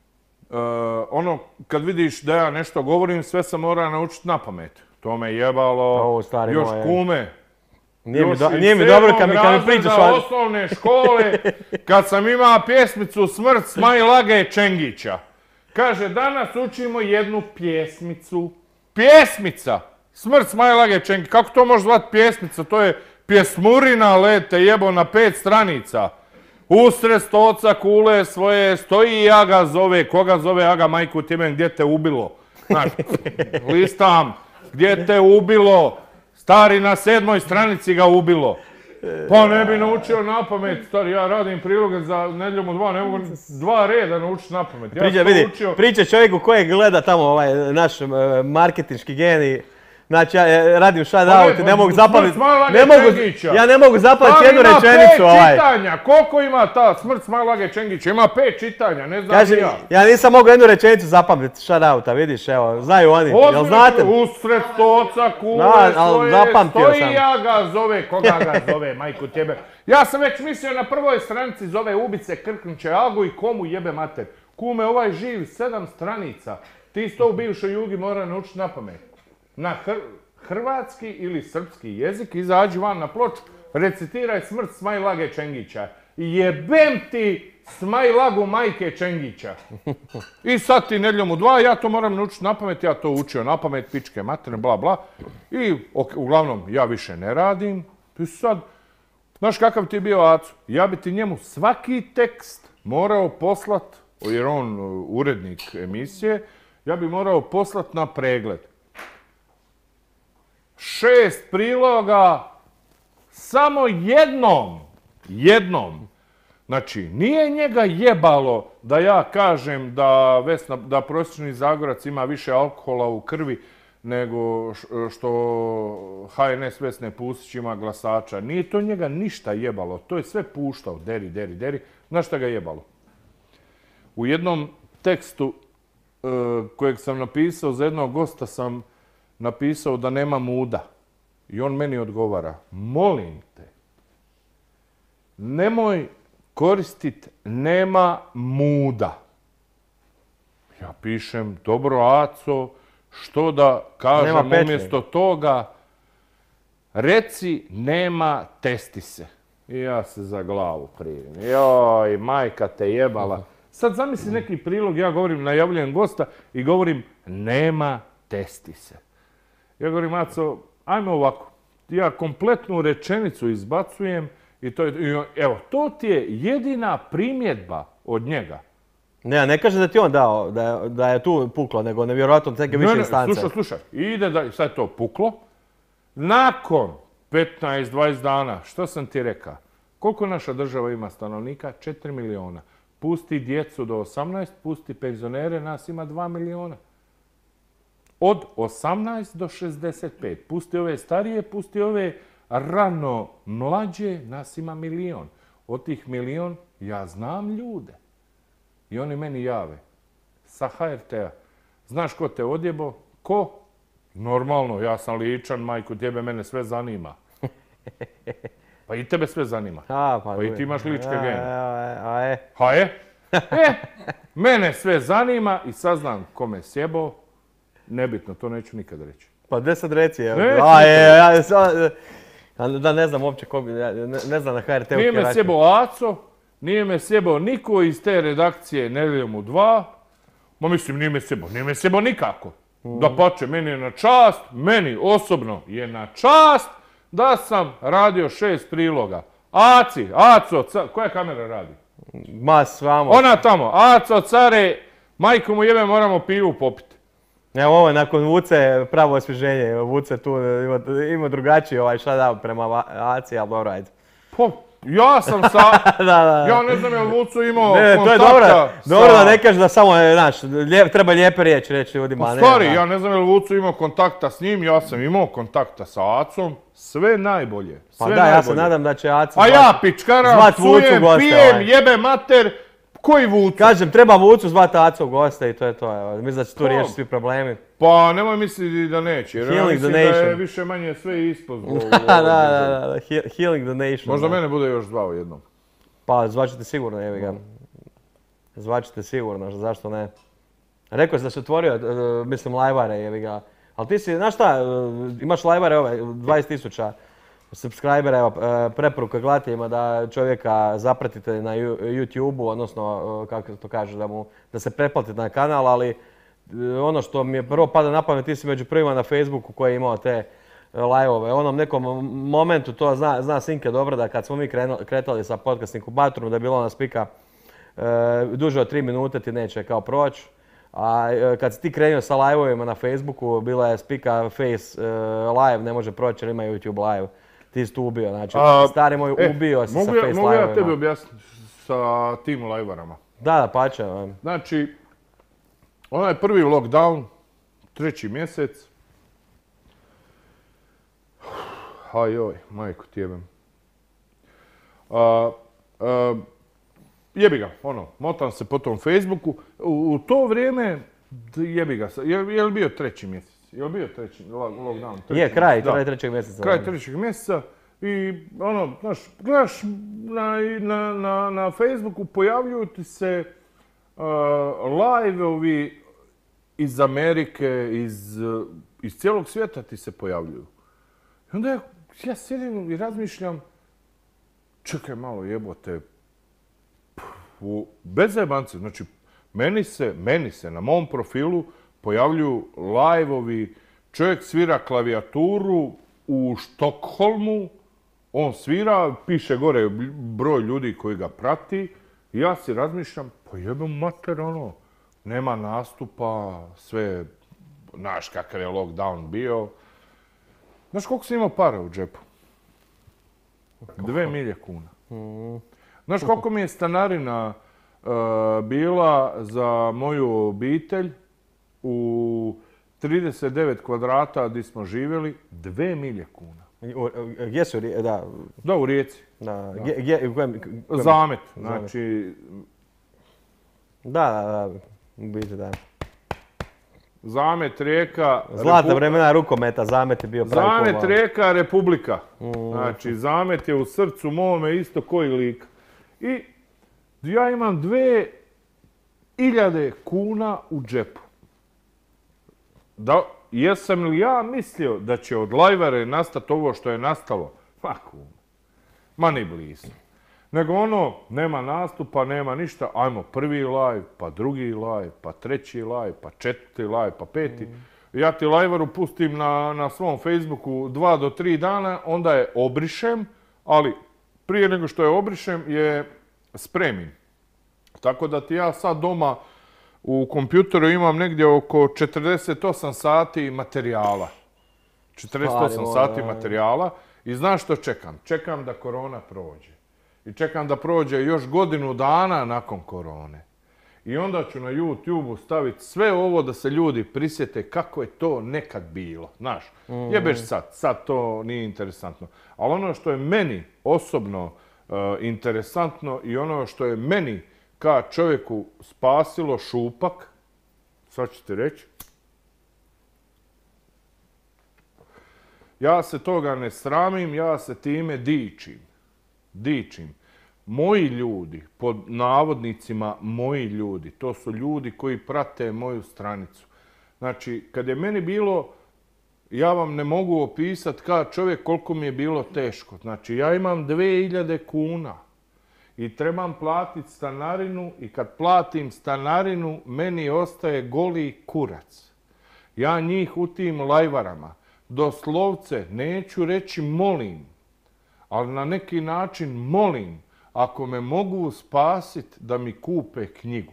a, ono, kad vidiš da ja nešto govorim, sve sam mora naučiti na pamet. To me jebalo, Ovo, stari još moj, kume. Nije mi, Još do- iz nije mi dobro kad mi, kad mi sedmog pričaš razreda o... osnovne škole, kad sam imao pjesmicu Smrt Smajlage Čengića. Kaže, danas učimo jednu pjesmicu. Pjesmica! Smrt Smajlage Čengića. Kako to može zvati pjesmica? To je pjesmurina, lete, jebo, na pet stranica. Usred stoca kule svoje stoji i ja ga zove. Koga zove? Ja ga, majku time, gdje te ubilo? Znaš, listam, gdje te ubilo? Stari, na sedmoj stranici ga ubilo. Pa ne bi naučio na pamet, stari, ja radim priloge za Nedjeljom u dva, ne mogu dva reda naučiti na pamet. Ja Priča, sam to vidi, učio... priča čovjeku kojeg gleda tamo ovaj naš e, marketinški genij. Znači, ja e, radim shout Pa ne, out, pa ne mogu smrt zapamtiti, Smajlage ne mogu, Čengića. ja ne mogu zapamiti Tam jednu ima rečenicu pet ovaj. čitanja, koliko ima ta Smrt Smajlage Čengića? Ima pet čitanja, ne znam Kaže, ni ja. ja nisam mogao jednu rečenicu zapamtiti, shout outa, vidiš, evo, znaju oni, jel Ozbiljno, znate? usred stoca kule Da, ali svoje, zapamtio stoji sam. ja ga zove, koga ga zove, majku tebe. Ja sam već mislio na prvoj stranici zove ubice Krkniće Agu i komu jebe mater. Kume, ovaj živ, sedam stranica. Ti isto u bivšoj Jugi mora naučiti na pamet. Na hr- hrvatski ili srpski jezik, izađi van na ploču, recitiraj Smrt Smajlage Čengića. Jebem ti Smajlagu majke Čengića. I sad ti Nedjeljom u dva, ja to moram naučiti na pamet, ja to učio na pamet, pičke materne, bla bla. I ok, uglavnom, ja više ne radim. I sad, znaš kakav ti je bio Aco? Ja bi ti njemu svaki tekst morao poslat, jer on uh, urednik emisije, ja bi morao poslat na pregled. Šest priloga samo jednom. Jednom. Znači, nije njega jebalo da ja kažem da, Vesna, da prosječni Zagorac ima više alkohola u krvi nego što H N S Vesne Pusić ima glasača. Nije to njega ništa jebalo. To je sve puštao. Deri, deri, deri. Znaš šta ga jebalo? U jednom tekstu uh, kojeg sam napisao za jednog gosta sam napisao da nema muda. I on meni odgovara, molim te, nemoj koristit nema muda. Ja pišem, dobro Aco, što da kažem umjesto toga, reci nema testise. I ja se za glavu krivim. Joj, majka te jebala. Sad zamisli neki prilog, ja govorim, najavljujem gosta i govorim, nema testise. Ja govorim, Aco, ajme ovako, ja kompletnu rečenicu izbacujem i to je, evo, to ti je jedina primjedba od njega. Ne, ne kaže da ti on dao, da je, da je tu puklo, nego nevjerojatno neke više instance. Slušaj, slušaj, ide da, sad je to puklo. Nakon petnaest dvadeset dana, što sam ti rekao? Koliko naša država ima stanovnika? četiri miliona. Pusti djecu do osamnaest, pusti penzionere, nas ima dva miliona. Od osamnaest do šezdeset pet. Pusti ove starije, pusti ove rano mlađe, nas ima milion. Od tih milion ja znam ljude. I oni meni jave. Sa H R T-a. Znaš ko te odjebo? Ko? Normalno, ja sam ličan, majku, tebe mene sve zanima. Pa i tebe sve zanima. A, pa, pa i ti imaš ličke gene. A, e. Ha je? E, mene sve zanima i saznam kome sjebo. Nebitno, to neću nikad reći. Pa gdje sad reci, evo. Neću A, je, ja, ja, da ne znam uopće kog, ne, ne znam na H R T-u. Nije me sjebo Aco, nije me sjebo niko iz te redakcije Nedjeljom u dva. Ma mislim, nije me sjebo, nije me sjebo nikako. Mm. Da pače, meni je na čast, meni osobno je na čast da sam radio šest priloga. Aci, Aco, ca, koja kamera radi? Ma, svamo. Ona tamo, Aco, care, majko mu jebe, moramo pivu popiti. Evo ovo je nakon Vuce pravo osvježenje. Vuce tu ima, ima drugačiji ovaj shutdown prema Aci, ali dobro, ajde. Po, ja sam sa... da, da. Ja ne znam je li Vucu imao ne, kontakta to je dobro, sa... dobro da ne kažeš da samo, znaš, lijep, treba lijepe riječi reći ljudima. Pa stari, ja ne znam je li Vucu imao kontakta s njim, ja sam imao kontakta sa Acom. Sve najbolje. Sve pa da, najbolje. Ja se nadam da će Aca... A ja pičkaram, psujem, pijem, jebe mater. Koji Vucu? Kažem, treba Vucu zvati Acu u goste i to je to. Evo. Mislim da će tu riješiti svi problemi. Pa nemoj misliti da neće, jer ja mislim da je više manje sve ispod. da, da, da, da, healing the nation. Možda mene bude još zvao jednom. Pa zvaćete sigurno, jebi ga. Zvaćete sigurno, zašto ne. Rekao si da si otvorio, mislim, lajvare, jebi ga. Ali ti si, znaš šta, imaš lajvare ove, dvadeset tisuća subscribera, evo, preporuka gledateljima da čovjeka zapratite na YouTube-u, odnosno, kako to kaže, da, mu, da se pretplatite na kanal, ali ono što mi je prvo pada na pamet, ti si među prvima na Facebooku koji je imao te live-ove. U onom nekom momentu, to zna, zna Sinke dobro, da kad smo mi kretali sa podcast inkubatorom, da je bilo ona spika e, duže od tri minute ti neće kao proći. A e, kad si ti krenio sa live-ovima na Facebooku, bila je spika Face e, live, ne može proći jer ima YouTube live. Ti si tu ubio, znači A, stari moj e, ubio si sa Face live-ovima. Mogu ja tebi objasniti sa tim live-arama? Da, da, pače. Znači, onaj prvi lockdown, treći mjesec. Ajoj, majko tjebem. Jebi ga, ono, motam se po tom Facebooku. U, u to vrijeme, jebi ga, je, je li bio treći mjesec? Je li bio treći lockdown? Treći je, kraj, kraj trećeg mjeseca. Kraj trećeg mjeseca. I ono, znaš, gledaš na, na, na, na Facebooku, pojavljuju ti se uh, live-ovi iz Amerike, iz, iz cijelog svijeta ti se pojavljuju. I onda ja, ja sjedim i razmišljam, čekaj malo jebote, u, bez zajebance, znači meni se, meni se na mom profilu pojavljuju live-ovi, čovjek svira klavijaturu u Štokholmu, on svira, piše gore broj ljudi koji ga prati i ja si razmišljam, pa jebem mater, ono, nema nastupa, sve, znaš kakav je lockdown bio. Znaš koliko sam imao para u džepu? Dve milje kuna. Znaš koliko mi je stanarina uh, bila za moju obitelj u trideset devet kvadrata gdje smo živjeli? Dve milje kuna. U- Gdje su, Rije- da, Da, u Rijeci. da, gdje, gdje, u kojem, kojem- Zamet. Znači, Da, da, da, u biti da. Zamet, Rijeka... Zlatna Repu- vremena rukometa, Zamet je bio pravi Zamet, klub, Rijeka, Republika. Znači, Zamet je u srcu mome isto koji lik. I ja imam dve iljade kuna u džepu. Da, jesam li ja mislio da će od lajvare nastati ovo što je nastalo? Ma kum, ma ni blizu. Nego ono, nema nastupa, nema ništa, ajmo prvi live, pa drugi live, pa treći live, pa četvrti live, pa peti. Ja ti lajvaru pustim na, na svom Facebooku dva do tri dana, onda je obrišem, ali prije nego što je obrišem je spremim. Tako da ti ja sad doma u kompjuteru imam negdje oko četrdeset osam sati materijala. četrdeset osam Stvari sati moje, materijala i znaš što čekam? Čekam da korona prođe. I čekam da prođe još godinu dana nakon korone. I onda ću na YouTubeu staviti sve ovo da se ljudi prisjete kako je to nekad bilo. Znaš, jebeš sad, sad to nije interesantno. Ali ono što je meni osobno uh, interesantno i ono što je meni ka čovjeku spasilo šupak, sad ću ti reći, ja se toga ne sramim, ja se time dičim. Dičim. Moji ljudi, pod navodnicima moji ljudi, to su ljudi koji prate moju stranicu. Znači, kad je meni bilo, ja vam ne mogu opisati kao čovjek koliko mi je bilo teško. Znači, ja imam dve hiljade kuna i trebam platiti stanarinu i kad platim stanarinu, meni ostaje goli kurac. Ja njih u tim lajvarama doslovce neću reći molim, ali na neki način molim ako me mogu spasiti da mi kupe knjigu.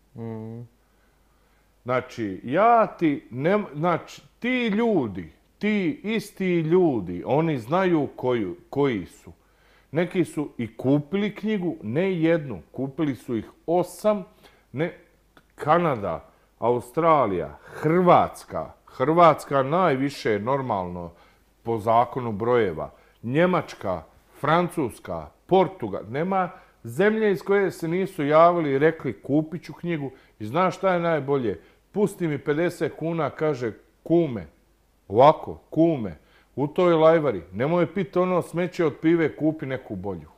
Znači, ja ti, ne, znači, ti ljudi, ti isti ljudi, oni znaju koju, koji su. Neki su i kupili knjigu, ne jednu, kupili su ih osam, ne, Kanada, Australija, Hrvatska, Hrvatska najviše normalno po zakonu brojeva, Njemačka, Francuska, Portugal, nema zemlje iz koje se nisu javili i rekli kupit ću knjigu i znaš šta je najbolje? Pusti mi pedeset kuna, kaže kume, ovako, kume, u toj lajvari, nemoj piti ono smeće od pive, kupi neku bolju.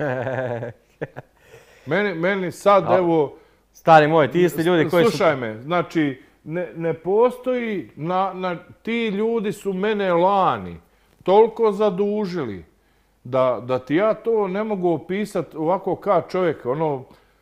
Meni, meni sad, evo... Stari moj, ti isti ljudi koji su... Slušaj me, znači, ne, ne postoji, na, na, ti ljudi su mene lani toliko zadužili da, da ti ja to ne mogu opisati ovako kao čovjek, ono...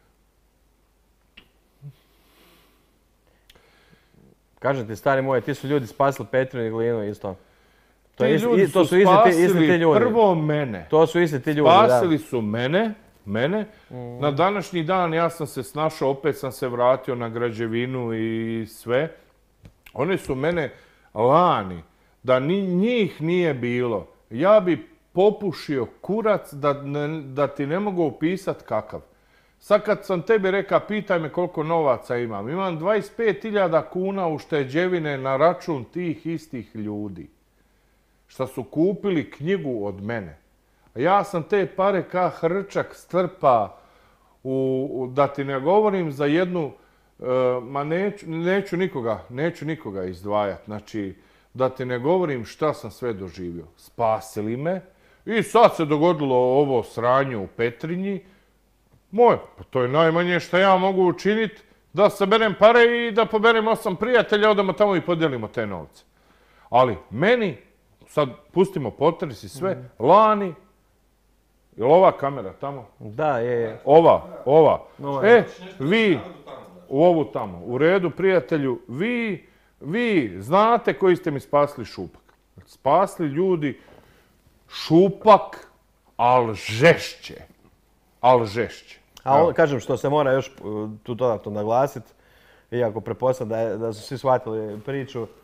Kažem ti, stari moj, ti su ljudi spasili Petru i Glinu isto. To, Ti je isti- ljudi i- to su su isti ti, isti ti spasili ljudi. prvo mene. To su isti ti ljudi, Spasili da. su mene, mene. Na današnji dan ja sam se snašao, opet sam se vratio na građevinu i sve. Oni su mene lani, da ni njih nije bilo, ja bi popušio kurac da, ne, da ti ne mogu opisati kakav. Sad kad sam tebi rekao, pitaj me koliko novaca imam. Imam dvadeset pet hiljada kuna ušteđevine na račun tih istih ljudi. Šta su kupili knjigu od mene. A ja sam te pare ka hrčak strpa, u, u, da ti ne govorim za jednu, uh, ma neću, neću nikoga, neću nikoga izdvajati. Znači, da ti ne govorim šta sam sve doživio. Spasili me i sad se dogodilo ovo sranje u Petrinji. Moj, pa to je najmanje što ja mogu učiniti, da saberem pare i da poberem osam prijatelja, odemo tamo i podijelimo te novce. Ali meni, sad pustimo potres i sve, lani, je li ova kamera tamo? Da, je, je. Ova, ova. Ova. E, vi, u ovu tamo, u redu prijatelju, vi, vi znate koji ste mi spasili šupak. Spasili ljudi šupak, al žešće. Al žešće. A on, kažem što se mora još uh, tu dodatno naglasiti, iako pretpostavljam da, je- da su svi shvatili priču,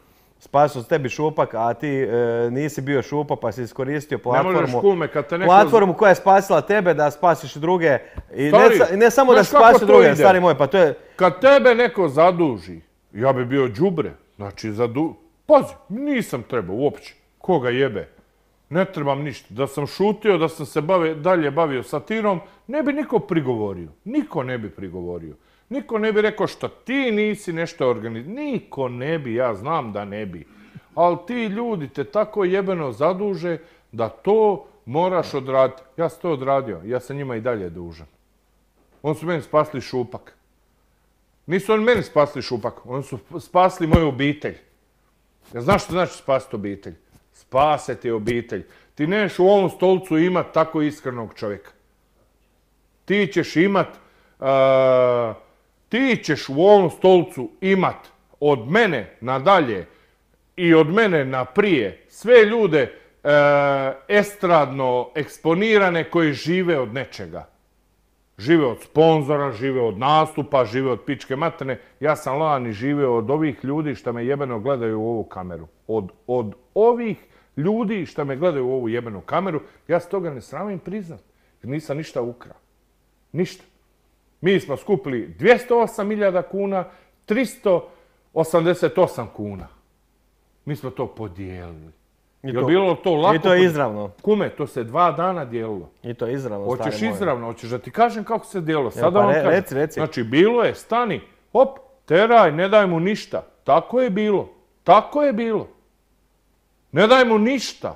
spasio tebi Šupak, a ti e, nisi bio Šupak pa si iskoristio platformu. Ne možeš kume kad te neko... Platformu koja je spasila tebe da spasiš druge. I Stari, ne, ne samo da znaš kako spasiš to druge, ide? stari moj, pa to je... Kad tebe neko zaduži, ja bi bio đubre. Znači, zadu... Pazi, nisam trebao uopće. Koga jebe? Ne trebam ništa. Da sam šutio, da sam se bave, dalje bavio satirom, ne bi niko prigovorio. Niko ne bi prigovorio. Niko ne bi rekao što ti nisi nešto organizirao. Niko ne bi, ja znam da ne bi. Ali ti ljudi te tako jebeno zaduže da to moraš odraditi. Ja sam to odradio, ja sam njima i dalje dužan. Oni su meni spasli Šupak. Nisu oni meni spasli Šupak, oni su spasli moju obitelj. Ja znaš što znači spasiti obitelj? Spasiti obitelj. Ti neš u ovom stolcu imat tako iskrenog čovjeka. Ti ćeš imat, uh, ti ćeš u ovom stolcu imat od mene nadalje i od mene naprije sve ljude uh, estradno eksponirane koji žive od nečega. Žive od sponzora, žive od nastupa, žive od pičke materne. Ja sam lani živeo od ovih ljudi što me jebeno gledaju u ovu kameru. Od, od ovih ljudi što me gledaju u ovu jebenu kameru, ja se toga ne sramim priznat. Jer nisam ništa ukrao. Ništa. Mi smo skupili dvjesto osam hiljada kuna, tristo osamdeset osam kuna. Mi smo to podijelili. I Je to, bilo to lako? I to je izravno. Kume, to se dva dana dijelilo. I to je izravno, Hoćeš stari moj. izravno, hoćeš da ti kažem kako se dijelilo. Evo, Sada pa vam re- kažem. reci, reci. Znači, bilo je, stani, hop, teraj, ne daj mu ništa. Tako je bilo. Tako je bilo. Ne daj mu ništa.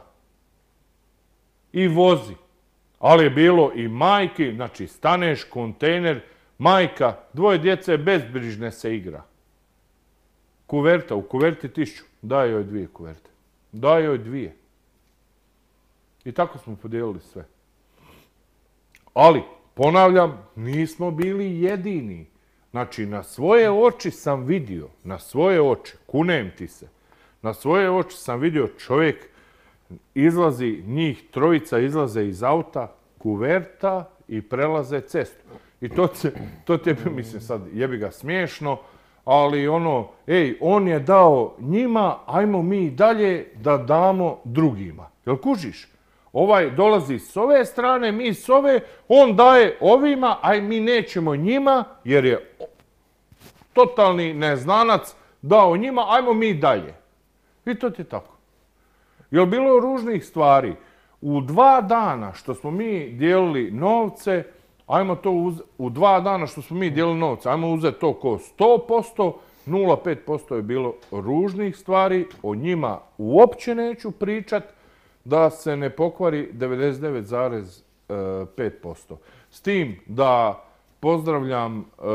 I vozi. Ali je bilo i majki, znači staneš, kontejner, majka, dvoje djece bezbrižne se igra. Kuverta, u kuverti tisuću. Daj joj dvije kuverte. Daj joj dvije. I tako smo podijelili sve. Ali, ponavljam, nismo bili jedini. Znači, na svoje oči sam vidio, na svoje oči, kunem ti se, na svoje oči sam vidio čovjek izlazi, njih trojica izlaze iz auta, kuverta i prelaze cestu. I to, te, to te, mislim sad, jebi ga smiješno, ali ono, ej, on je dao njima, ajmo mi dalje da damo drugima. Jel kužiš? Ovaj dolazi s ove strane, mi s ove, on daje ovima, aj mi nećemo njima, jer je totalni neznanac dao njima, ajmo mi dalje. I to ti je tako. Jel bilo ružnih stvari? U dva dana što smo mi dijelili novce, ajmo to uz, u dva dana što smo mi dijelili novce, ajmo uzeti to ko sto posto, nula pet posto je bilo ružnih stvari, o njima uopće neću pričat, da se ne pokvari devedeset devet zarez pet posto. S tim da pozdravljam e,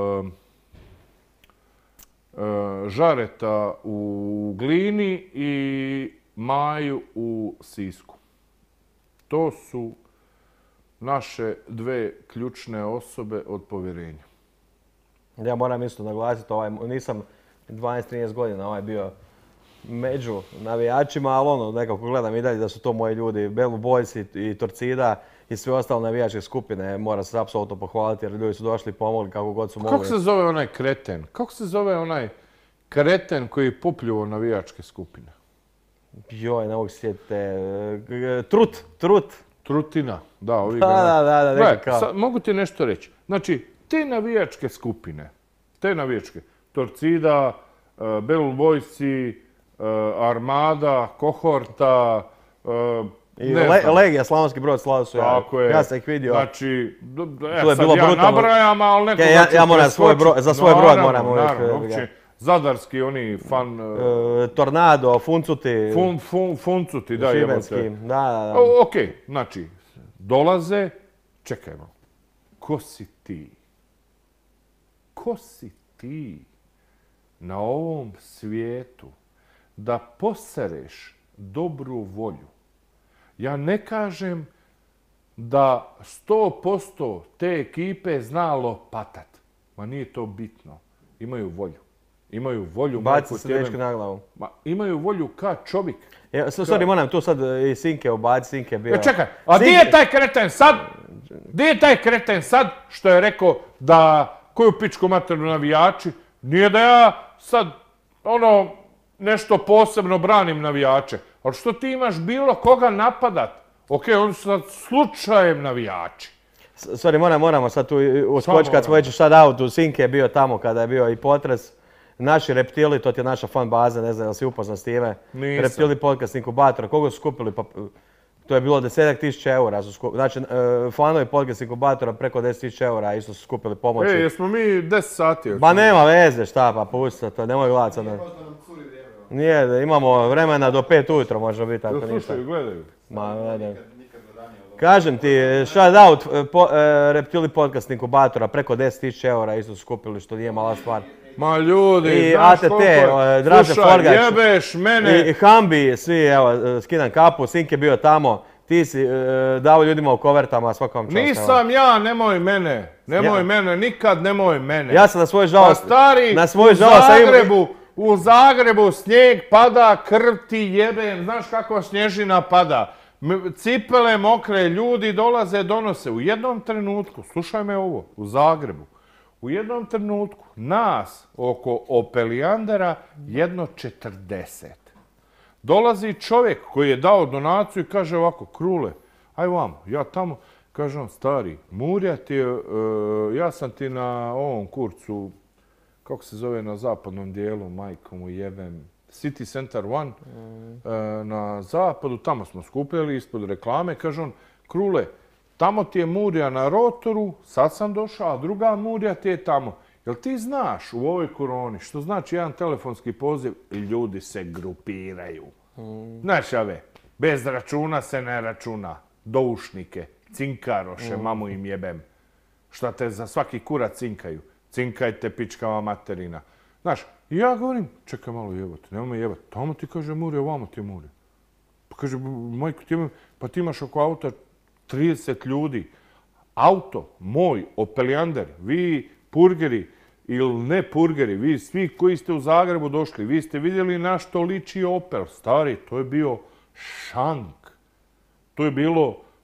e, Žareta u Glini i Maju u Sisku. To su naše dve ključne osobe od povjerenja. Ja moram isto naglasiti, ovaj, nisam dvanaest trinaest godina ovaj bio među navijačima, ali ono, nekako gledam i dalje da su to moji ljudi, Belu Boys i, i Torcida i sve ostale navijačke skupine, mora se apsolutno pohvaliti jer ljudi su došli i pomogli kako god su mogli. Kako se zove onaj kreten? Kako se zove onaj kreten koji je popljuo navijačke skupine? Joj, ne mogu se sjetiti. e, Trut, trut. Trutina, da, ovi Da, ga- da, da, da, Gle, neki kao. sad mogu ti nešto reći. Znači, te navijačke skupine, te navijačke, Torcida, uh, Belu Boysi, uh, Armada, Kohorta, uh, I ne Le- znam. Legija, Slavonski Brod, Slavo su ja. Tako je. Ja sam ih vidio. Znači, d- d- ja To je sad bilo ja brutalno. nabrajam, ali nekoga Ja- ja- ću ja moram svoj preskočit. broj- za svoj brod Naravno, moram uvijek, naravno, e, uopće ga. zadarski oni fan, uh, E, Tornado, Funcuti, fun, fun, funcuti, da, Šibenski. jebote. Da, da, da. O, ok, znači, dolaze, čekajmo, ko si ti? Ko si ti na ovom svijetu da posereš dobru volju? Ja ne kažem da sto posto te ekipe znalo patat. Ma nije to bitno. Imaju volju. Imaju volju. Baci majku se tebe. dečki na glavu. Ma, imaju volju ka čovjek. Ja, so- sorry, moram tu sad e, i Sinke ubaciti, Sinke je bio... E, čekaj, a di je taj kreten sad? Di je taj kreten sad što je rekao da koju pičku materinu navijači? Nije da ja sad, ono, nešto posebno branim navijače, ali što ti imaš bilo koga napadat? Ok, oni su sad slučajem navijači. Sorry, moram, moramo sad tu uskočiti kad smo već shout out, u Sinke je bio tamo kada je bio i potres. Naši reptili, to ti je naša fan baza, ne znam jel si upoznat s time. Nisam. Reptili podcast inkubatora, koga su skupili? Pa, to je bilo desetak tisuća eura. Su skupili. Znači, uh, fanovi podcast inkubatora preko deset tisuća eura isto su skupili pomoći. E, jesmo mi deset sati? Ba nema veze, šta pa pusti to, nemoj gledat sad. Nije, imamo vremena do pet ujutro može biti tako ništa. Slušaju, gledaju. Ma, gledaju. Kažem ti, shout out po, uh, Reptili podcast inkubatora, preko deset tisuća eura isto su skupili, što nije mala stvar. Ma ljudi, I znaš A T T, koliko je... Draže Slušaj, Forgač. jebeš mene. I, i Hambi, svi, evo, skidam kapu, Sink je bio tamo, ti si uh, dao ljudima u kovertama, svakom čast. Nisam ja, nemoj mene. Nemoj Ja. mene, nikad nemoj mene. Ja sam na svoju Pa žalost, stari, na svoju u žalost sam imao- Zagrebu, u Zagrebu snijeg pada, krv ti jebem, znaš kako snježina pada. M- Cipele mokre, ljudi dolaze, donose. U jednom trenutku, slušaj me ovo, u Zagrebu, u jednom trenutku nas oko Opelijandera jedno četrdeset. Dolazi čovjek koji je dao donaciju i kaže ovako, Krule, aj vamo, ja tamo, kaže on, stari, Murja ti je, e, ja sam ti na ovom kurcu, kako se zove na zapadnom dijelu, majko mu jebem, City Center One, e, na zapadu, tamo smo skupljali ispod reklame, kaže on, Krule, tamo ti je Murja na rotoru, sad sam došao, a druga Murja ti je tamo. Jel ti znaš u ovoj koroni što znači jedan telefonski poziv? Ljudi se grupiraju. Znaš ove, bez računa se ne računa. Doušnike, cinkaroše, mamu im jebem. Šta te za svaki kurac cinkaju. Cinkajte pičkava materina. Znaš, i ja govorim, čekaj malo jebati, nemoj me jebati. Tamo ti kaže Murja, ovamo ti je Murja. Pa kaže, majko, ti, pa ti imaš oko auta trideset ljudi. Auto, moj, Opelijander, vi purgeri ili ne purgeri, vi svi koji ste u Zagrebu došli, vi ste vidjeli na što liči Opel. Stari, to je bio šank. To je bilo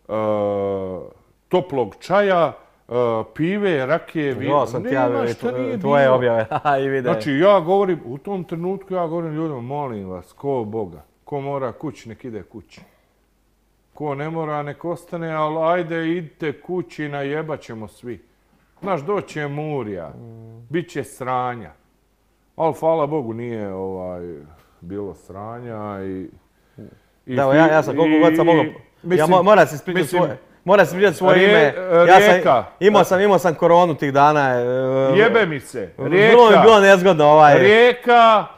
uh, toplog čaja, uh, pive, rakije, vina. Jo, sam ti Nema javio šta nije tvoje bilo. objave i videe. Znači, ja govorim, u tom trenutku ja govorim ljudima, molim vas, ko Boga, ko mora kući, nek ide kući. Ko ne mora, nek ostane, ali ajde, idite kući, najebat ćemo svi. Znaš, doći je Murja, bit će sranja. Ali, hvala Bogu, nije ovaj, bilo sranja i... i Da, evo, ja, ja sam koliko god sam mogao... Ja mislim, mo, moram se ispričati mislim, svoje... Moram se ispričati svoje Rije- ime. Ja sam, Rijeka. imao sam, imao sam koronu tih dana. e, Jebe mi se, Bilo mi je Rijeka, bilo nezgodno ovaj... Rijeka,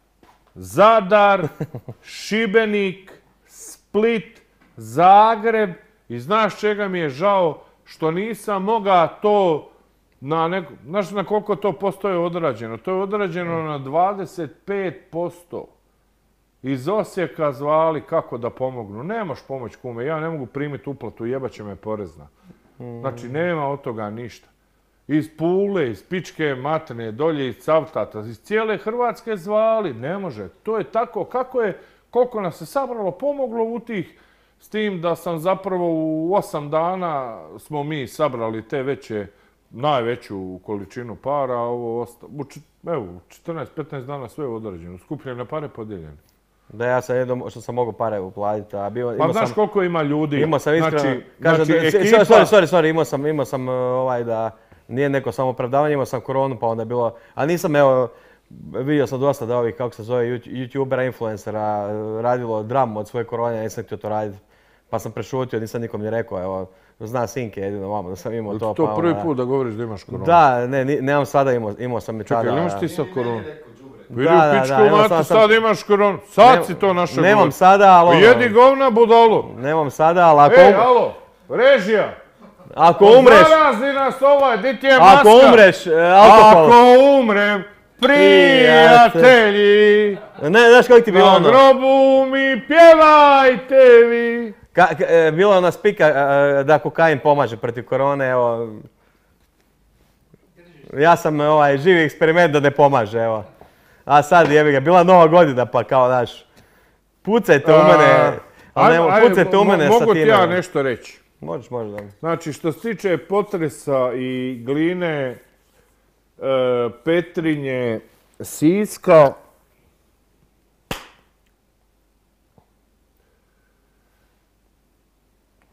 Zadar, Šibenik, Split, Zagreb i znaš čega mi je žao? Što nisam mogao to na neko... Znaš na koliko to postoje odrađeno? To je odrađeno na dvadeset pet posto. Iz Osijeka zvali kako da pomognu. Nemaš pomoć kume, ja ne mogu primiti uplatu, jebat će me porezna. Znači nema od toga ništa. Iz Pule, iz Pičke Matne, dolje iz Cavtata, iz cijele Hrvatske zvali. Ne može. To je tako. Kako je, koliko nas se sabralo, pomoglo u tih, s tim da sam zapravo u osam dana smo mi sabrali te veće, najveću količinu para, a ovo osta... u č- evo, u četrnaest petnaest dana sve je odrađeno. Skupljene pare podijeljene. Da, ja sam jedno što sam mogao pare uplatiti, a bio... Pa imao znaš sam, koliko ima ljudi? imao sam iskreno... Znači, kažem, znači, da- ekipa... Sorry, sorry, sorry, imao sam, imao sam uh, ovaj da... Nije neko samo opravdavanje, imao sam koronu pa onda je bilo... A nisam, evo, vidio sam dosta da ovih, kako se zove, yout- youtubera, influencera, uh, radilo dramu od svoje korone, nisam htio to raditi. Pa sam prešutio, nisam nikom ni rekao, evo, zna Sinke jedino vamo da sam imao Jel to. ti to pa prvi onda- put da govoriš da imaš koronu? Da, ne, ni- nemam sada, imao, imao sam i tada. Čekaj, imaš ti sad koronu? Vidi Da, da, u da, pičku evo matu, sam- sam- sad imaš koronu. Sad Ne- si to naše Nemam govor. sada, ali ono, Jedi govna budalo. nemam sada, ali ako, Ej, um- alo, režija. ako umreš, Zarazi nas ovaj, di ti je maska? ako umreš, e, alkohol. Ako umrem, prijatelji, Ne, znaš kako ti bilo na ono? grobu mi pjevajte vi. Ka, ka- e, bilo je ona spika e, da kokain pomaže protiv korone, evo. Ja sam ovaj živi eksperiment da ne pomaže, evo. A sad jebi ga, bila nova godina pa kao naš. Pucajte u mene, a ne, Ajmo, ajmo, pucajte u mo- mene sa Mogu ti time. ja nešto reći. Možeš, možeš da. Znači, što se tiče potresa i Gline, e, Petrinje, Siska,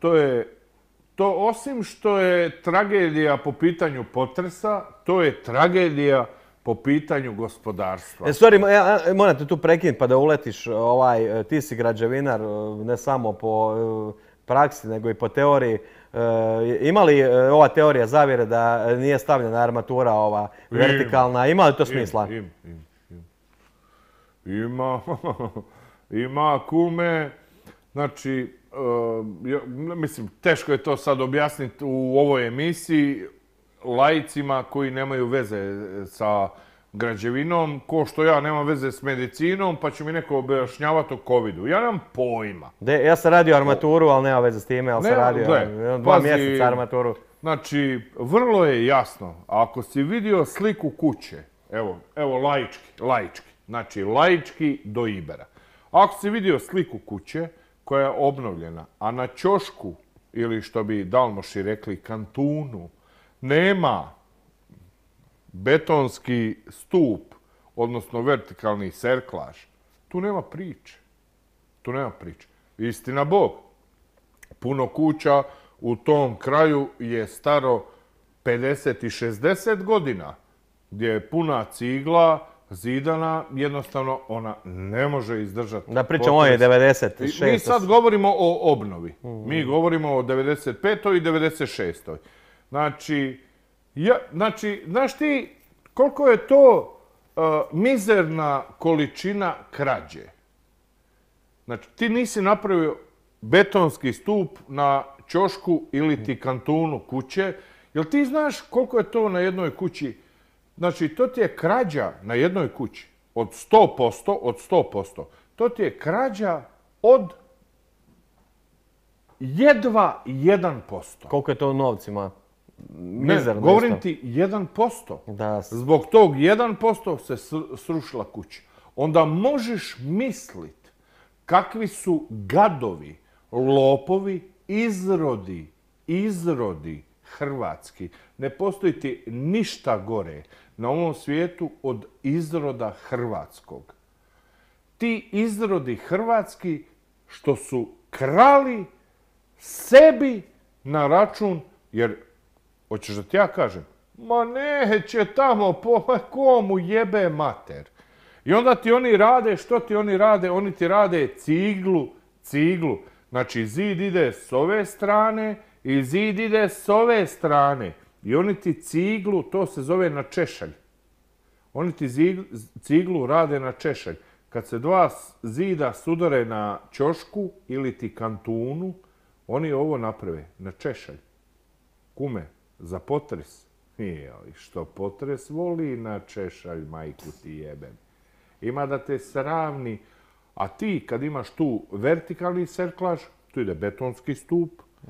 to je, to osim što je tragedija po pitanju potresa, to je tragedija po pitanju gospodarstva. E, sorry, ja, ja, moram te tu prekinuti pa da uletiš, ovaj, ti si građevinar, ne samo po praksi, nego i po teoriji. E, ima li ova teorija zavjere da nije stavljena armatura ova vertikalna, ima li to smisla? Im, im, im. Ima, ima kume, znači, uh, ja, mislim, teško je to sad objasniti u ovoj emisiji laicima koji nemaju veze sa građevinom, ko što ja nemam veze s medicinom, pa će mi neko objašnjavati o covidu. Ja nemam pojma. De, ja sam radio armaturu, ali nema veze s time, ali sam radio gle, dva pazi, mjeseca armaturu. Znači, vrlo je jasno, ako si vidio sliku kuće, evo, evo laički, laički, znači laički do Ibera. Ako si vidio sliku kuće koja je obnovljena, a na ćošku, ili što bi Dalmoši rekli, kantunu, nema betonski stup, odnosno vertikalni serklaž, tu nema priče. Tu nema priče. Istina Bog, puno kuća u tom kraju je staro pedeset i šezdeset godina, gdje je puna cigla, zidana, jednostavno ona ne može izdržati. Da pričamo o devedeset šestoj. Mi sad govorimo o obnovi. Mi govorimo o devedeset petoj i devedeset šestoj. Znači, ja, znači, znaš ti koliko je to uh, mizerna količina krađe? Znači, ti nisi napravio betonski stup na ćošku ili ti kantunu kuće. Jel ti znaš koliko je to na jednoj kući? Znači, to ti je krađa na jednoj kući od sto posto, od sto posto. To ti je krađa od jedva jedan posto. Koliko je to u novcima? Ne, Mizerno govorim isto. ti jedan posto. Da. Zbog tog jedan posto se srušila kuća. Onda možeš mislit kakvi su gadovi, lopovi, izrodi, izrodi hrvatski. Ne postoji ti ništa gore na ovom svijetu od izroda hrvatskog. Ti izrodi hrvatski što su krali sebi na račun, jer, hoćeš da ti ja kažem, ma neće tamo, po komu jebe mater. I onda ti oni rade, što ti oni rade? Oni ti rade ciglu, ciglu. Znači, zid ide s ove strane i zid ide s ove strane. I oni ti ciglu, to se zove na češalj. Oni ti ciglu rade na češalj. Kad se dva zida sudare na ćošku ili ti kantunu, oni ovo naprave na češalj. Kume, za potres. Joj, što potres voli na češalj, majku ti jebem. Ima da te sravni. A ti, kad imaš tu vertikalni serklaž, tu ide betonski stup,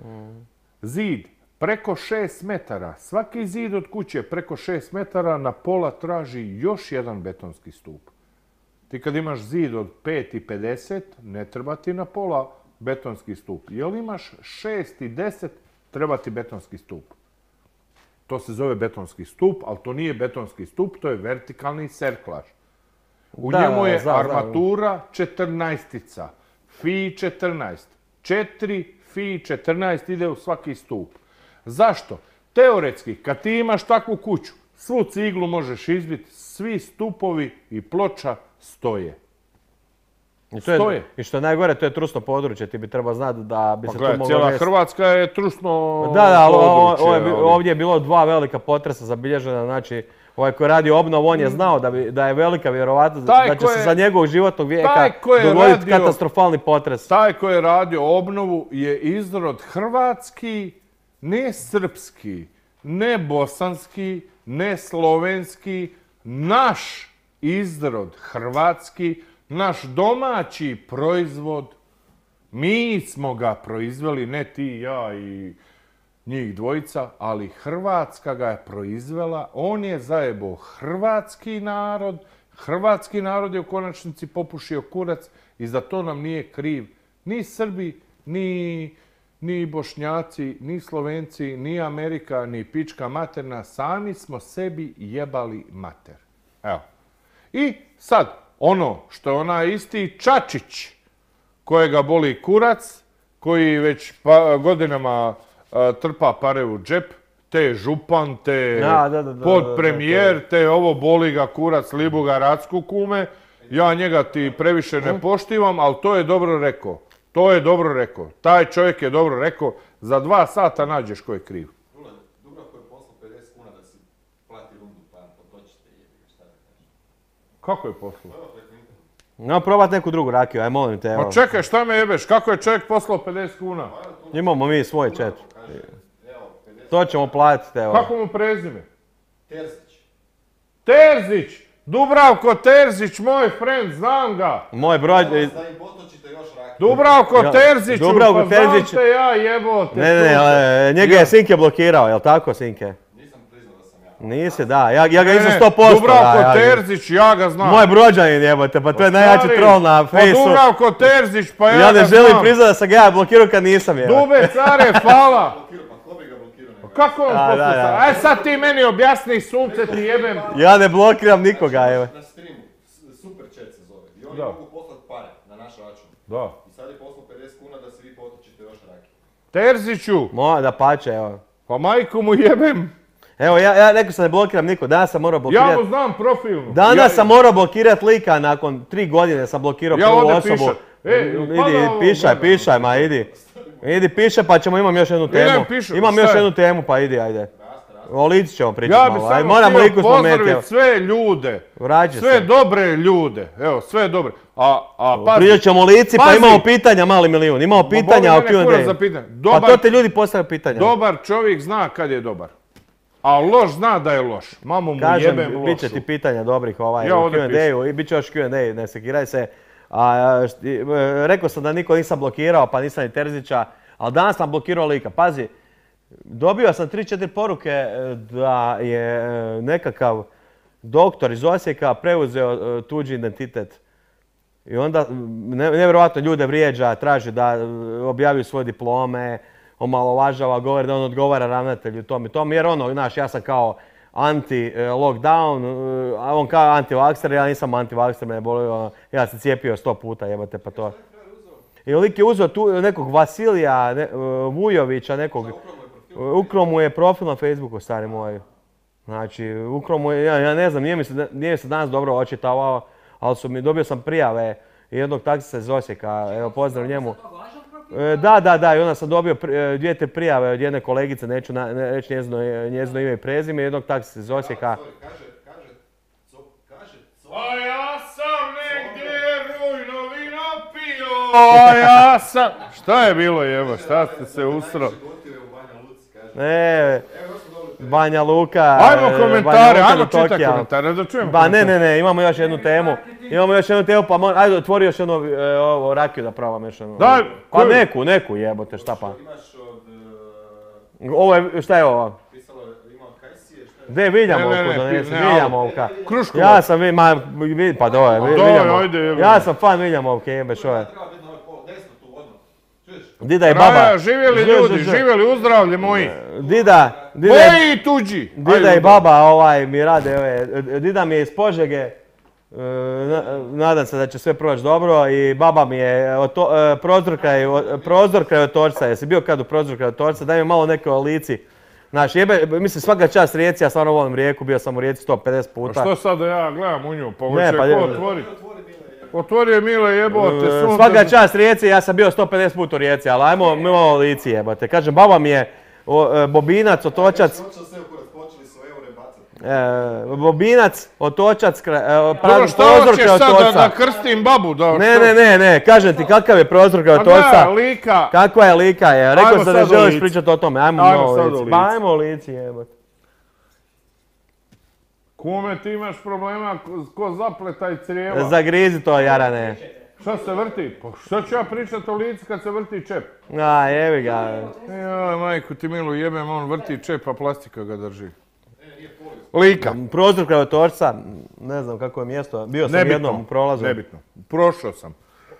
zid preko šest metara, svaki zid od kuće preko šest metara na pola traži još jedan betonski stup. Ti kad imaš zid od pet i pedeset, ne treba ti na pola betonski stup. Jel imaš šest i deset, treba ti betonski stup. To se zove betonski stup, ali to nije betonski stup, to je vertikalni serklaž. U Da, njemu je znam, armatura četrnaestica, fi četrnaest. četiri fi četrnaest ide u svaki stup. Zašto? Teoretski, kad ti imaš takvu kuću, svu ciglu možeš izbiti, svi stupovi i ploča stoje. I, to je, Stoje. I što je najgore, to je trusno područje, ti bi trebao znati da bi Pa se gledaj, tu moglo cijela desiti. Hrvatska je trusno Da, da, ali o- o- područje, ovo je bi- ali- ovdje je bilo dva velika potresa zabilježena, znači ovaj koji radi obnovu, on je znao da, bi, da je velika vjerovatnost Taj da će ko se je- za njegovog životnog taj vijeka ko je dogoditi radio- katastrofalni potres. Taj koji je radio obnovu je izrod hrvatski, ne srpski, ne bosanski, ne slovenski, naš izrod hrvatski, naš domaći proizvod. Mi smo ga proizveli, ne ti, ja i njih dvojica, ali Hrvatska ga je proizvela. On je zajebo hrvatski narod, hrvatski narod je u konačnici popušio kurac i za to nam nije kriv ni Srbi, ni, ni Bošnjaci, ni Slovenci, ni Amerika, ni pička materna. Sami smo sebi jebali mater. Evo. I sad, ono što je onaj isti Čačić, kojega boli kurac, koji već pa, godinama a, trpa pare u džep, te župan, te Da, da, da, da, podpremijer, te ovo boli ga kurac, libu ga racku kume. Ja njega ti previše ne poštivam, ali to je dobro rekao. To je dobro rekao. Taj čovjek je dobro rekao, za dva sata nađeš ko je kriv. Dubravko je poslao pedeset kuna da si plati rundu pa potočite jebi, šta da kažeš. Kako je poslao? No, probat neku drugu rakiju, aj molim te, evo. Ma čekaj, šta me jebeš? Kako je čovjek poslao pedeset kuna? Imamo mi svoj chat. Kaže, evo, pedeset. To ćemo platiti, evo. Kako mu prezime? Terzić. Terzić! Dubravko Terzić, moj friend, znam ga! Moj broj... Da im potočite još rakiju. Dubravko Ja, Terziću, Dubravko pa Terzić- znam te ja jebote. Ne, ne, ne, ale, njega je Sinke blokirao, jel tako Sinke? Nisam priznao da sam ja. Nisi, da, ja, ja ga Ne, nisam ne, sto posto. Dubravko da, ja, Terzić, ja ga znam. Moj brođanin jebote, pa to je najjači Stari, troll na pa fejsu. Dubravko Terzić, pa ja, Ja ne ga želim znam. priznati da sam ga ja blokirao kad nisam jebote. Dube, care, hvala! Blokirao, pa ko bi ga blokirao nego? Kako on Da, posle da, da. sad? Aj sad ti meni objasni, sunce ti jebem. Ja ne blokiram nikoga, evo. Na streamu, s- super chat se zove. I oni Da. mogu poslati pare na naš račun. Da. I sad je poslao pedeset kuna da se vi potočite još rakiju. Terziću, Mo, da pače, evo. pa majku mu jebem. Evo, ja, ja rekao sam ne blokiram niko, danas sam morao Ja blokirati. mu znam profilnu. Danas Ja- sam morao blokirati lika, nakon tri godine sam blokirao Ja prvu ovdje osobu. pišem. E, pa idi, da, ovo, pišaj, gledam. pišaj, ma idi. Idi piše pa ćemo, imam još jednu Idem, temu. pišu, Imam šta još je? jednu temu pa idi, ajde. Raste, raste. O lici ćemo pričati Ja bi malo, aj, samo moramo htio liku spomenuti. evo. pozdraviti sve ljude. Vraći Sve se. dobre ljude. Evo, sve dobre. A, a pazi. Pričat ćemo o lici pa Pazi. imamo pitanja, mali milijun. Imamo pitanja o Boli mene kurac za Q and pitanje. A. Pa Dobar, to te ljudi postavljaju pitanja. dobar čovjek zna kad je dobar. A loš zna da je loš. Mamu mu Kažem, jebem bit će lošu. ti pitanja dobrih ovaj, Ja u ovdje Q and A-u i bit će još Q and A, ne sekiraj se. A, šti- e, rekao sam da niko nisam blokirao, pa nisam ni Terzića, ali danas sam blokirao lika. Pazi, dobio sam tri četiri poruke e, da je e, nekakav doktor iz Osijeka preuzeo e, tuđi identitet. I onda ne, nevjerojatno ljude vrijeđa, traži da e, objaviju svoje diplome, omalovažava, govori da on odgovara ravnatelju tom i tom, jer ono, znaš, ja sam kao anti-lockdown, e, a on kao anti-vaxxer, ja nisam anti-vaxxer, me je bolio, ja sam cijepio sto puta, jebate, pa to. I lik je uzeo tu nekog Vasilija ne, e, Vujovića, nekog, ukrao mu je profil na Facebooku, stari moj. Znači, ukrao mu je, ja, ja ne znam, nije mi, se, nije mi se danas dobro očitavao, ali su mi, dobio sam prijave jednog taksista iz Osijeka, evo pozdrav njemu. E, Da, da, da, i onda sam dobio pri- e, dvije te prijave od jedne kolegice, neću na- ne- reći njezino, njezino ime i prezime, jednog taksista iz Osijeka. Sorry, kaže, kaže, co, kaže, co, A ja sam negdje rujnovi napio. A ja sam... Šta je bilo jebo, šta ste se usro? gotive u Banja Luci, kaže. Ne, Evo, još smo dobili Banja Luka. Ajmo e, komentare, Banja Luka ajmo do Tokija. čitati komentare, da čujemo Ba ne, komentare. ne, ne, imamo još jednu temu. Imamo još jednu temu, pa mo- ajde otvori još jednu e, ovo, rakiju da probam još jednu. Daj, Pa koju? neku, neku jebote, šta pa. Imaš od, uh, Ovo je, šta je ovo? pisalo, ima od Kajsije, šta je? Gdje je Viljamovku Ne, ne, ne, donesi, ne, Viljamovka. Kruškovac. Ja sam, vi- ma, vi- pa dobro, vi- Dobro, Viljamov- ajde, jebe. Ja sam fan Viljamovke, jebeš ove. Treba biti na ovaj pol, desno tu odmah. Čuješ? Dida i Raja, baba. živjeli Živjeli, ljudi, živjeli. živjeli u zdravlje moji. Dida, Dida, je- Moji i tuđi. Dida Ajde, i baba ovaj mi rade ove, Dida mi je iz Požege, e, na- nadam se da će sve proći dobro i baba mi je od to- e, prozor kraj, o- prozor kraj otočca, jesi bio kad u prozor kraj otočca, daj mi malo neke o Lici. Znaš, jebe, mislim svaka čast Rijeci, ja stvarno volim Rijeku, bio sam u Rijeci sto pedeset A puta. što sad da ja gledam u nju, pa Ne, hoće pa ko je- otvori? Otvorio je Mile jebote, E, sunce. Svaka čast Rijeci, ja sam bio sto pedeset puta u Rijeci, ali ajmo mi malo o Lici jebate. Kažem, baba mi je o, e, Bobinac, Otočac, Počeo sve u kurac, počeli su eure bacati. e, Bobinac, Otočac, kra- e, Dobro, pra- šta prozor hoćeš kraj sad da, Otočca. da krstim babu? Da, Ne, što- ne, ne, ne, kažem ti kakav je prozor kraj Pa da, Otočca. lika. Kakva je Lika je, rekao Ajmo sam da sad o želiš Lici. pričati o tome, ajmo, Ajmo malo o sad o Lici. Lici. Pa ajmo o Lici jebote. Kume, ti imaš problema ko, ko zapletaj crijeva. Zagrizi to Jarane. Šta se vrti? Pa šta ću ja pričat o Lici kad se vrti čep? A, jebi ga. Joj, majku ti milu jebem, on vrti čep, a plastika ga drži. Lika. Prozor kraj Otočca, ne znam kako je mjesto, bio sam jednom u prolazu. nebitno. Prošao sam.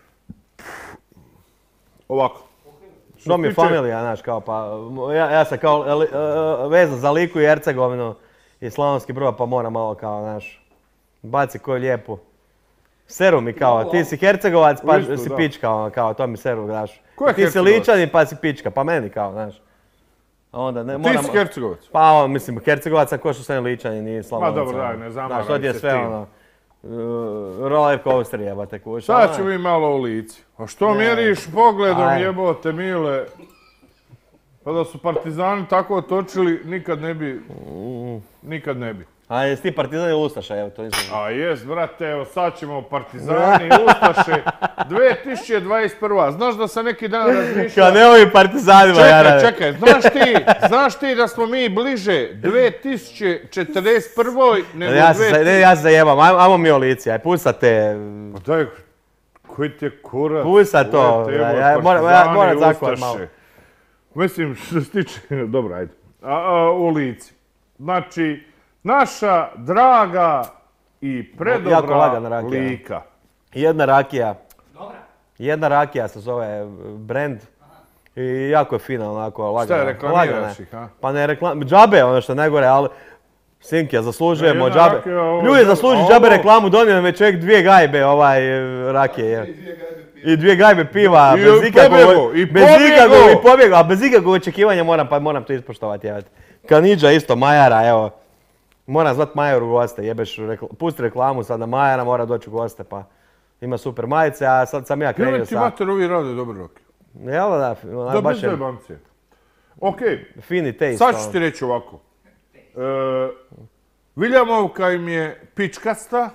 Ovako. Što mi je tiče- familija, znaš, kao pa, ja, ja sam kao e, li- e, vezan za Liku i Hercegovinu i Slavonski Brod, pa moram malo kao, znaš, baci koju lijepu. Seru mi kao, ti si Hercegovac pa Isto, si da. pička, ono, kao, to mi seru, znaš. Ko je Ti si Hercegovac? Ličanin pa si pička, pa meni kao, znaš. A onda ne Ti moram... si Hercegovac. Pa on, mislim, Hercegovaca ko što sam Ličanin i Slavonca. Ma dobro, daj, ne Znaš, zamaraj to ti je se sve tim. ono... Uh, roller coaster jebate kuća. Sad ću mi malo u lici. A što mjeriš pogledom, Aj. jebote mile? Pa da su partizani tako otočili, nikad ne bi... Nikad ne bi. A jesi ti partizan ili Ustaša, evo to nisam... A jest, brate, evo sad ćemo partizani, ustaše, dvije tisuće dvadeset prva. Znaš da sam neki dan razmišljao... Kao ne ovim partizanima, Čekaj, jarane. čekaj, znaš ti, znaš ti da smo mi bliže dvije tisuće četrdeset prvoj nego Ja se, dvije- ne, ja se zajebam, ajmo, ajmo mi o lici, aj pusta te... Pa daj, koji ti je kurac? Pusta to, uvete, evo, ja- ja moram- ja partizani, moram zakovat ustaše. malo. Mislim, što se tiče, dobro, ajde, a, a, u lici. Znači, naša draga i Jako predobra lagana rakija. Lika. Jedna rakija, Dobra. jedna rakija se zove brand. I jako je fina, onako, lagana. Šta je, reklamiraš lagana. ih, a? Pa ne reklam, džabe ono što je najgore, ali... Sinke, zaslužujemo jedna džabe. rakija, ovo je Ljudi dobro, zaslužuju a džabe ovo- reklamu, donio nam je čovjek dvije gajbe ovaj e, rakije. je. I dvije gajbe piva. I dvije gajbe piva, I bez ikakvog, pobjego, i bez pobjego. ikakvog, i pobjego, a bez ikakvog očekivanja moram, pa moram to ispoštovati, jebate. Kanidža isto, Majara, evo. Moram zvat Majaru u goste, jebeš, rekla, pusti reklamu sad na Majara, mora doći u goste, pa ima super majice, a sad sam ja krenuo Jel ti sa... mater ovi rade dobro roke? Jel da, Da, baš bez je zajebancije. Okej, fini taste. sad ću ono. ti reći ovako. E, Viljamovka im je pičkasta,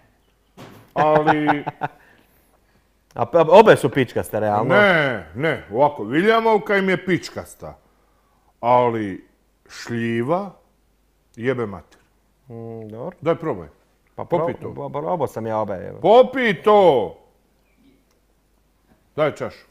ali... A pa obe su pičkaste, realno. Ne, ne, ovako, Viljamovka im je pičkasta, ali šljiva jebe mater. Mm, dobro. Daj probaj. Pa Popi pro- to. pa probao sam ja obe, evo. Popi to! Daj čašu.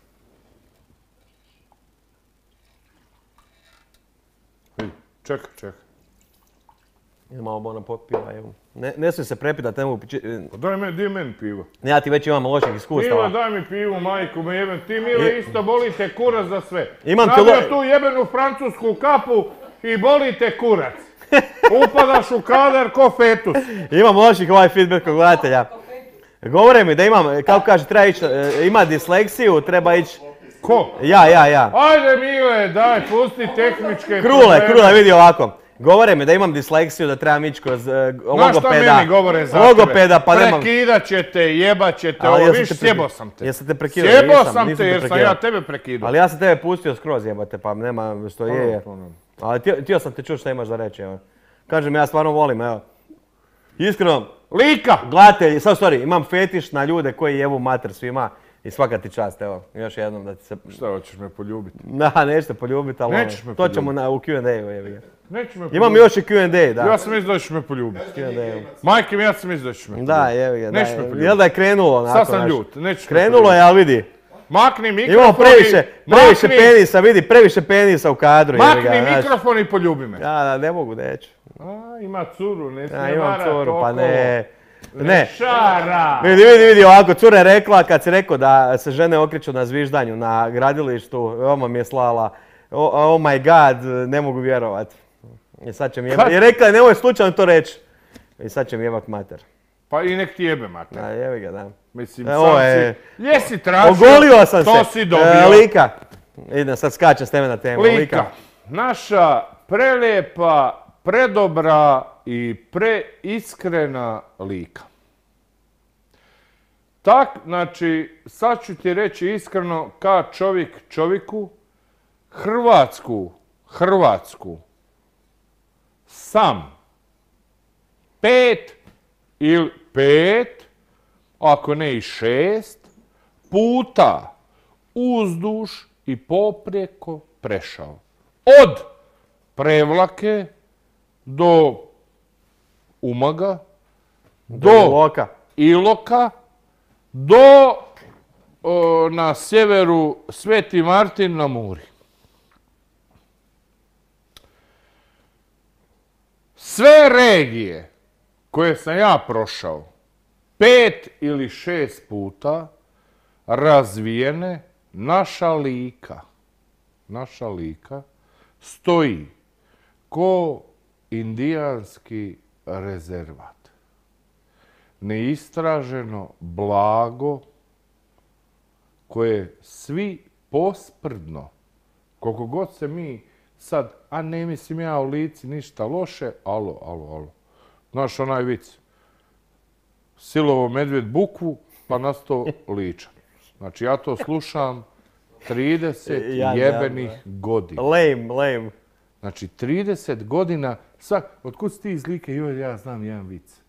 Vidi, čekaj, čekaj. Idem malo bona popiva, evo. Ne, ne smijem se prepitat, ne mogu pići... Pa daj meni, di meni pivo. Ja ti već imam loših Mile, iskustava. daj mi pivu, majku me jebem. Ti, Mile, isto bolite kurac za sve. Imam ti Nabio lo- tu jebenu francusku kapu i bolite kurac. Upadaš u kadar ko fetus. Imam loših ovaj feedback od gledatelja. Govore mi da imam, kako kaže, treba ići, e, ima disleksiju, treba ići... Ko? Ja, ja, ja. Ajde, Mile, daj, pusti tehničke Krule, probleme. krule, vidi ovako. Govore mi da imam disleksiju, da trebam ići kroz e, Znaš šta logopeda. meni govore za Logopeda, pa tebe? nemam... Prekidat će te, jebat će te, Ali ovo jesam viš, te sjebo prekidao. sam te. Jesam te prekidao, Sjebo nisam, sam nisam te te jer sam prekidao. ja tebe prekidao. Ali ja sam tebe pustio skroz jebate, pa nema što je. je. To ne. Ali htio, htio sam te čuti što imaš za reći, evo. Kažem, ja stvarno volim, evo. Iskreno, Lika! gledatelji, sad sorry, imam fetiš na ljude koji jebu mater svima i svaka ti čast, evo. Još jednom da ti se... Šta hoćeš me poljubiti? Da, nećete poljubiti, ali Nećeš ono, me to ćemo poljubiti. na, u Q and A-u, jebi ga. Nećeš me poljubiti. Imam još i Q and A, da. Ja sam mislio da ćeš me poljubiti. Q and A-u. Majke mi, ja sam mislio da ćeš me poljubiti. Da, jebi ga, da. Nećeš me poljubiti. Jel da je krenulo onako, Sad sam znaš. ljut, nećeš me Krenulo poljubiti. je, ali vidi. Makni mikrofon Imamo previše, i- previše makni- penisa, vidi, previše penisa u kadru, jebi ga, Makni znaš. mikrofon i poljubi me. Ja, da, ne mogu, neću. A, ima curu, ne Ja smije imam varat curu, pa okolo. ne. Ne Ne. šara! Vidi, vidi, vidi, ovako, cura je rekla, kad si rekao da se žene okreću na zviždanju na gradilištu, oma mi je slala, oh, oh my god, ne mogu vjerovat. I sad će mi jebak, Kad? i rekla je, nemoj slučajno to reći. I sad će mi jebak mater. Pa i nek ti jebe, mater. Da, jebi ga, da. Mislim, E, sam ovo je- si... Jesi tražio, Ogolio sam to se. si E, dobio. Lika. Idem, sad skačem s teme na temu. Lika. Naša prelijepa, predobra i preiskrena Lika. Tak, znači, sad ću ti reći iskreno, ka čovjek čovjeku, Hrvatsku, Hrvatsku, sam, pet ili pet, ako ne i šest, puta uzduž i poprijeko prešao. Od Prevlake do Umaga, do Loka. Iloka, do o, na sjeveru Sveti Martin na Muri. Sve regije koje sam ja prošao, pet ili šest puta, razvijene, naša Lika, naša Lika, stoji ko indijanski rezervat. neistraženo blago koje svi posprdno, koliko god se mi sad, a ne mislim ja u Lici ništa loše, alo, alo, alo. Znaš onaj vic, silovo medvjed bukvu, pa nastao ličan. Znači ja to slušam trideset Ja, jebenih ja, godina. Lame, lame. Znači trideset godina, svak, otkud si ti iz Like? Joj, ja znam jedan vic.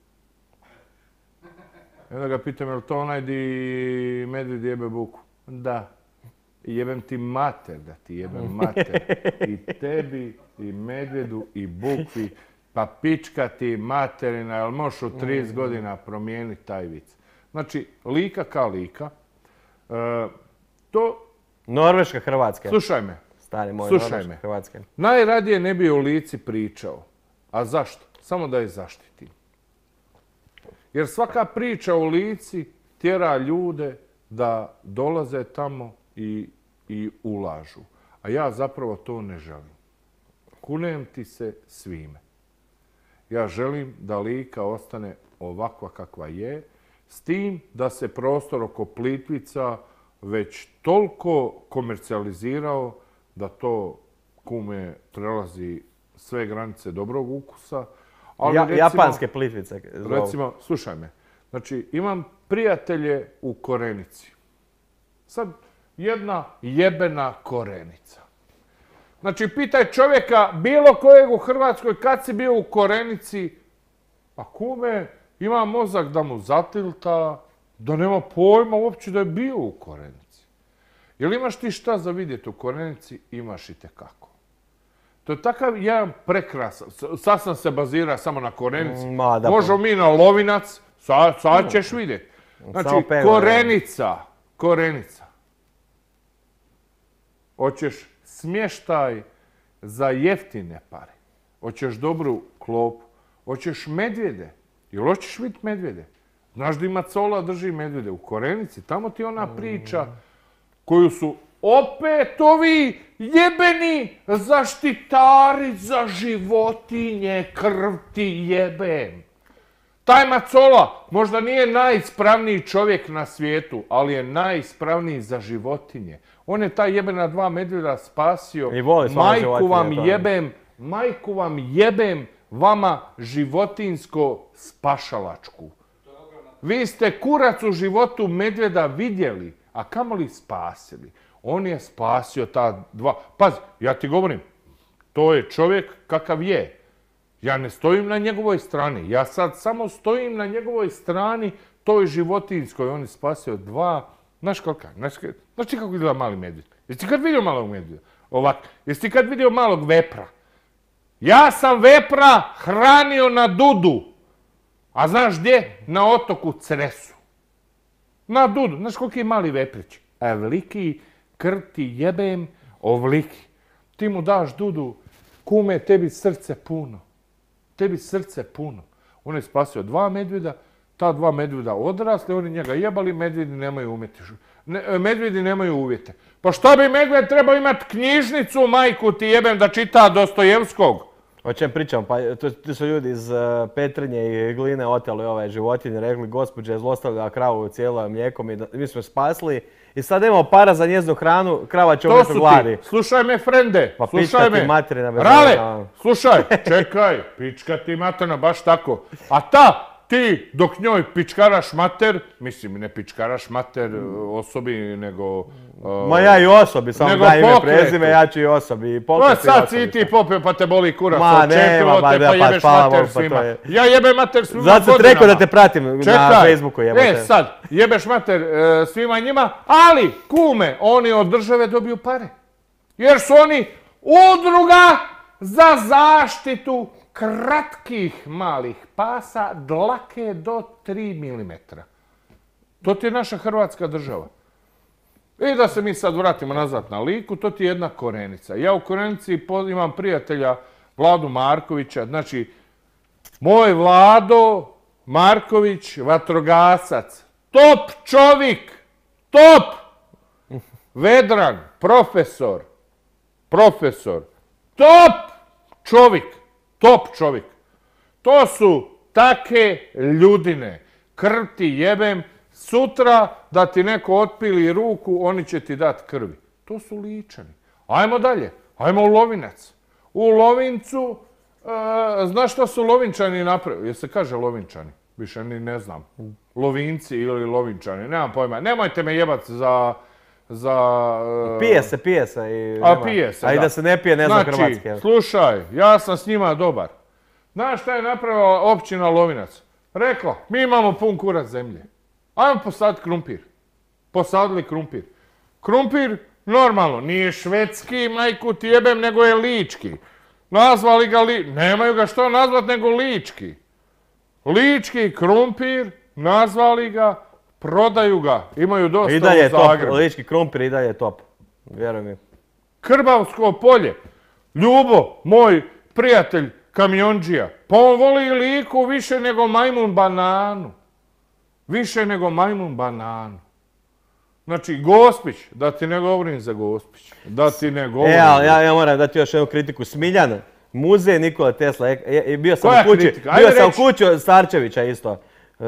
I onda ga pitam, je li to onaj di medvjed jebe buku? Da. I jebem ti mater, da ti jebem mater. I tebi, i medvjedu, i bukvi. Pa pička ti materina, jel možeš u trideset godina promijeniti taj vic? Znači, Lika kao Lika. E, to... Norveška, Hrvatska. Slušaj me. Stari moj, Slušaj Norveška, me. Hrvatska. Najradije ne bi o Lici pričao. A zašto? Samo da je zaštitim. Jer svaka priča o Lici tjera ljude da dolaze tamo i, i ulažu. A ja zapravo to ne želim. Kunem ti se svime. Ja želim da Lika ostane ovakva kakva je, s tim da se prostor oko Plitvica već toliko komercijalizirao da to, kume, prelazi sve granice dobrog ukusa. Ali Ja, recimo, japanske Plitvice. zovu. Recimo, slušaj me, znači imam prijatelje u Korenici. Sad, jedna jebena Korenica. Znači, pitaj čovjeka, bilo kojeg u Hrvatskoj, kad si bio u Korenici, a kume, ima mozak da mu zatilta, da nema pojma uopće da je bio u Korenici. Jel imaš ti šta za vidjeti u Korenici? Imaš i tekako. To je takav jedan prekrasan, sad sam se bazira samo na Korenici, Ma, da, možemo mi na Lovinac, sad, sad ćeš vidjeti. Znači, Samo pegla, Korenica, Korenica. Hoćeš smještaj za jeftine pare, hoćeš dobru klopu, hoćeš medvjede, jel hoćeš vidjeti medvjede? Znaš da ima Cola drži medvjede u Korenici, tamo ti ona priča koju su opet ovi jebeni zaštitari za životinje, krv ti jebem. Taj Macola možda nije najispravniji čovjek na svijetu, ali je najispravniji za životinje. On je taj jebena dva medvjeda spasio. I voli svoje Majku životinje, vam to. jebem, majku vam jebem, vama životinsko spašalačku. Vi ste kurac u životu medvjeda vidjeli, a kamoli spasili. On je spasio ta dva... Pazi, ja ti govorim, to je čovjek kakav je. Ja ne stojim na njegovoj strani. Ja sad samo stojim na njegovoj strani toj životinjskoj. On je spasio dva... Znaš kolika? Znaš, znaš ti kako izgleda mali medvjed? Jesi ti kad vidio malog medvjeda? Ovak. Jesi ti kad vidio malog vepra? Ja sam vepra hranio na Dudu. A znaš gdje? Na otoku Cresu. Na Dudu. Znaš koliki je mali veprić? Evliki, krti jebem, ovliki. Ti mu daš Dudu, kume, tebi srce puno. Tebi srce puno. On je spasio dva medvjeda, ta dva medvjeda odrasli, oni njega jebali, medvjedi nemaju uvjete. Ne, medvjedi nemaju uvjete. Pa šta bi medvjed trebao imati knjižnicu, majku ti jebem, da čita Dostojevskog? O čem pričam? Pa to, to su ljudi iz uh, Petrinje i Gline oteli ove životinje, rekli gospođa je zlostavljala kravu cijelo mlijekom i da, mi smo je spasli. I sad imamo para za njeznu hranu, krava će umjeti u gladi. Slušaj me, frende, Pa slušaj pička ti me. materina bez Rale, obzira. slušaj, čekaj, pička ti materina, baš tako. A ta, ti dok njoj pičkaraš mater, mislim ne pičkaraš mater osobi, nego... Uh, Ma ja i osobi, samo nego daj ime pokretu. prezime, ja ću i osobi. I Pa pokret i sad osobi. si ti popio pa te boli kurac, Ma, očekilo nema, te ba, pa da, pa jebeš hvala mater Bogu, pa to svima. je- Ja jebem mater svima Zato sam ti godinama. rekao da te pratim na Čekaj, Facebooku, jebote. e sad, jebeš mater e, svima njima, ali kume, oni od države dobiju pare. Jer su oni udruga za zaštitu kratkih malih pasa dlake do tri milimetra. To ti je naša Hrvatska država. I da se mi sad vratimo nazad na Liku, to ti je jedna Korenica. Ja u Korenici po- imam prijatelja Vladu Markovića, znači moj Vlado Marković, vatrogasac, top čovjek, top! Vedran, profesor, profesor, top čovjek, top čovjek. To su take ljudine. krv ti jebem, sutra da ti neko otpili ruku, oni će ti dati krvi. To su Ličani. Ajmo dalje, ajmo u Lovinac. U Lovincu, e, znaš što su Lovinčani napravili? Jel se kaže Lovinčani? Više ni ne znam. Lovinci ili Lovinčani, nemam pojma. Nemojte me jebati za... za e, Pije se, pije se. I A nema- pije se, A i da. da se ne pije, ne znam Znači, hrvatski. evo. slušaj, ja sam s njima dobar. Znaš šta je napravila općina Lovinac? Rekla, mi imamo pun kurac zemlje. Ajmo posaditi krumpir. Posadili krumpir. Krumpir, normalno, nije švedski, majku ti jebem, nego je lički. Nazvali ga li... Nemaju ga što nazvat nego lički. Lički krumpir, nazvali ga, prodaju ga. Imaju dosta I dalje je u top, Zagrebu. lički krumpir i dalje je top. Vjeruj mi. Krbavsko polje. Ljubo, moj prijatelj kamionđija. Pa on voli Liku više nego majmun bananu. Više nego majmun bananu. Znači, Gospić, da ti ne govorim za Gospić. Da ti ne govorim. E, ali ja, ja moram dati još jednu kritiku. Smiljan, muzej Nikola Tesla. E, e, bio sam Koja u kući, kritika? Ajde bio sam u reći. kući od Starčevića isto.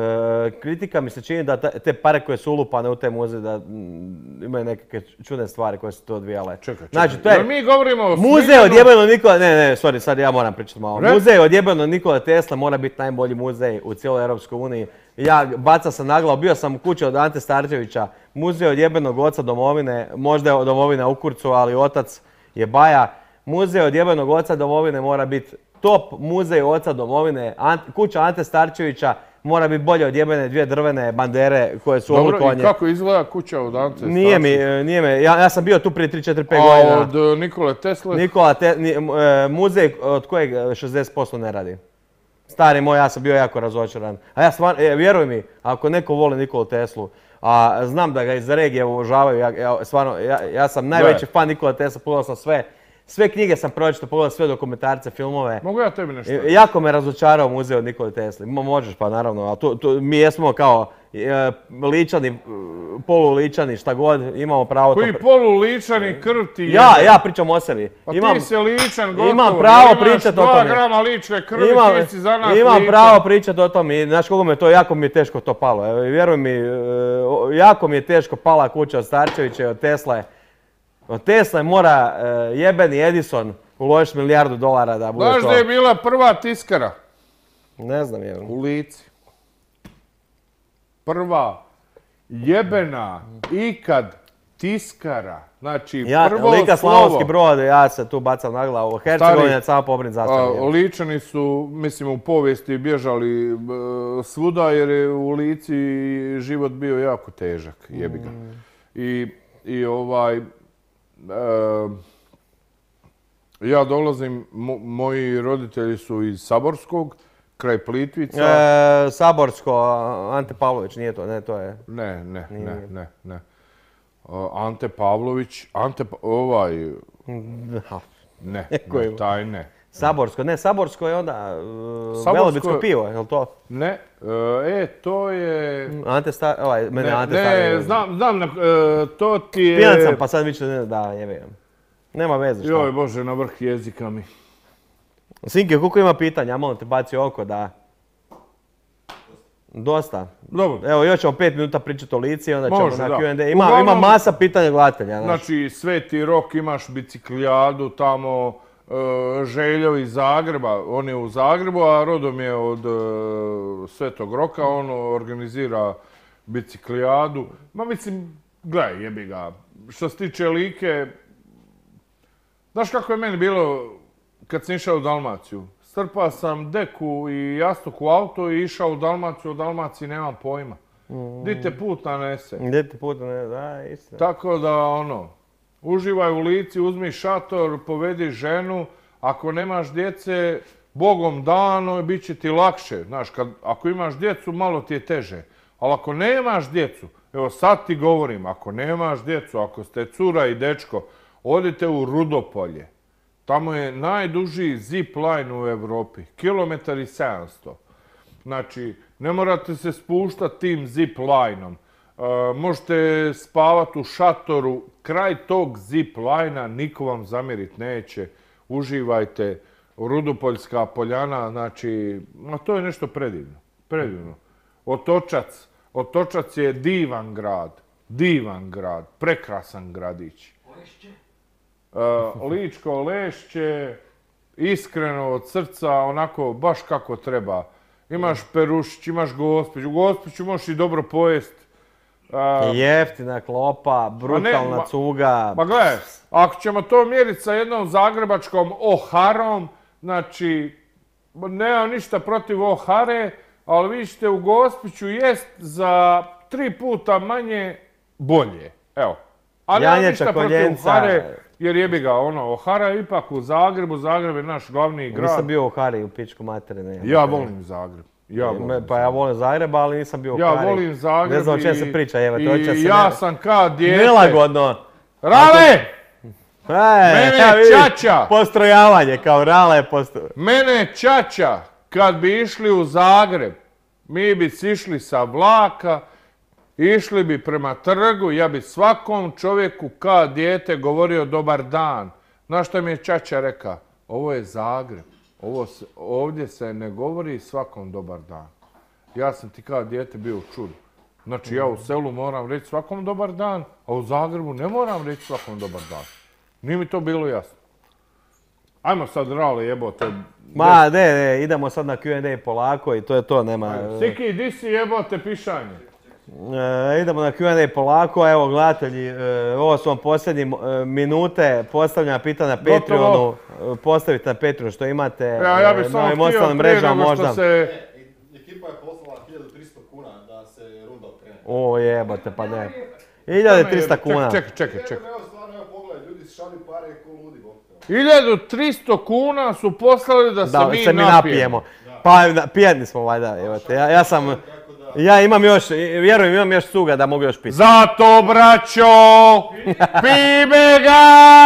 E, kritika mi se čini da ta- te pare koje su ulupane u te muzeje da mm, imaju nekakve čudne stvari koje su to odvijale. Čekaj, čekaj. Znači, to je Jel mi govorimo o muzej Smiljanu? od jebeno Nikola, ne, ne, sorry, sad ja moram pričati malo. Re- Muzej od jebeno Nikola Tesla mora biti najbolji muzej u cijeloj Europskoj uniji. Ja baca sam naglav, bio sam u kući od Ante Starčevića, muzej od jebenog oca domovine, možda je domovina u kurcu, ali otac je baja. Muzej od jebenog oca domovine mora biti top muzej oca domovine. Ant- kuća Ante Starčevića mora biti bolje od jebene dvije drvene bandere koje su Dobro, i oblikovanje. kako izgleda kuća od Ante Nije mi, Starčevića? nije me, ja, ja sam bio tu prije tri četiri pet A godina. od Nikole Tesle? Nikola, te, ni- m- e, muzej od kojeg šezdeset posto ne radi. Stari moj, ja sam bio jako razočaran. A ja stvarno, e, vjeruj mi, ako neko voli Nikolu Teslu, a znam da ga iz regije obožavaju, ja, ja, stvarno, ja, ja sam najveći fan Nikola Tesla, pogledao sam sve, sve knjige sam pročitao, pogledao sve dokumentarce, filmove. Mogu ja tebi nešto? I- Jako me razočarao muzej od Nikole Tesla. Mo- Možeš pa naravno, ali tu, tu, mi jesmo kao e, ličani, e, poluličani, šta god, imamo pravo to. Koji pre- polu ličani krv ti Ja, jebe. ja pričam o sebi. Pa Imam, ti si ličan gotovo. imam pravo Jel imaš pričat o dva tome. grama lične krvi, imam, ti si za nas imam ličan. pravo pričati o tome i znaš koliko me to, jako mi je teško to palo. Evo, vjeruj mi, e, o- jako mi je teško pala kuća od Starčevića i od Tesle. Od Tesle mora e, jebeni Edison uložiti milijardu dolara da bude Znaš to. da je bila prva tiskara Ne znam, je. u Lici? Prva jebena ikad tiskara. Znači, Ja, prvo Lika slovo. Slavonski Brod, ja se tu bacam na glavu. Hercegovina je samo pobrin A, zastavljen. Ličani su, mislim, u povijesti bježali e, svuda jer je u Lici život bio jako težak, jebi ga. I, i ovaj, e, ja dolazim, mo- moji roditelji su iz Saborskog, kraj Plitvica. E, Saborsko, Ante Pavlović, nije to, ne, to je. Ne, ne, ne, ne, ne. A, Ante Pavlović, Ante, Pa- ovaj, ne, Koji? ne, taj ne. Saborsko, ne, Saborsko je onda uh, Saborsko Velebitsko je- pivo, je li to? Ne, e, to je... Ante Star, ovaj, mene Ne, Ante ne, Star. znam, znam, na- e, to ti je... Pijan sam, pa sad više ne, da, jebe. Nema veze šta. Joj Bože, na vrh jezika mi. Sinke, koliko ima pitanja, ja malo te baci oko da... Dosta. Dobro, Evo, još ćemo pet minuta pričati o Lici, onda ćemo Može, na da. Q and A. Ima, Uglavnom- ima masa pitanja gledatelja, znaš. znači Sveti Rok, imaš biciklijadu tamo, e, Željo iz Zagreba, on je u Zagrebu, a rodom je od e, Svetog Roka, on organizira biciklijadu. Ma mislim, gledaj, jebi ga, što se tiče Like, znaš kako je meni bilo kad sam išao u Dalmaciju? Strpao sam deku i jastuk u auto i išao u Dalmaciju, u Dalmaciji nemam pojma. Di te put nanese? Gdje ti puta ne, da, istina. Tako da, ono, uživaj u Lici, uzmi šator, povedi ženu, ako nemaš djece, Bogom dano, bit će ti lakše. Znaš, kad, ako imaš djecu, malo ti je teže. Ali ako nemaš djecu, evo sad ti govorim, ako nemaš djecu, ako ste cura i dečko, odite u Rudopolje. Tamo je najduži zip line u Europi, kilometar i sedamsto. Znači, ne morate se spuštati tim zip lineom. E, možete spavati u šatoru, kraj tog zip linea, niko vam zamjerit neće. Uživajte, Rudopoljska poljana, znači, ma to je nešto predivno, predivno. Otočac. Otočac je divan grad. Divan grad. Prekrasan gradić. Uh, Ličko Lešće, iskreno od srca, onako baš kako treba. Imaš Perušić, imaš Gospić. U Gospiću možeš i dobro pojest. Uh, Jeftina klopa, brutalna ma- cuga. Ma gledaj, ako ćemo to mjeriti sa jednom zagrebačkom Oharom, znači, nemam ništa protiv Ohare, ali vi ćete u Gospiću jest za tri puta manje bolje. Evo. A nemam Janjeća, ništa protiv koljenca. Ohare, jer jebi ga, ono, Ohara je ipak u Zagrebu, Zagreb je naš glavni grad. Nisam bio u Hari, u pičku materine. Ja volim Zagreb. Ja volim Pa ja volim Zagreb, ali nisam bio u Ja Hari. volim Zagreb Ne znam o čem i- se priča, evo, i to će se ja ne- sam kao dijete. Nelagodno. Rale! E, Mene ja vidim, čača. Postrojavanje, kao rale postro... Mene čača, kad bi išli u Zagreb, mi bi sišli sa vlaka, išli bi prema trgu, ja bi svakom čovjeku kao dijete govorio dobar dan. Znaš što mi je čača reka? Ovo je Zagreb. Ovo se, ovdje se ne govori svakom dobar dan. Ja sam ti kao dijete bio u čudu. Znači ja u selu moram reći svakom dobar dan, a u Zagrebu ne moram reći svakom dobar dan. Nije mi to bilo jasno. Ajmo sad Rale jebote. Ma, ne, ne, idemo sad na Q and A polako i to je to, nema... Siki, di si jebote pišanje? E, idemo na Q and A polako, evo gledatelji, e, ovo su vam posljednje e, minute postavljanja pitanja na Patreonu. E, Postavite na Patreonu što imate, Ja, ja bih e, samo na ovim htio ostalim prije mrežama nego možda. što se... E, ekipa je poslala hiljadu tristo kuna da se runda okrene. O jebote, pa ne. hiljadu trista kuna. Čekaj, čekaj, čekaj. Evo stvarno, evo pogledaj, ljudi šalju pare ko ludi, bok. hiljadu tristo kuna su poslali da se Da, mi se mi napijemo. Pa na- pijani smo valjda, evo te, ja, ja sam... Tako da, Ja imam još, vjerujem, imam još cuga da mogu još piti. Zato, braćo, pime ga,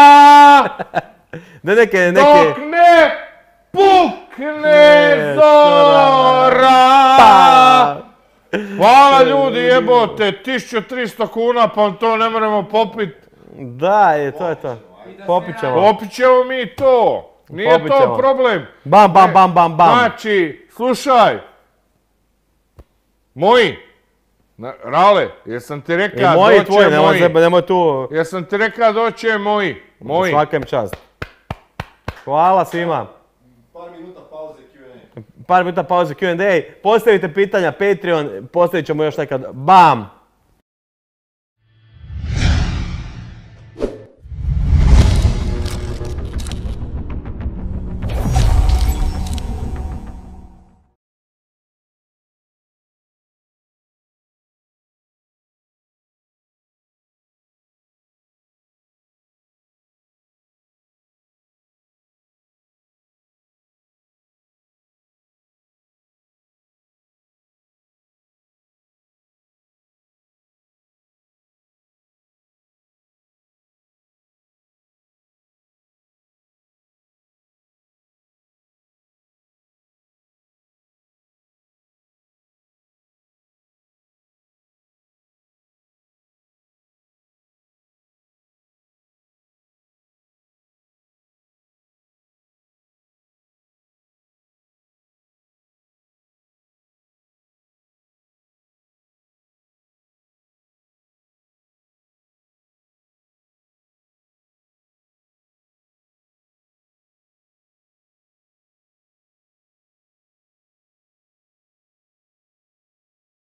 Da neke, neke... dok ne pukne Ne, zora. Pa! Hvala ljudi, jebote, tisuću tristo kuna, pa to ne moramo popit. Da, je, to je to. Popit ćemo. Popit ćemo mi to. Nije Popit to ćemo. problem. Bam, bam, bam, bam, bam. Znači, slušaj. Moji. Na- Rale, jesam ti I rekao moji, doće tvoji, nemoj, moji. zebe- nemoj tu... Jesam ti rekao doće moji. Moji. Svaka im čast. Hvala svima. par minuta pauze Q and A. Par minuta pauze Q and A. Postavite pitanja, Patreon, postavit ćemo još nekad. Bam!